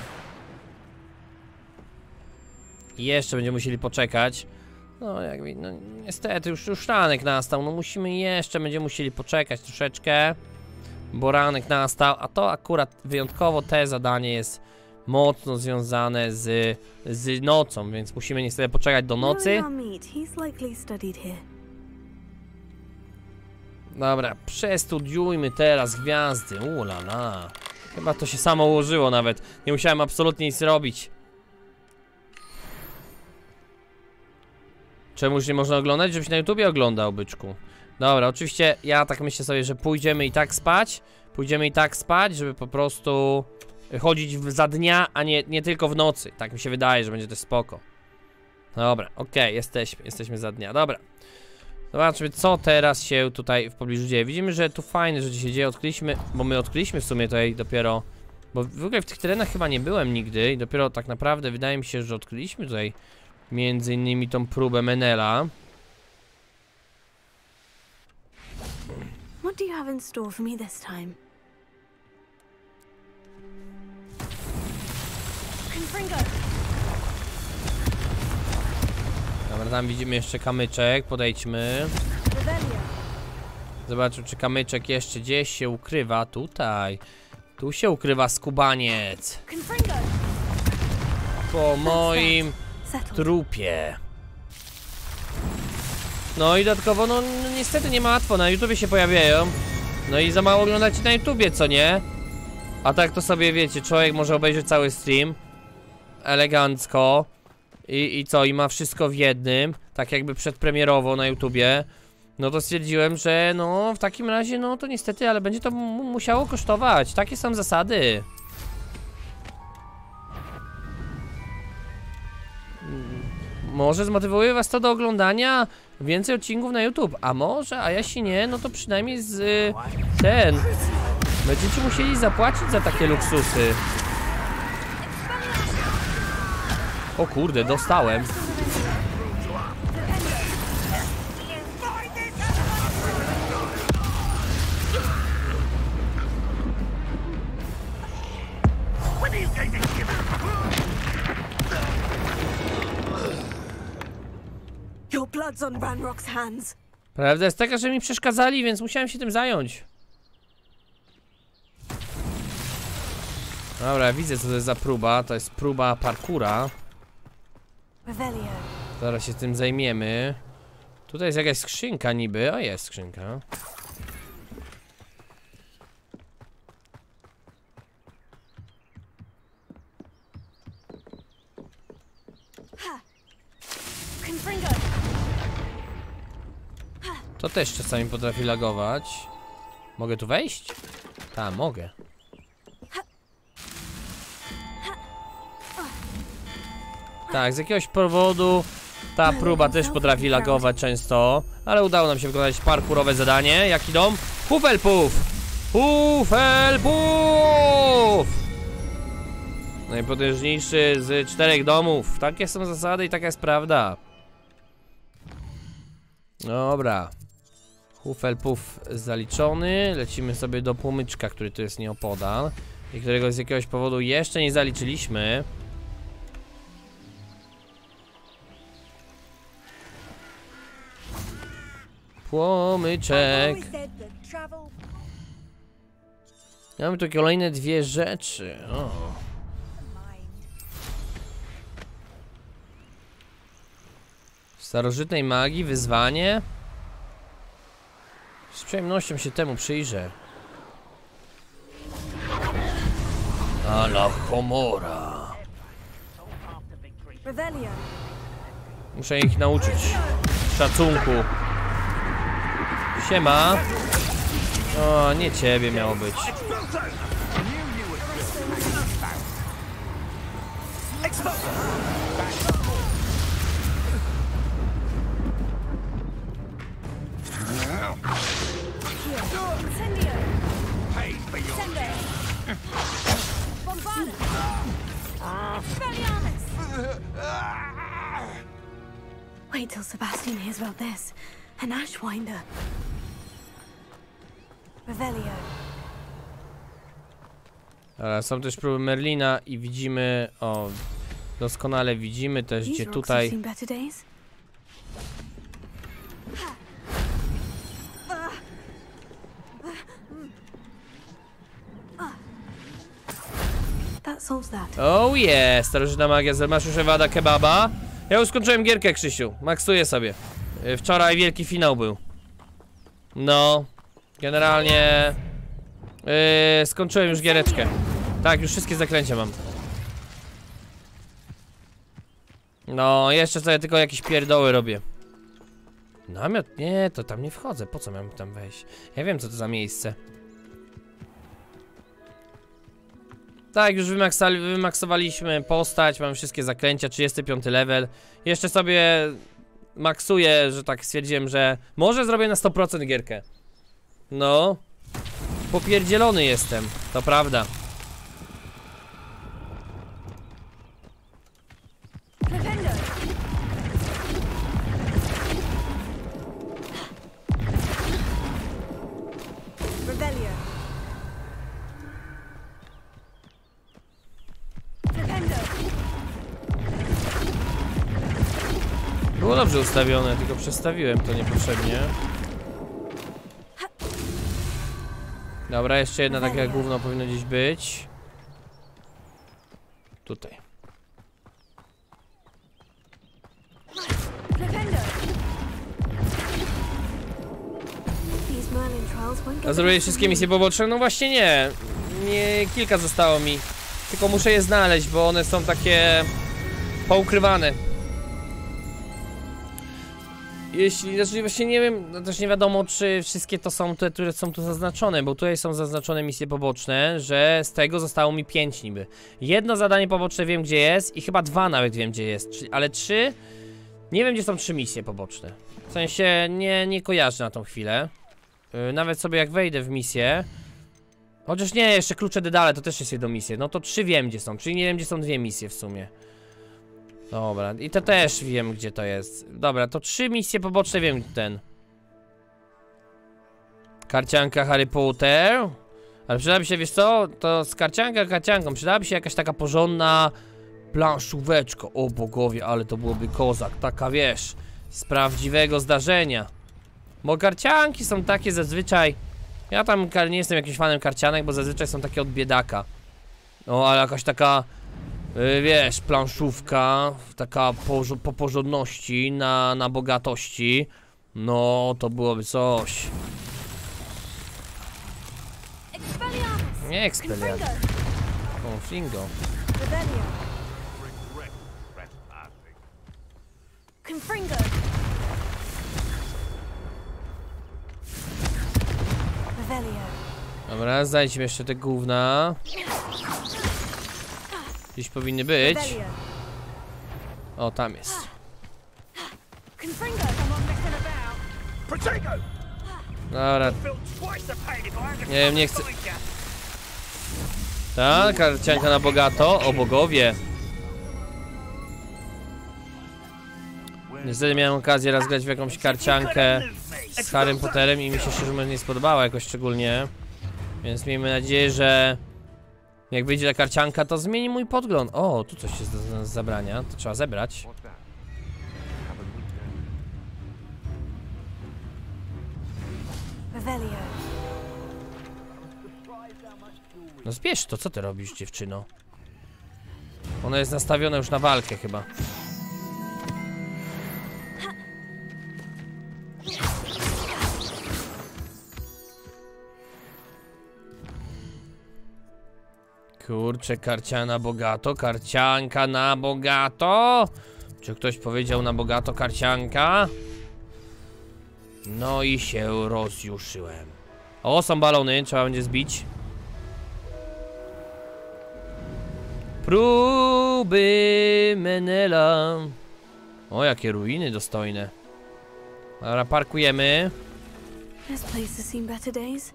I jeszcze będziemy musieli poczekać. No jakby, no niestety już ranek nastał. No będziemy musieli poczekać troszeczkę. Bo ranek nastał, a to akurat wyjątkowo te zadanie jest mocno związane z nocą, więc musimy niestety poczekać do nocy. Dobra, przestudiujmy teraz gwiazdy. Ulala. Chyba to się samo ułożyło nawet. Nie musiałem absolutnie nic robić. Czemuż nie można oglądać? Żebyś na YouTubie oglądał, byczku. Dobra, oczywiście ja tak myślę sobie, że pójdziemy i tak spać. Żeby po prostu chodzić za dnia, a nie tylko w nocy. Tak mi się wydaje, że będzie też spoko. Dobra, okej, jesteśmy za dnia, dobra. Zobaczmy, co teraz się tutaj w pobliżu dzieje. Widzimy, że tu fajne rzeczy się dzieje. Odkryliśmy, bo my odkryliśmy w sumie tutaj dopiero... Bo w ogóle w tych terenach chyba nie byłem nigdy i dopiero tak naprawdę wydaje mi się, że odkryliśmy tutaj między innymi tą próbę Menela. What do you have in store for me this time? Confringo. Dobra, tam widzimy jeszcze kamyczek, podejdźmy. Zobaczmy, czy kamyczek jeszcze gdzieś się ukrywa. Tutaj. Tu się ukrywa skubaniec. Po moim trupie. No i dodatkowo, no niestety nie ma łatwo, na YouTubie się pojawiają. No i za mało oglądacie na YouTubie, co nie? A tak to sobie wiecie, człowiek może obejrzeć cały stream elegancko. I co? I ma wszystko w jednym. Tak jakby przedpremierowo na YouTubie. No to stwierdziłem, że no w takim razie, no to niestety, ale będzie to musiało kosztować. Takie są zasady. Może zmotywuje was to do oglądania więcej odcinków na YouTube. A może, a jeśli nie, no to przynajmniej będziecie musieli zapłacić za takie luksusy. O kurde, dostałem. Your blood's on Ranrock's hands. Prawda jest taka, że mi przeszkadzali, więc musiałem się tym zająć. Dobra, widzę, co to jest za próba. To jest próba parkura. Zaraz się tym zajmiemy. Tutaj jest jakaś skrzynka niby. O, jest skrzynka. To też czasami potrafi lagować. Mogę tu wejść? Tak, mogę. Tak, z jakiegoś powodu ta próba też potrafi lagować często. Ale udało nam się wykonać parkurowe zadanie. Jaki dom? Hufflepuff! Hufflepuff! Najpotężniejszy z 4 domów. Takie są zasady i taka jest prawda. Dobra. Hufflepuff zaliczony. Lecimy sobie do płomyczka, który tu jest nieopodal i którego z jakiegoś powodu jeszcze nie zaliczyliśmy. Płomyczek. Mamy tu kolejne 2 rzeczy. O. Starożytnej magii, wyzwanie. Z przyjemnością się temu przyjrzę. Ala Homora. Muszę ich nauczyć szacunku. Siema. O, nie ciebie miało być. wait till Sebastian hears about this. An Ashwinder. Revelio. Ale są też próby Merlina i widzimy, o, doskonale widzimy też, gdzie These rocks have tutaj... seen better days. That solves that. Oh yeah, starożytna magia z Maszu Wada Kebaba. Ja już skończyłem gierkę, Krzysiu, maksuję sobie. Wczoraj wielki finał był. No, generalnie... skończyłem już giereczkę. Tak, już wszystkie zaklęcia mam. No, jeszcze sobie tylko jakieś pierdoły robię. Namiot? Nie, to tam nie wchodzę. Po co miałem tam wejść? Ja wiem, co to za miejsce. Tak, już wymaksowaliśmy postać, mam wszystkie zaklęcia, 35 level. Jeszcze sobie maksuję, że tak stwierdziłem, że może zrobię na 100% gierkę. No. Popierdzielony jestem, to prawda. Revelio. Było dobrze ustawione, tylko przestawiłem to niepotrzebnie. Dobra, jeszcze jedna takie gówno powinno gdzieś być. Tutaj. A zrobiłeś wszystkie misje poboczne? No właśnie nie. Nie, kilka zostało mi. Tylko muszę je znaleźć, bo one są takie poukrywane. Jeśli, znaczy właśnie nie wiem, no też nie wiadomo, czy wszystkie to są te, które są tu zaznaczone, bo tutaj są zaznaczone misje poboczne, że z tego zostało mi 5 niby. Jedno zadanie poboczne wiem, gdzie jest i chyba 2 nawet wiem, gdzie jest, ale 3... Nie wiem, gdzie są 3 misje poboczne. W sensie nie kojarzę na tą chwilę. Nawet sobie jak wejdę w misję. Chociaż nie, jeszcze klucze Dedale to też jest jedną misję. No to 3 wiem, gdzie są, czyli nie wiem, gdzie są 2 misje w sumie. Dobra, i to też wiem, gdzie to jest. Dobra, to 3 misje poboczne wiem, ten. Karcianka Harry Potter. Ale przydałaby się, wiesz co? To z karcianką przydałaby się jakaś taka porządna planszóweczka. O bogowie, ale to byłoby kozak. Taka, wiesz, z prawdziwego zdarzenia. Bo karcianki są takie zazwyczaj... Ja tam nie jestem jakimś fanem karcianek, bo zazwyczaj są takie od biedaka. No, ale jakaś taka... wiesz, planszówka, taka po porządności, na bogatości. No, to byłoby coś. Nie Expelliarmus. O, Fringo. Confringo. Revelio. Dobra, znajdźmy jeszcze te gówna. Gdzieś powinny być. O, tam jest. Dobra. Nie wiem, nie chcę. Tak, karcianka na bogato. O bogowie. Niestety miałem okazję raz grać w jakąś karciankę z Harrym Potterem i mi się szczerze mówiąc nie spodobała jakoś szczególnie. Więc miejmy nadzieję, że jak wyjdzie ta karcianka, to zmieni mój podgląd. O, tu coś się z zabrania, to trzeba zebrać. No zbierz to, co ty robisz, dziewczyno? Ona jest nastawiona już na walkę chyba. Kurczę, karcia na bogato, karcianka na bogato. Czy ktoś powiedział na bogato karcianka? No i się rozjuszyłem. O, są balony, trzeba będzie zbić. Próby Menela. O, jakie ruiny dostojne. Dobra, parkujemy. This place has seen better days.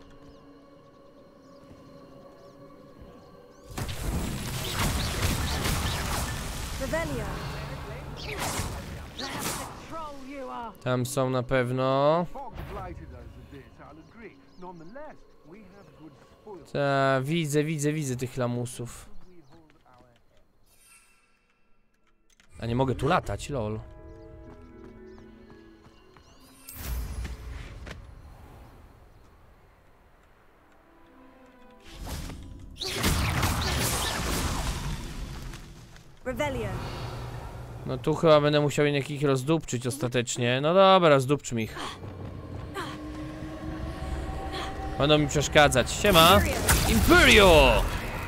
Revelio. Tam są na pewno. Ta, widzę tych lamusów. A nie mogę tu latać, lol. Revelio. No tu chyba będę musiał jakich rozdupczyć ostatecznie. No dobra, rozdupczmy ich. Będą mi przeszkadzać. Siema! Imperio!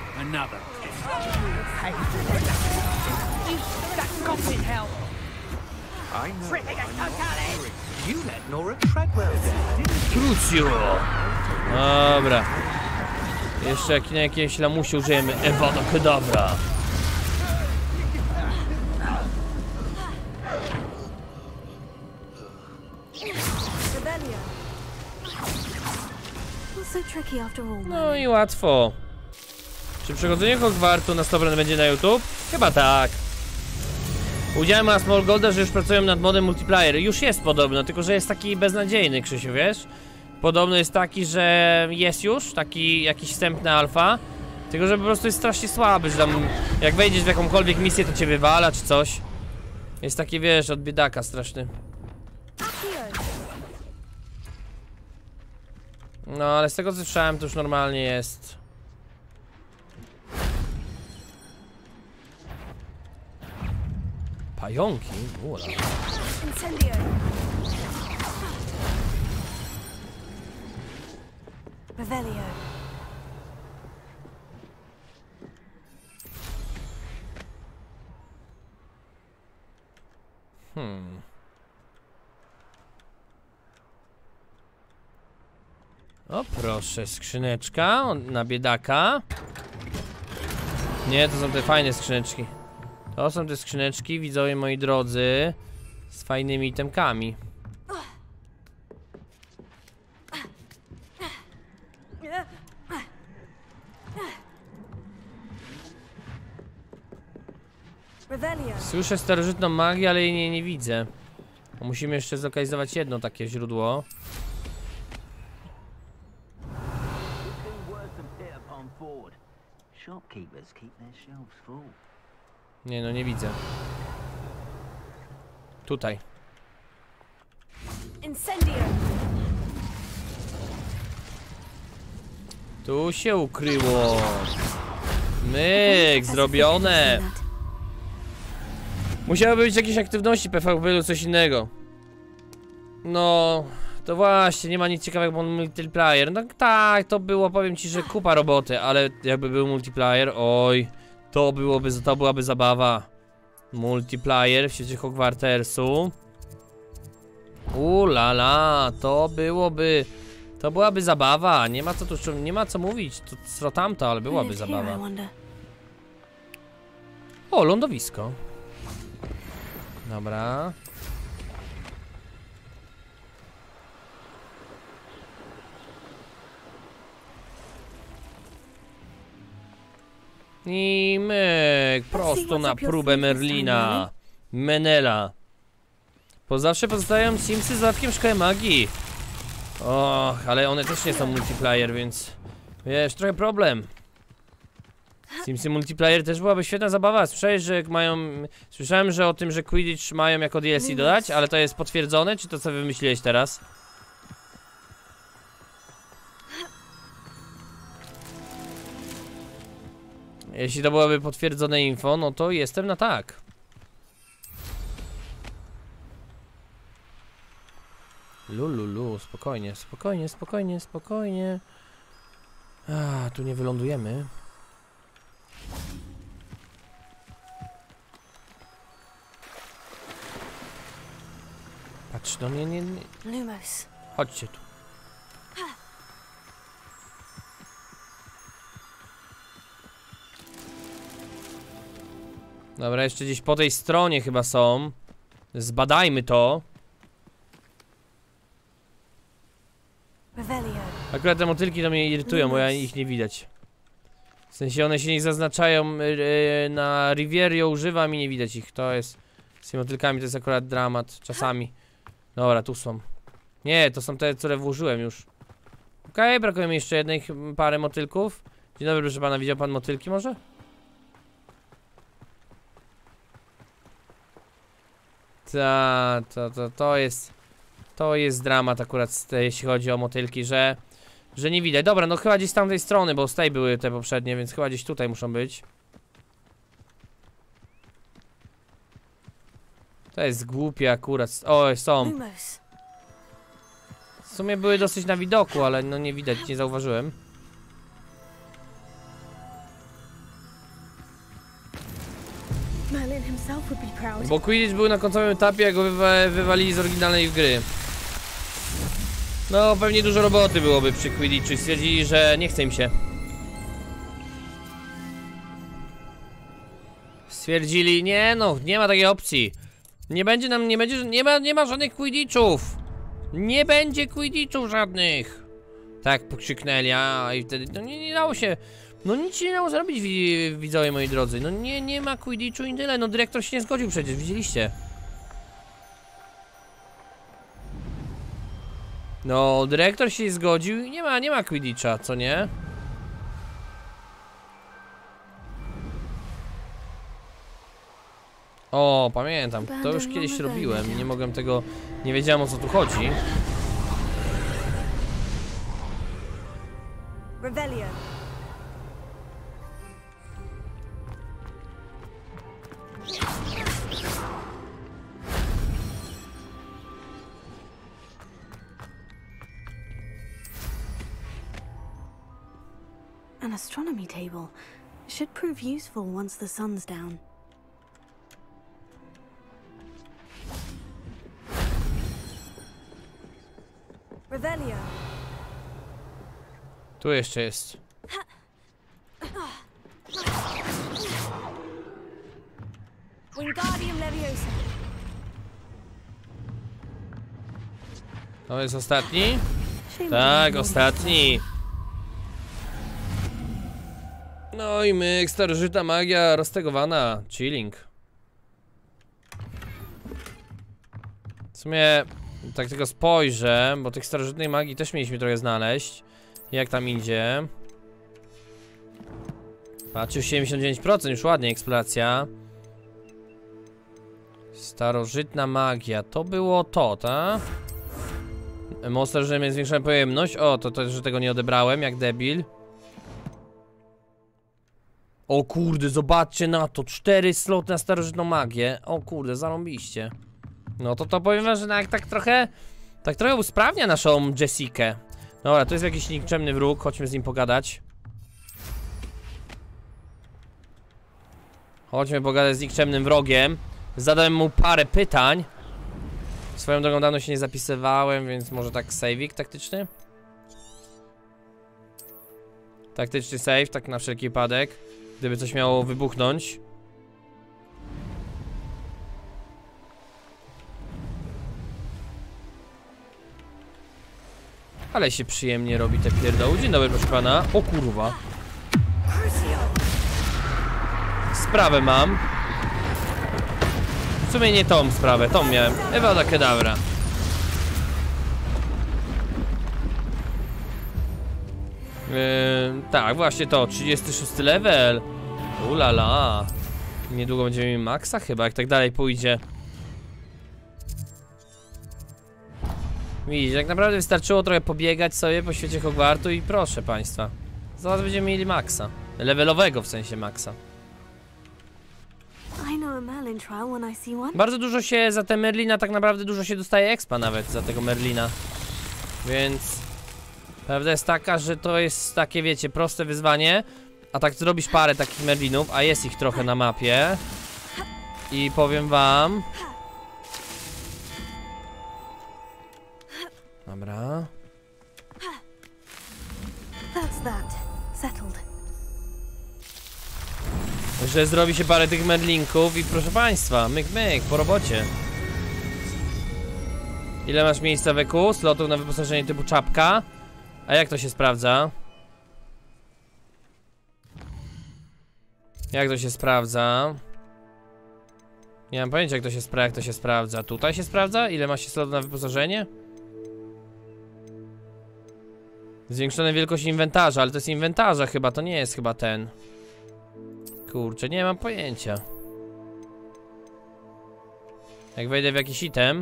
Crucio! Dobra. Jeszcze jak na jakieś lamusie użyjemy Evada Kedavra. Revelio. Not so tricky after all. No i łatwo. Czy przechodzenie Hogwartu na 100% będzie na YouTube? Chyba tak. Udziałem ma Small Golda, że już pracują nad modem multiplayer. Już jest podobno, tylko że jest taki beznadziejny, Krzysiu, wiesz? Podobno jest taki, że jest już taki jakiś wstępny alfa. Tylko że po prostu jest strasznie słaby, że tam jak wejdziesz w jakąkolwiek misję, to cię wywala czy coś. Jest taki, wiesz, od biedaka straszny. No, ale z tego co słyszałem, to już normalnie jest. Pająki? Ula. Incendio. Revelio. O proszę, skrzyneczka na biedaka. Nie, to są te fajne skrzyneczki. To są te skrzyneczki, widzowie moi drodzy, z fajnymi itemkami. Revelio. Słyszę starożytną magię, ale jej nie widzę. Musimy jeszcze zlokalizować jedno takie źródło. Nie no, nie widzę. Tutaj. Incendio. Tu się ukryło. Myk, zrobione. Musiały być jakieś aktywności PvP lub coś innego. No, to właśnie, nie ma nic ciekawego, bo multiplayer. No tak, to było, powiem ci, że kupa roboty, ale jakby był multiplayer, oj, to byłaby zabawa. Multiplayer w świecie Hogwartersu. La, to byłaby zabawa. Nie ma co tu, nie ma co mówić, to co tamto, ale byłaby zabawa. O, lądowisko. Dobra. I myk, prosto na próbę Merlina. Menela. Bo zawsze pozostają Simsy z dodatkiem szkoły magii. Och, ale one też nie są multiplayer, więc wiesz, trochę problem. Simsy multiplayer też byłaby świetna zabawa. Słyszałem, że o tym, że Quidditch mają jako DLC dodać, ale to jest potwierdzone, czy to co wymyśliłeś teraz? Jeśli to byłoby potwierdzone info, no to jestem na tak. Lululu, spokojnie. A, tu nie wylądujemy. Patrz, no nie. Lumos. Chodźcie tu. Dobra, jeszcze gdzieś po tej stronie chyba są. Zbadajmy to. Revelio. Akurat te motylki to mnie irytują, bo ja ich nie widać. W sensie one się nie zaznaczają na Rivierio używam i nie widać ich. To jest... Z tymi motylkami to jest akurat dramat czasami. Dobra, tu są. Nie, to są te, które włożyłem już. Okej, brakuje mi jeszcze jednej pary motylków. Dzień dobry, proszę pana, widział pan motylki może? To jest dramat akurat, jeśli chodzi o motylki, że nie widać. Dobra, no chyba gdzieś z tamtej strony, bo z tej były te poprzednie, więc chyba gdzieś tutaj muszą być. To jest głupie akurat. O, są. Lumos. W sumie były dosyć na widoku, ale no nie widać, nie zauważyłem. Merlin himself would be proud. Bo Quidditch był na końcowym etapie, jak go wywalili z oryginalnej gry. No, pewnie dużo roboty byłoby przy Quidditchu i stwierdzili, że nie chce im się. Stwierdzili, nie no, nie ma takiej opcji. Nie ma żadnych Quidditchów. Nie będzie Quidditchów żadnych. Tak pokrzyknęli, a i wtedy, no nie dało się. No nic się nie dało zrobić, widzowie moi drodzy. No nie ma Quidditchu i tyle. No dyrektor się nie zgodził przecież, widzieliście. No dyrektor się zgodził i nie ma Quidditcha, co nie? O, pamiętam, to już kiedyś robiłem i nie mogłem tego, nie wiedziałem o co tu chodzi. Revelio. An astronomy table. Should prove useful once the sun's down. Revelio. Tu jeszcze jest. Wingardium Leviosa. To jest ostatni? Tak, ostatni. No i myk, starożytna magia roztegowana. Chilling. W sumie tak tylko spojrzę, bo tych starożytnej magii też mieliśmy trochę znaleźć. Jak tam idzie? Patrzcie, 79%, już ładnie eksploracja. Starożytna magia, to było to, tak? Monster, że mnie zwiększałem pojemność. O, to, że tego nie odebrałem, jak debil. O kurde, zobaczcie na to, 4 sloty na starożytną magię. O kurde, zarąbiście. No to powiem wam, że tak trochę usprawnia naszą Jessikę. Dobra, to jest jakiś nikczemny wróg, chodźmy z nim pogadać. Chodźmy pogadać z nikczemnym wrogiem. Zadałem mu parę pytań. Swoją drogą dawno się nie zapisywałem, więc może tak save'ik taktyczny? Taktyczny save, tak na wszelki wypadek. Gdyby coś miało wybuchnąć. Ale się przyjemnie robi te pierdoły. Dzień dobry, proszę pana. O kurwa. Sprawę mam. W sumie nie tą sprawę, tą miałem. Avada Kedavra. Tak, właśnie to. 36 level. Ulala. Niedługo będziemy mieli maksa chyba, jak tak dalej pójdzie. Widzicie, tak naprawdę wystarczyło trochę pobiegać sobie po świecie Hogwartu i proszę państwa. Zaraz będziemy mieli maksa. Levelowego w sensie maksa. Bardzo dużo się za te Merlina, tak naprawdę dużo się dostaje expa nawet za tego Merlina. Więc prawda jest taka, że to jest takie, wiecie, proste wyzwanie. A tak zrobisz parę takich Merlinów, a jest ich trochę na mapie. I powiem wam... Dobra. Że zrobi się parę tych Merlinków i proszę państwa, myk myk, po robocie. Ile masz miejsca w EQ? Slotów na wyposażenie typu czapka. A jak to się sprawdza? Jak to się sprawdza? Nie mam pojęcia, jak to się sprawdza. Tutaj się sprawdza? Ile ma się slotów na wyposażenie? Zwiększona wielkość inwentarza, ale to jest inwentarza chyba, to nie jest chyba ten. Kurczę, nie mam pojęcia. Jak wejdę w jakiś item.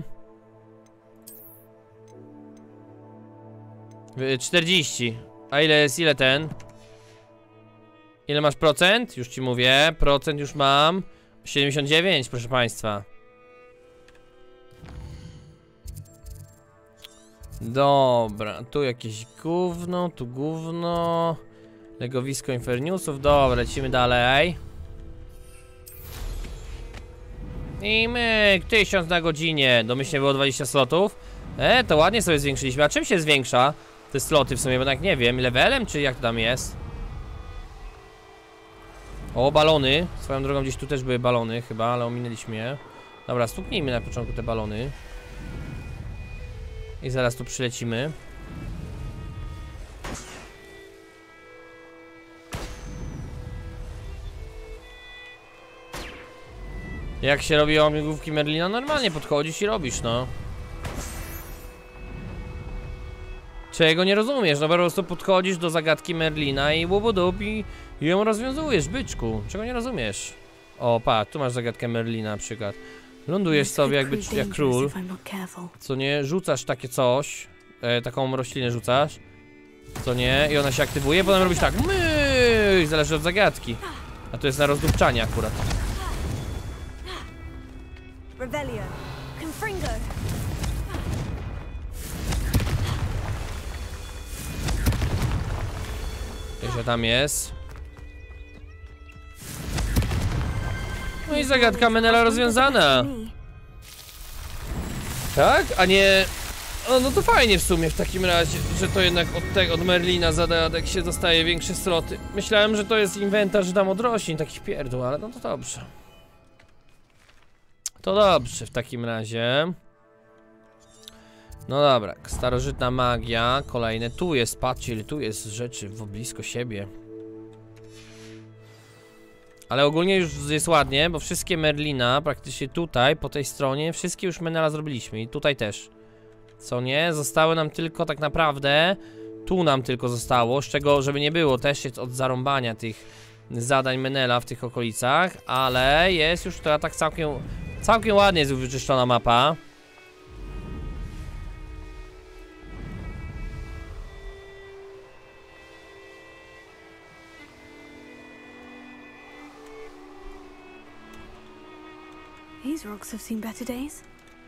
40. A ile ten? Ile masz procent? Już ci mówię, procent już mam. 79, proszę państwa. Dobra, tu jakieś gówno, tu gówno. Legowisko Inferniusów, dobra, lecimy dalej. I myk, 1000 na godzinie. Domyślnie było 20 slotów. To ładnie sobie zwiększyliśmy. A czym się zwiększa te sloty w sumie, bo tak nie wiem, levelem czy jak to tam jest? O, balony. Swoją drogą gdzieś tu też były balony chyba, ale ominęliśmy je. Dobra, stuknijmy na początku te balony. I zaraz tu przylecimy. Jak się robi omigówki Merlina? Normalnie podchodzisz i robisz, no. Czego nie rozumiesz? No po prostu podchodzisz do zagadki Merlina i łubudup i ją rozwiązujesz, byczku. Czego nie rozumiesz? O, patrz, tu masz zagadkę Merlina na przykład. Lądujesz sobie jak król. Co nie? Rzucasz takie coś. Taką roślinę rzucasz. Co nie? I ona się aktywuje, potem robisz tak. Myy! Zależy od zagadki. A to jest na rozdupczanie akurat. Revelio. Confringo. Jeszcze tam jest. No i zagadka Menela rozwiązana. Tak? A nie... O, no to fajnie w sumie w takim razie, że to jednak od Merlina zagadek się dostaje większe sloty. Myślałem, że to jest inwentarz tam od roślin, takich pierdół, ale no to dobrze. To dobrze w takim razie. No dobra, starożytna magia, kolejne. Tu jest, patrzcie ile tu jest rzeczy blisko siebie. Ale ogólnie już jest ładnie, bo wszystkie Merlina praktycznie tutaj, po tej stronie, wszystkie już Menela zrobiliśmy i tutaj też. Co nie? Zostały nam tylko tak naprawdę, tu nam tylko zostało, z czego żeby nie było też jest od zarąbania tych zadań Menela w tych okolicach, ale jest już to tak całkiem ładnie jest wyczyszczona mapa. These rocks have seen better days.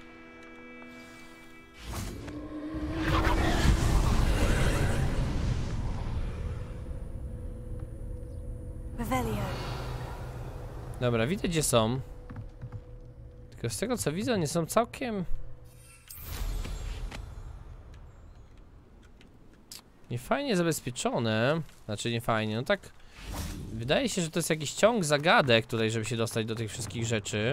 Revelio. Dobra, widzę gdzie są. Tylko z tego co widzę, one są całkiem... niefajnie zabezpieczone. Znaczy niefajnie, no tak... Wydaje się, że to jest jakiś ciąg zagadek tutaj, żeby się dostać do tych wszystkich rzeczy.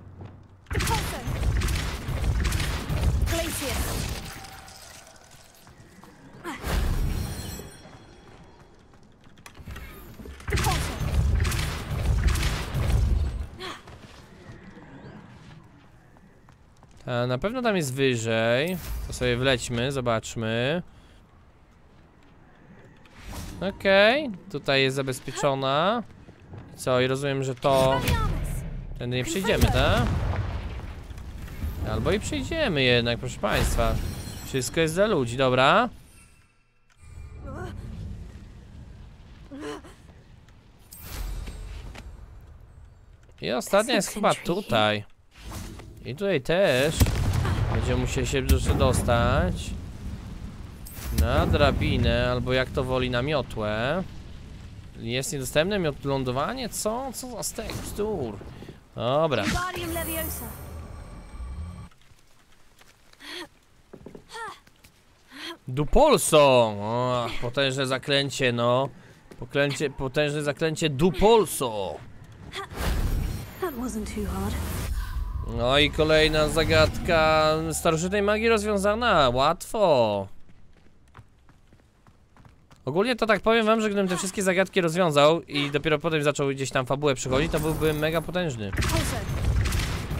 Na pewno tam jest wyżej. To sobie wlećmy, zobaczmy. Okej, tutaj jest zabezpieczona. Co, i rozumiem, że to... Tędy nie przyjdziemy, tak? Albo i przyjdziemy jednak, proszę państwa. Wszystko jest dla ludzi, dobra. I ostatnia jest chyba tutaj. I tutaj też. Będziemy musieli się dostać. Na drabinę, albo jak to woli na miotłę. Jest niedostępne lądowanie? Co? Co za stek bzdur? Dobra. Dupolso! O, potężne zaklęcie, no. Potężne zaklęcie Dupolso. No i kolejna zagadka starożytnej magii rozwiązana. Łatwo. Ogólnie to tak powiem wam, że gdybym te wszystkie zagadki rozwiązał i dopiero potem zaczął gdzieś tam fabułę przychodzić, to byłby mega potężny.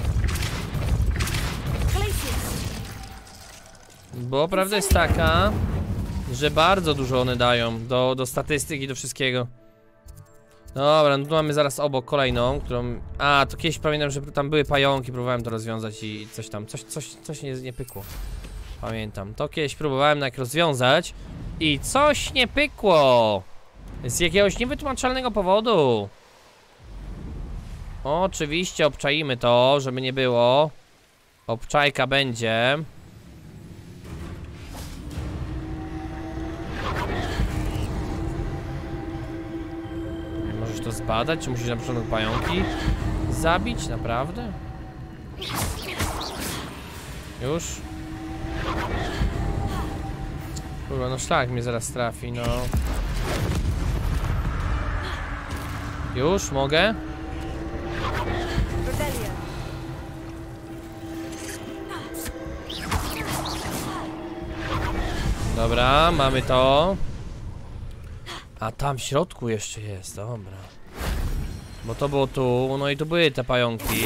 Bo prawda jest taka, że bardzo dużo one dają do statystyk i do wszystkiego. Dobra, no tu mamy zaraz obok kolejną, którą... A, to kiedyś pamiętam, że tam były pająki, próbowałem to rozwiązać i coś tam, coś nie pykło. Pamiętam, to kiedyś próbowałem jak rozwiązać i coś nie pykło. Z jakiegoś niewytłumaczalnego powodu. Oczywiście obczaimy to, żeby nie było. Obczajka będzie. Możesz to zbadać, czy musisz na początku pająki zabić? Naprawdę? Już? Kurwa, no szlak mnie zaraz trafi, no. Już? Mogę? Dobra, mamy to. A tam w środku jeszcze jest, dobra. Bo to było tu, no i tu były te pająki.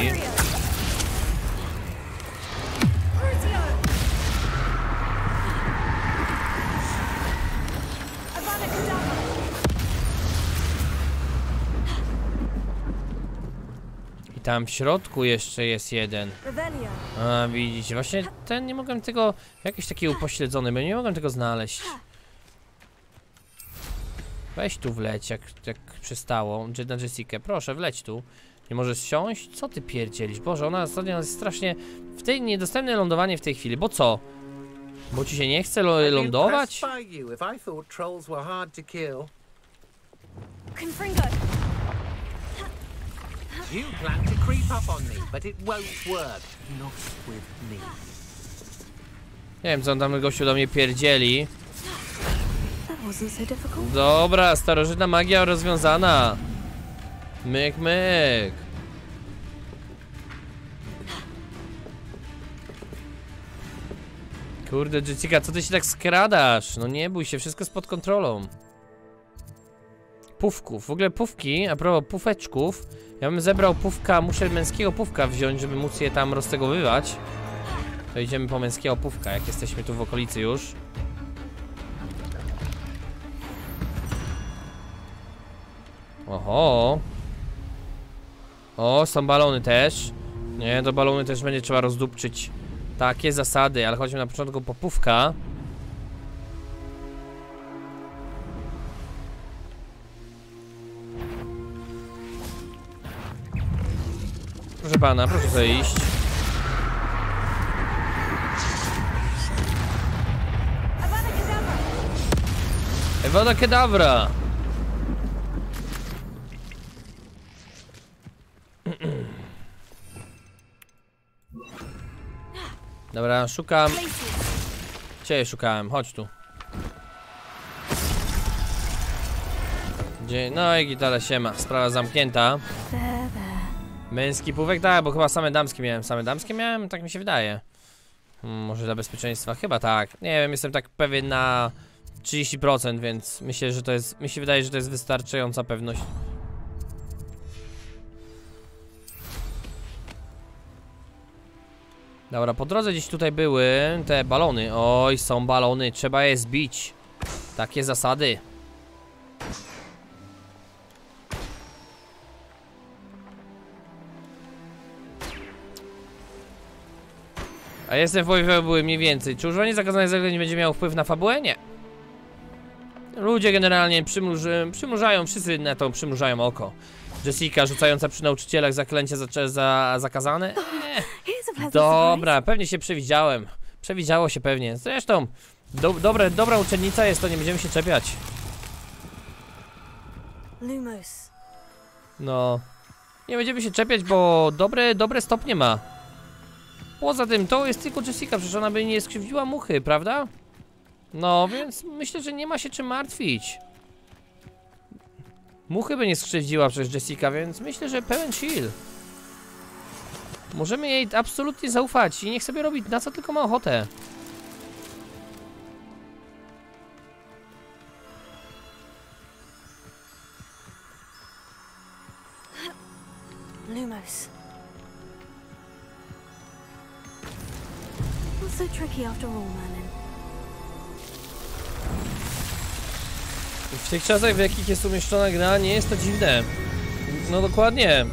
I tam w środku jeszcze jest jeden. A, widzicie, właśnie ten nie mogłem tego... Jakiś taki upośledzony, bo nie mogłem tego znaleźć. Weź tu wleć, jak przystało. Na Jessikę, proszę, wleć tu. Nie możesz siąść? Co ty pierdzielisz? Boże, ona ostatnio jest strasznie... W tej niedostępne lądowanie w tej chwili, bo co? Bo ci się nie chce lądować? You plan to creep up on me, but it won't work. Not with me. Nie wiem, co on tam gościu do mnie pierdzieli. That wasn't so difficult. Dobra, starożytna magia rozwiązana. Myk, myk. Kurde, Jessica, co ty się tak skradasz? No nie bój się, wszystko jest pod kontrolą. Pufków, w ogóle pufki, a propos pufeczków. Ja bym zebrał pufka, muszę męskiego pufka wziąć, żeby móc je tam roztegowywać. To idziemy po męskiego pufka, jak jesteśmy tu w okolicy już. Oho. O, są balony też. Nie, do balony też będzie trzeba rozdupczyć. Takie zasady, ale chodźmy na początku po pufka. Proszę pana, proszę sobie iść. Avada Kedavra! Dobra, szukam. Ciebie szukałem, chodź tu. Gdzie? No i gitara siema, sprawa zamknięta. Męski pufek? Tak, bo chyba same damskie miałem. Same damskie miałem? Tak mi się wydaje. Może dla bezpieczeństwa? Chyba tak. Nie wiem, jestem tak pewien na 30%, więc myślę, że to jest... Mi się wydaje, że to jest wystarczająca pewność. Dobra, po drodze gdzieś tutaj były te balony. Oj, są balony, trzeba je zbić. Takie zasady. A jestem w były mniej więcej. Czy używanie zakazanych zaklęć będzie miało wpływ na fabułę? Nie. Ludzie generalnie przymurzają, wszyscy na to przymurzają oko. Jessica rzucająca przy nauczycielach zaklęcia zakazane? Nie. Dobra, pewnie się przewidziałem. Przewidziało się pewnie. Zresztą, dobra uczennica jest, to nie będziemy się czepiać. Lumos. No. Nie będziemy się czepiać, bo dobre stopnie ma. Poza tym, to jest tylko Jessica, przecież ona by nie skrzywdziła muchy, prawda? No, więc myślę, że nie ma się czym martwić. Muchy by nie skrzywdziła przecież Jessica, więc myślę, że pełen chill. Możemy jej absolutnie zaufać i niech sobie robi na co tylko ma ochotę. Lumos. Not so tricky after all, Merlin. W tych czasach, w jakich jest umieszczona gra, nie jest to dziwne. No dokładnie.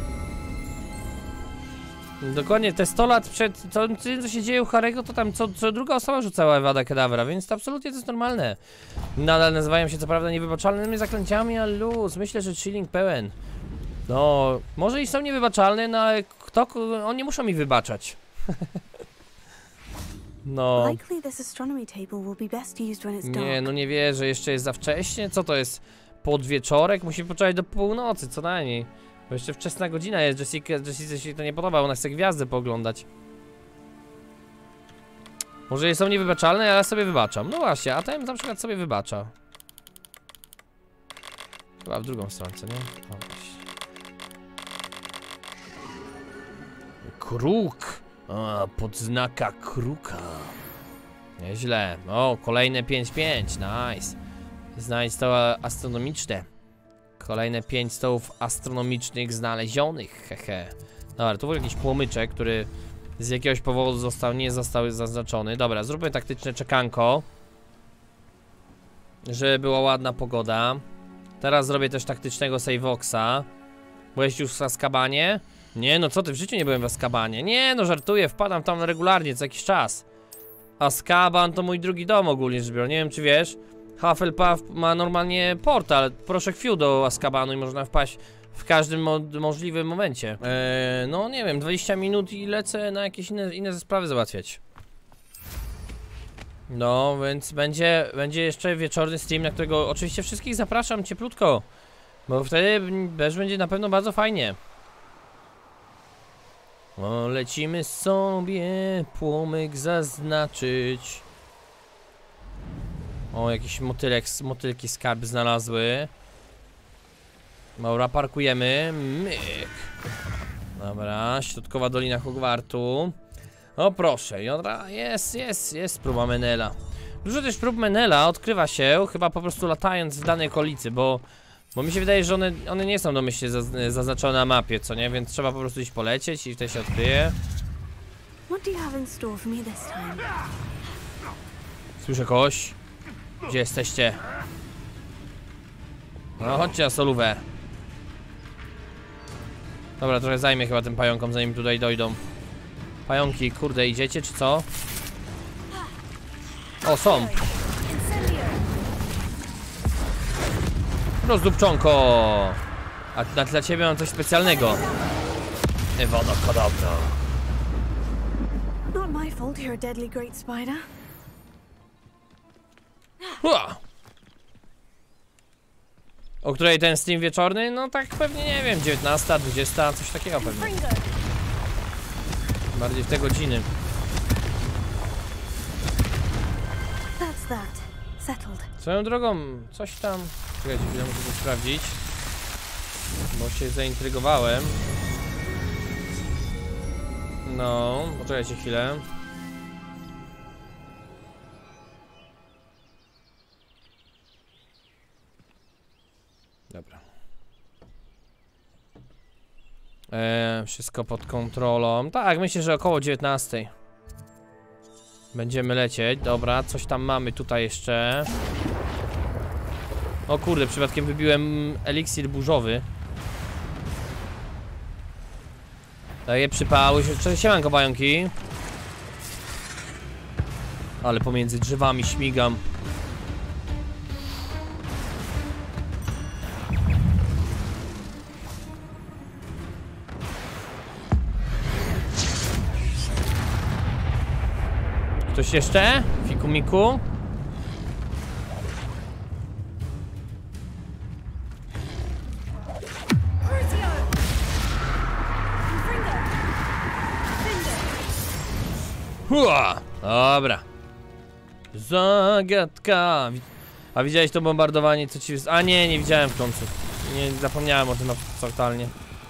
Dokładnie, te 100 lat przed tym, co się dzieje u Harry'ego, to tam co druga osoba rzucała Avada Kedavra, więc to absolutnie to jest normalne. Nadal nazywają się co prawda niewybaczalnymi zaklęciami, ale luz, myślę, że chilling pełen. No, może i są niewybaczalne, no ale oni nie muszą mi wybaczać. No. Nie, no nie wierzę, jeszcze jest za wcześnie, co to jest? Podwieczorek? Musimy poczekać do północy, co najmniej. Bo jeszcze wczesna godzina jest, Jessice się to nie podoba, ona chce gwiazdy pooglądać. Może są niewybaczalne, ale ja sobie wybaczam. No właśnie, a ten na przykład sobie wybacza. Chyba w drugą stronę, co nie? O, kruk! A, podznaka kruka. Nieźle. O, kolejne 5-5, nice. Znajdź stoły astronomiczne. Kolejne 5 stołów astronomicznych znalezionych, hehe. Dobra, tu był jakiś płomyczek, który z jakiegoś powodu nie został zaznaczony. Dobra, zróbmy taktyczne czekanko, żeby była ładna pogoda. Teraz zrobię też taktycznego saveoxa. Byłeś już w Azkabanie? Nie, no co ty, w życiu nie byłem w Azkabanie. Nie, no żartuję, wpadam tam regularnie co jakiś czas. Azkaban to mój drugi dom ogólnie rzecz biorąc, nie wiem czy wiesz. Hufflepuff ma normalnie portal, proszek Fiu do Azkabanu i można wpaść w każdym możliwym momencie. No nie wiem, 20 minut i lecę na jakieś inne sprawy załatwiać. No, więc będzie jeszcze wieczorny stream, na którego oczywiście wszystkich zapraszam cieplutko. Bo wtedy też będzie na pewno bardzo fajnie. O, lecimy sobie płomyk zaznaczyć. O, jakiś motylki skarb znalazły. Dobra, parkujemy. Myk. Dobra, środkowa dolina Hogwartu. O proszę, jest próba Menela. Dużo też prób Menela odkrywa się, chyba po prostu latając w danej okolicy, bo mi się wydaje, że one nie są domyślnie zaznaczone na mapie, co nie? Więc trzeba po prostu iść polecieć i wtedy się odkryje. Słyszę kogoś. Gdzie jesteście? No chodźcie na solówę. Dobra, trochę zajmie chyba tym pająkom, zanim tutaj dojdą. Pająki, kurde, idziecie czy co? O, są. Rozdupczonko. A dla ciebie mam coś specjalnego. Avada Kedavra. Not my fault you're a deadly great spider. O której ten stream wieczorny? No tak pewnie nie wiem, 19, 20, coś takiego pewnie. Bardziej w te godziny. Swoją drogą, coś tam... Czekajcie chwilę, muszę to sprawdzić. Bo się zaintrygowałem. No, poczekajcie chwilę. Dobra. Wszystko pod kontrolą. Tak, myślę, że około 19. Będziemy lecieć. Dobra, coś tam mamy tutaj jeszcze. O kurde, przypadkiem wybiłem eliksir burzowy. Daję przypały. Siemanko pająki. Ale pomiędzy drzewami śmigam. Ktoś jeszcze? Fikumiku? Hua! Dobra. Zagadka. A widziałeś to bombardowanie, co ci... A nie widziałem w końcu. Nie, zapomniałem o tym totalnie.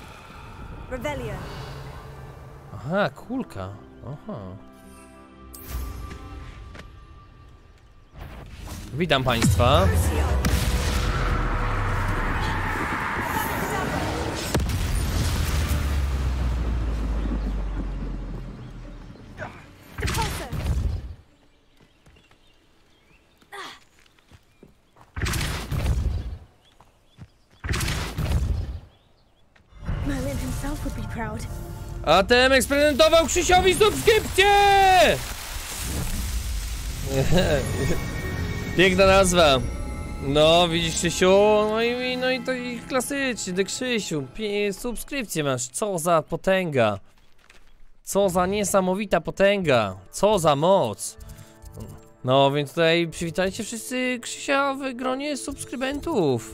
Aha, kulka. Aha. Witam państwa. proud. ATM eksperymentował Krzysiowi subskrypcję! Piękna nazwa. No, widzisz, Krzysiu? No i to i klasycznie, ty Krzysiu. Subskrypcję masz. Co za potęga. Co za niesamowita potęga. Co za moc. No, więc tutaj przywitajcie wszyscy Krzysia w gronie subskrybentów.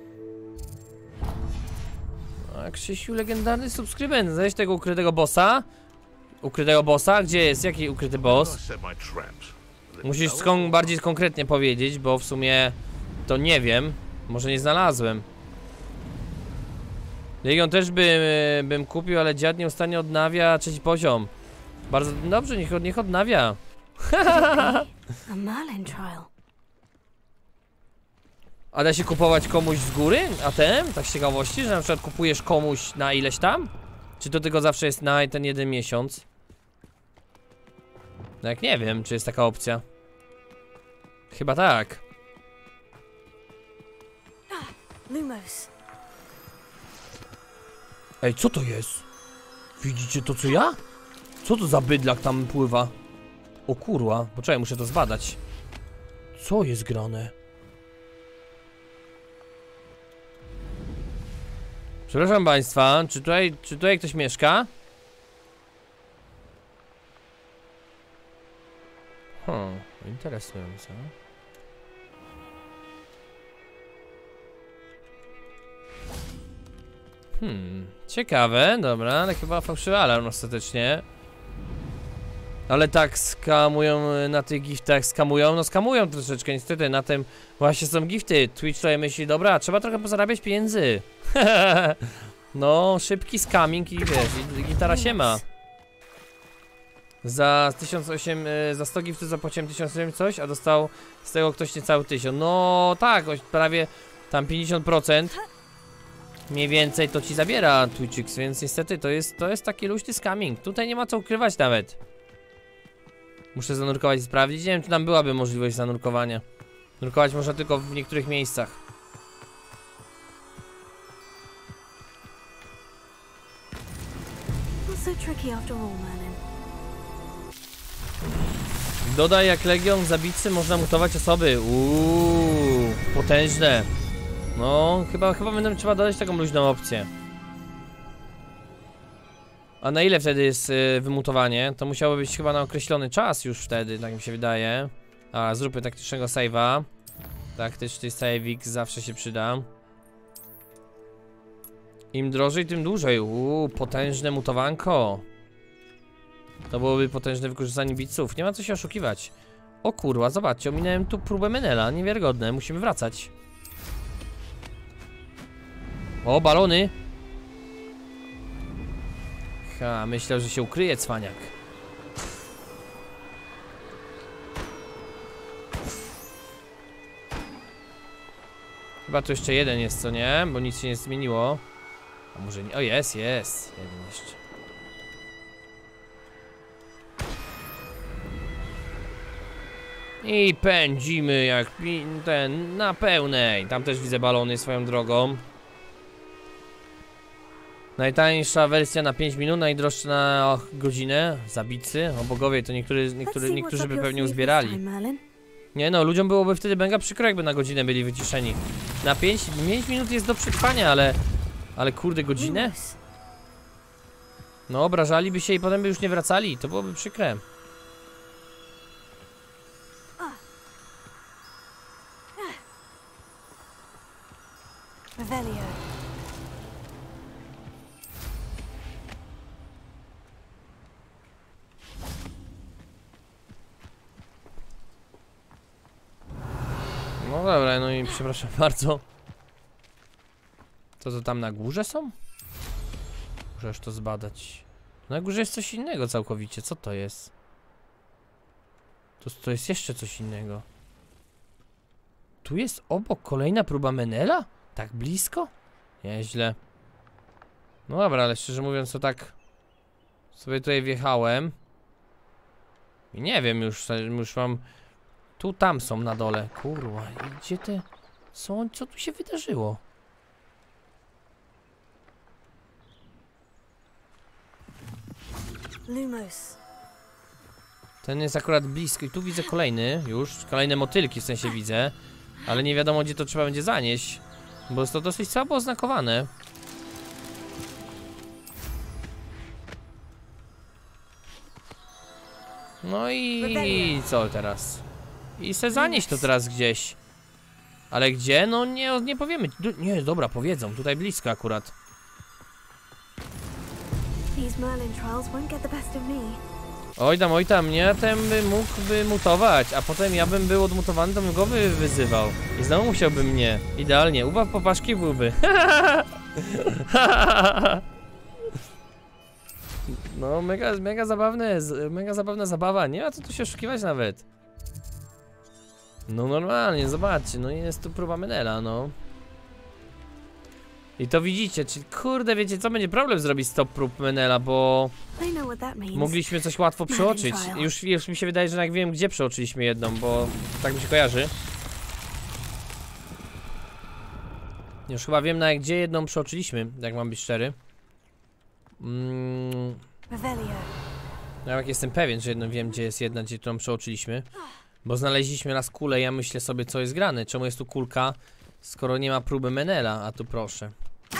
A Krzysiu, legendarny subskrybent. Znaleźć tego ukrytego bossa? Ukrytego bossa? Gdzie jest? Jaki ukryty boss? Musisz bardziej konkretnie powiedzieć, bo w sumie to nie wiem. Może nie znalazłem. Legion też bym kupił, ale dziad nieustannie odnawia 3. poziom. Bardzo dobrze, niech odnawia. A Merlin trial. A da się kupować komuś z góry ATM? Tak z ciekawości, że na przykład kupujesz komuś na ileś tam? Czy to tylko zawsze jest na ten 1 miesiąc? No jak nie wiem, czy jest taka opcja. Chyba tak. Lumos. Ej, co to jest? Widzicie to co ja? Co to za bydlak tam pływa? O kurwa, poczekaj, muszę to zbadać. Co jest grane? Przepraszam państwa, czy tutaj ktoś mieszka? Interesujące. Ciekawe, dobra, ale chyba fałszywy alarm ostatecznie. Ale tak skamują na tych giftach, no skamują troszeczkę, niestety, na tym właśnie są gifty. Twitch tutaj myśli, dobra, trzeba trochę pozarabiać pieniędzy. No, szybki scamming i wiesz, i gitara się ma. Za 100 giftów zapłaciłem 1008 coś, a dostał z tego ktoś niecały 1000. No tak, prawie tam 50%. Mniej więcej to ci zabiera Twitchix, więc niestety to jest taki luźny scamming. Tutaj nie ma co ukrywać nawet. Muszę zanurkować i sprawdzić. Nie wiem, czy tam byłaby możliwość zanurkowania. Nurkować można tylko w niektórych miejscach. Not so tricky after all, Merlin. Dodaj, jak Legion w zabicy można mutować osoby. Potężne. No, chyba będę trzeba dodać taką luźną opcję. A na ile wtedy jest wymutowanie? To musiało być chyba na określony czas już wtedy, tak mi się wydaje. A, zróbmy taktycznego save'a. Taktyczny save'ik zawsze się przyda. Im drożej, tym dłużej. Potężne mutowanko. To byłoby potężne wykorzystanie bitsów. Nie ma co się oszukiwać. O kurwa, zobaczcie, ominąłem tu próbę Menela. Niewiarygodne, musimy wracać. O, balony. Myślę, że się ukryje cwaniak. Chyba tu jeszcze jeden jest, co nie? Bo nic się nie zmieniło. A może nie? O, jest. Jeden jeszcze. I pędzimy jak ten na pełnej. Tam też widzę balony swoją drogą. Najtańsza wersja na 5 minut, najdroższa na godzinę. Zabicy, o bogowie, to niektórzy by pewnie uzbierali. Nie no, ludziom byłoby wtedy mega przykro, jakby na godzinę byli wyciszeni. Na 5 minut jest do przetrwania, ale kurde, godzinę? No, obrażaliby się i potem by już nie wracali, to byłoby przykre. Revelio. No dobra, no i przepraszam bardzo. To tam na górze są? Muszę już to zbadać. Na górze jest coś innego całkowicie, co to jest? To jest jeszcze coś innego. Tu jest obok kolejna próba Menela? Tak blisko? Nieźle. No dobra, ale szczerze mówiąc to tak sobie tutaj wjechałem. I nie wiem, już mam... Tu, tam są na dole. Kurwa, i gdzie te są? Co tu się wydarzyło? Lumos. Ten jest akurat blisko i tu widzę kolejny już. Kolejne motylki w sensie widzę. Ale nie wiadomo gdzie to trzeba będzie zanieść. Bo jest to dosyć słabo oznakowane. No i co teraz? I se zanieść to teraz gdzieś. Ale gdzie? No nie powiemy. Nie, dobra, powiedzą. Tutaj blisko akurat. These Merlin trials won't get the best of me. Oj tam, nie, ten by mógłby mutować, a potem ja bym był odmutowany, to bym go wyzywał. I znowu musiałby mnie. Idealnie, ubaw popaszki byłby. No, mega zabawna zabawa, nie ma co tu się oszukiwać nawet. No normalnie, zobaczcie, no jest tu próba Menela, no. I to widzicie, czyli kurde, wiecie co, będzie problem zrobić stop prób Menela, bo mogliśmy coś łatwo przeoczyć. Już mi się wydaje, że jak wiem gdzie przeoczyliśmy jedną, bo tak mi się kojarzy. Już chyba wiem na gdzie jedną przeoczyliśmy, jak mam być szczery. Jak jestem pewien, że jedną wiem gdzie jest jedna, którą przeoczyliśmy. Bo znaleźliśmy raz kulę, ja myślę sobie co jest grane, czemu jest tu kulka, skoro nie ma próby Menela, a tu proszę.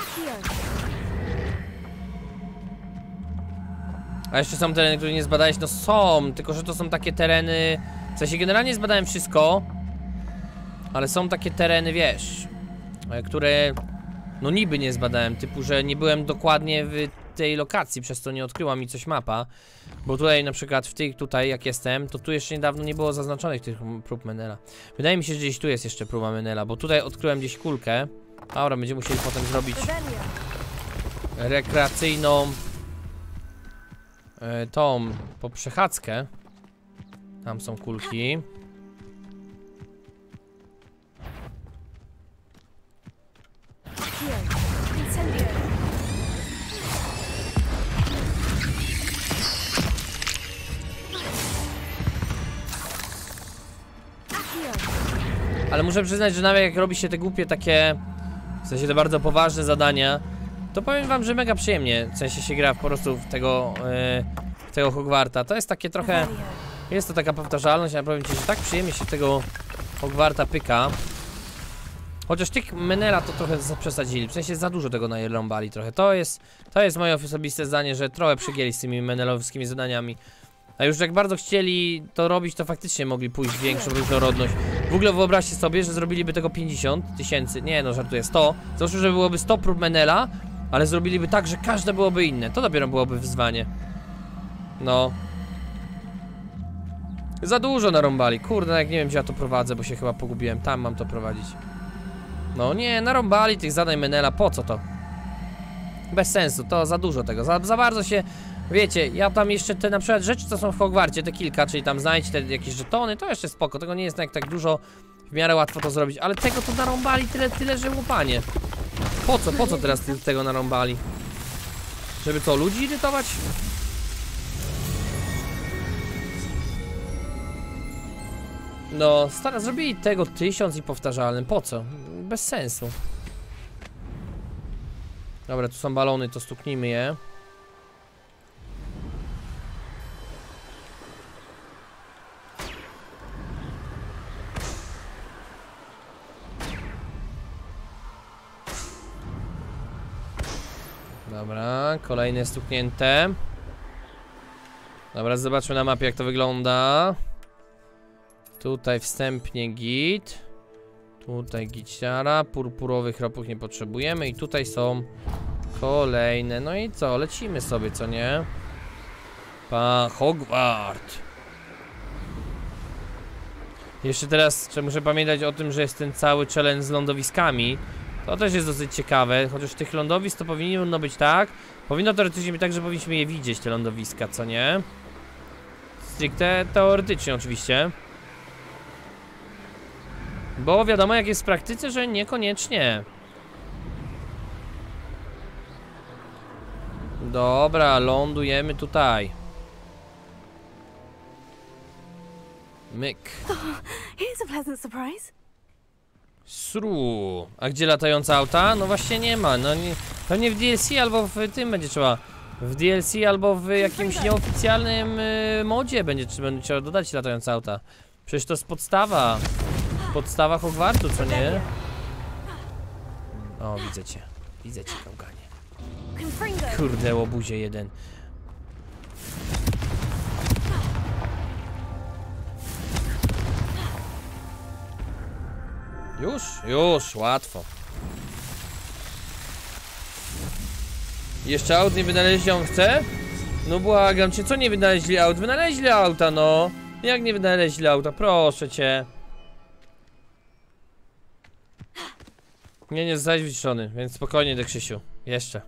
A jeszcze są tereny, które nie zbadałeś, no są, tylko że to są takie tereny, w sensie generalnie zbadałem wszystko, ale są takie tereny, wiesz, które no niby nie zbadałem, typu, że nie byłem dokładnie w tej lokacji, przez to nie odkryła mi coś mapa, bo tutaj na przykład w tych tutaj jak jestem, to tu jeszcze niedawno nie było zaznaczonych tych prób Menela. Wydaje mi się, że gdzieś tu jest jeszcze próba Menela, bo tutaj odkryłem gdzieś kulkę. Dobra, będziemy musieli potem zrobić rekreacyjną tą poprzechadzkę. Tam są kulki. Ale muszę przyznać, że nawet jak robi się te głupie takie, w sensie te bardzo poważne zadania, to powiem wam, że mega przyjemnie, w sensie się gra po prostu w tego Hogwarta. To jest takie trochę, jest to taka powtarzalność, ale powiem ci, że tak przyjemnie się tego Hogwarta pyka. Chociaż tych Menela to trochę przesadzili, w sensie za dużo tego narąbali trochę. To jest moje osobiste zdanie, że trochę przygięli z tymi menelowskimi zadaniami. A już jak bardzo chcieli to robić, to faktycznie mogli pójść w większą różnorodność. W ogóle wyobraźcie sobie, że zrobiliby tego 50 000, nie no, żartuję, 100. Załóżmy, że byłoby 100 prób Menela, ale zrobiliby tak, że każde byłoby inne. To dopiero byłoby wyzwanie. No. Za dużo narąbali. Kurde, jak nie wiem, gdzie ja to prowadzę, bo się chyba pogubiłem. Tam mam to prowadzić. No nie, narąbali tych zadań Menela, po co to? Bez sensu, to za dużo tego, za bardzo się... Wiecie, ja tam jeszcze te na przykład rzeczy, co są w Hogwarcie, te kilka, czyli tam znajdź te jakieś żetony, to jeszcze spoko, tego nie jest tak dużo, w miarę łatwo to zrobić, ale tego to narąbali tyle, że łupanie. Po co teraz tego narąbali? Żeby co, ludzi irytować? No, stara, zrobili tego 1000 i powtarzalnym, po co? Bez sensu. Dobra, tu są balony, to stuknijmy je. Dobra, kolejne stuknięte. Dobra, zobaczmy na mapie jak to wygląda. Tutaj wstępnie git. Tutaj giciara, purpurowych ropów nie potrzebujemy i tutaj są kolejne. No i co, lecimy sobie, co nie? Pa Hogwart. Jeszcze teraz muszę pamiętać o tym, że jest ten cały challenge z lądowiskami. To też jest dosyć ciekawe, chociaż tych lądowisk to powinno być tak. Powinno teoretycznie być tak, że powinniśmy je widzieć, te lądowiska, co nie? Stricte teoretycznie oczywiście. Bo wiadomo jak jest w praktyce, że niekoniecznie. Dobra, lądujemy tutaj. Myk. Here's a pleasant surprise. Sru. A gdzie latające auta? No właśnie nie ma. No nie, pewnie w DLC albo w tym będzie trzeba W DLC albo w jakimś nieoficjalnym modzie będzie trzeba dodać latające auta. Przecież to jest podstawa. Podstawa Hogwartu, co nie? O, widzę cię. Widzę cię, kałganie. Kurde, łobuzie jeden. Już, łatwo. Jeszcze aut nie wynaleźli, on chce? No błagam cię, co nie wynaleźli aut? Wynaleźli auta, no. Jak nie wynaleźli auta? Proszę cię. Nie zostałeś wyciszony, więc spokojnie do Krzysiu. Jeszcze.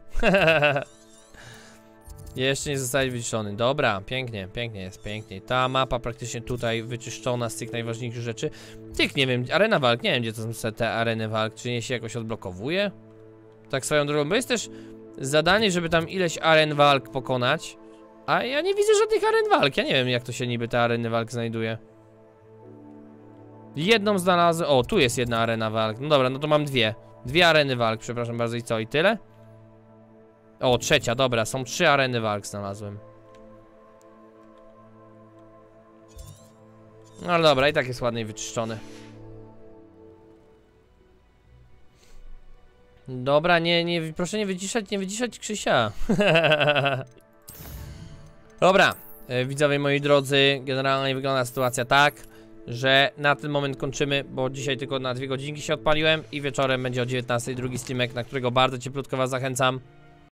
Jeszcze nie zostałeś wyciszony. Dobra, pięknie jest, pięknie. Ta mapa praktycznie tutaj wyczyszczona z tych najważniejszych rzeczy. Tych nie wiem, arena walk, nie wiem gdzie to są te areny walk, czy nie się jakoś odblokowuje? Tak swoją drogą, bo jest też zadanie, żeby tam ileś aren walk pokonać. A ja nie widzę żadnych aren walk, ja nie wiem jak to się niby te areny walk znajduje. Jedną znalazłem, o tu jest jedna arena walk, no dobra, no to mam dwie. Dwie areny walk, przepraszam bardzo i co, i tyle? O, trzecia, dobra, są 3 areny walk znalazłem. No ale dobra, i tak jest ładnie wyczyszczony. Dobra, proszę nie wyciszać Krzysia. Dobra, widzowie moi drodzy, generalnie wygląda sytuacja tak, że na ten moment kończymy, bo dzisiaj tylko na 2 godzinki się odpaliłem i wieczorem będzie o 19:00 drugi streamek, na którego bardzo cieplutko was zachęcam.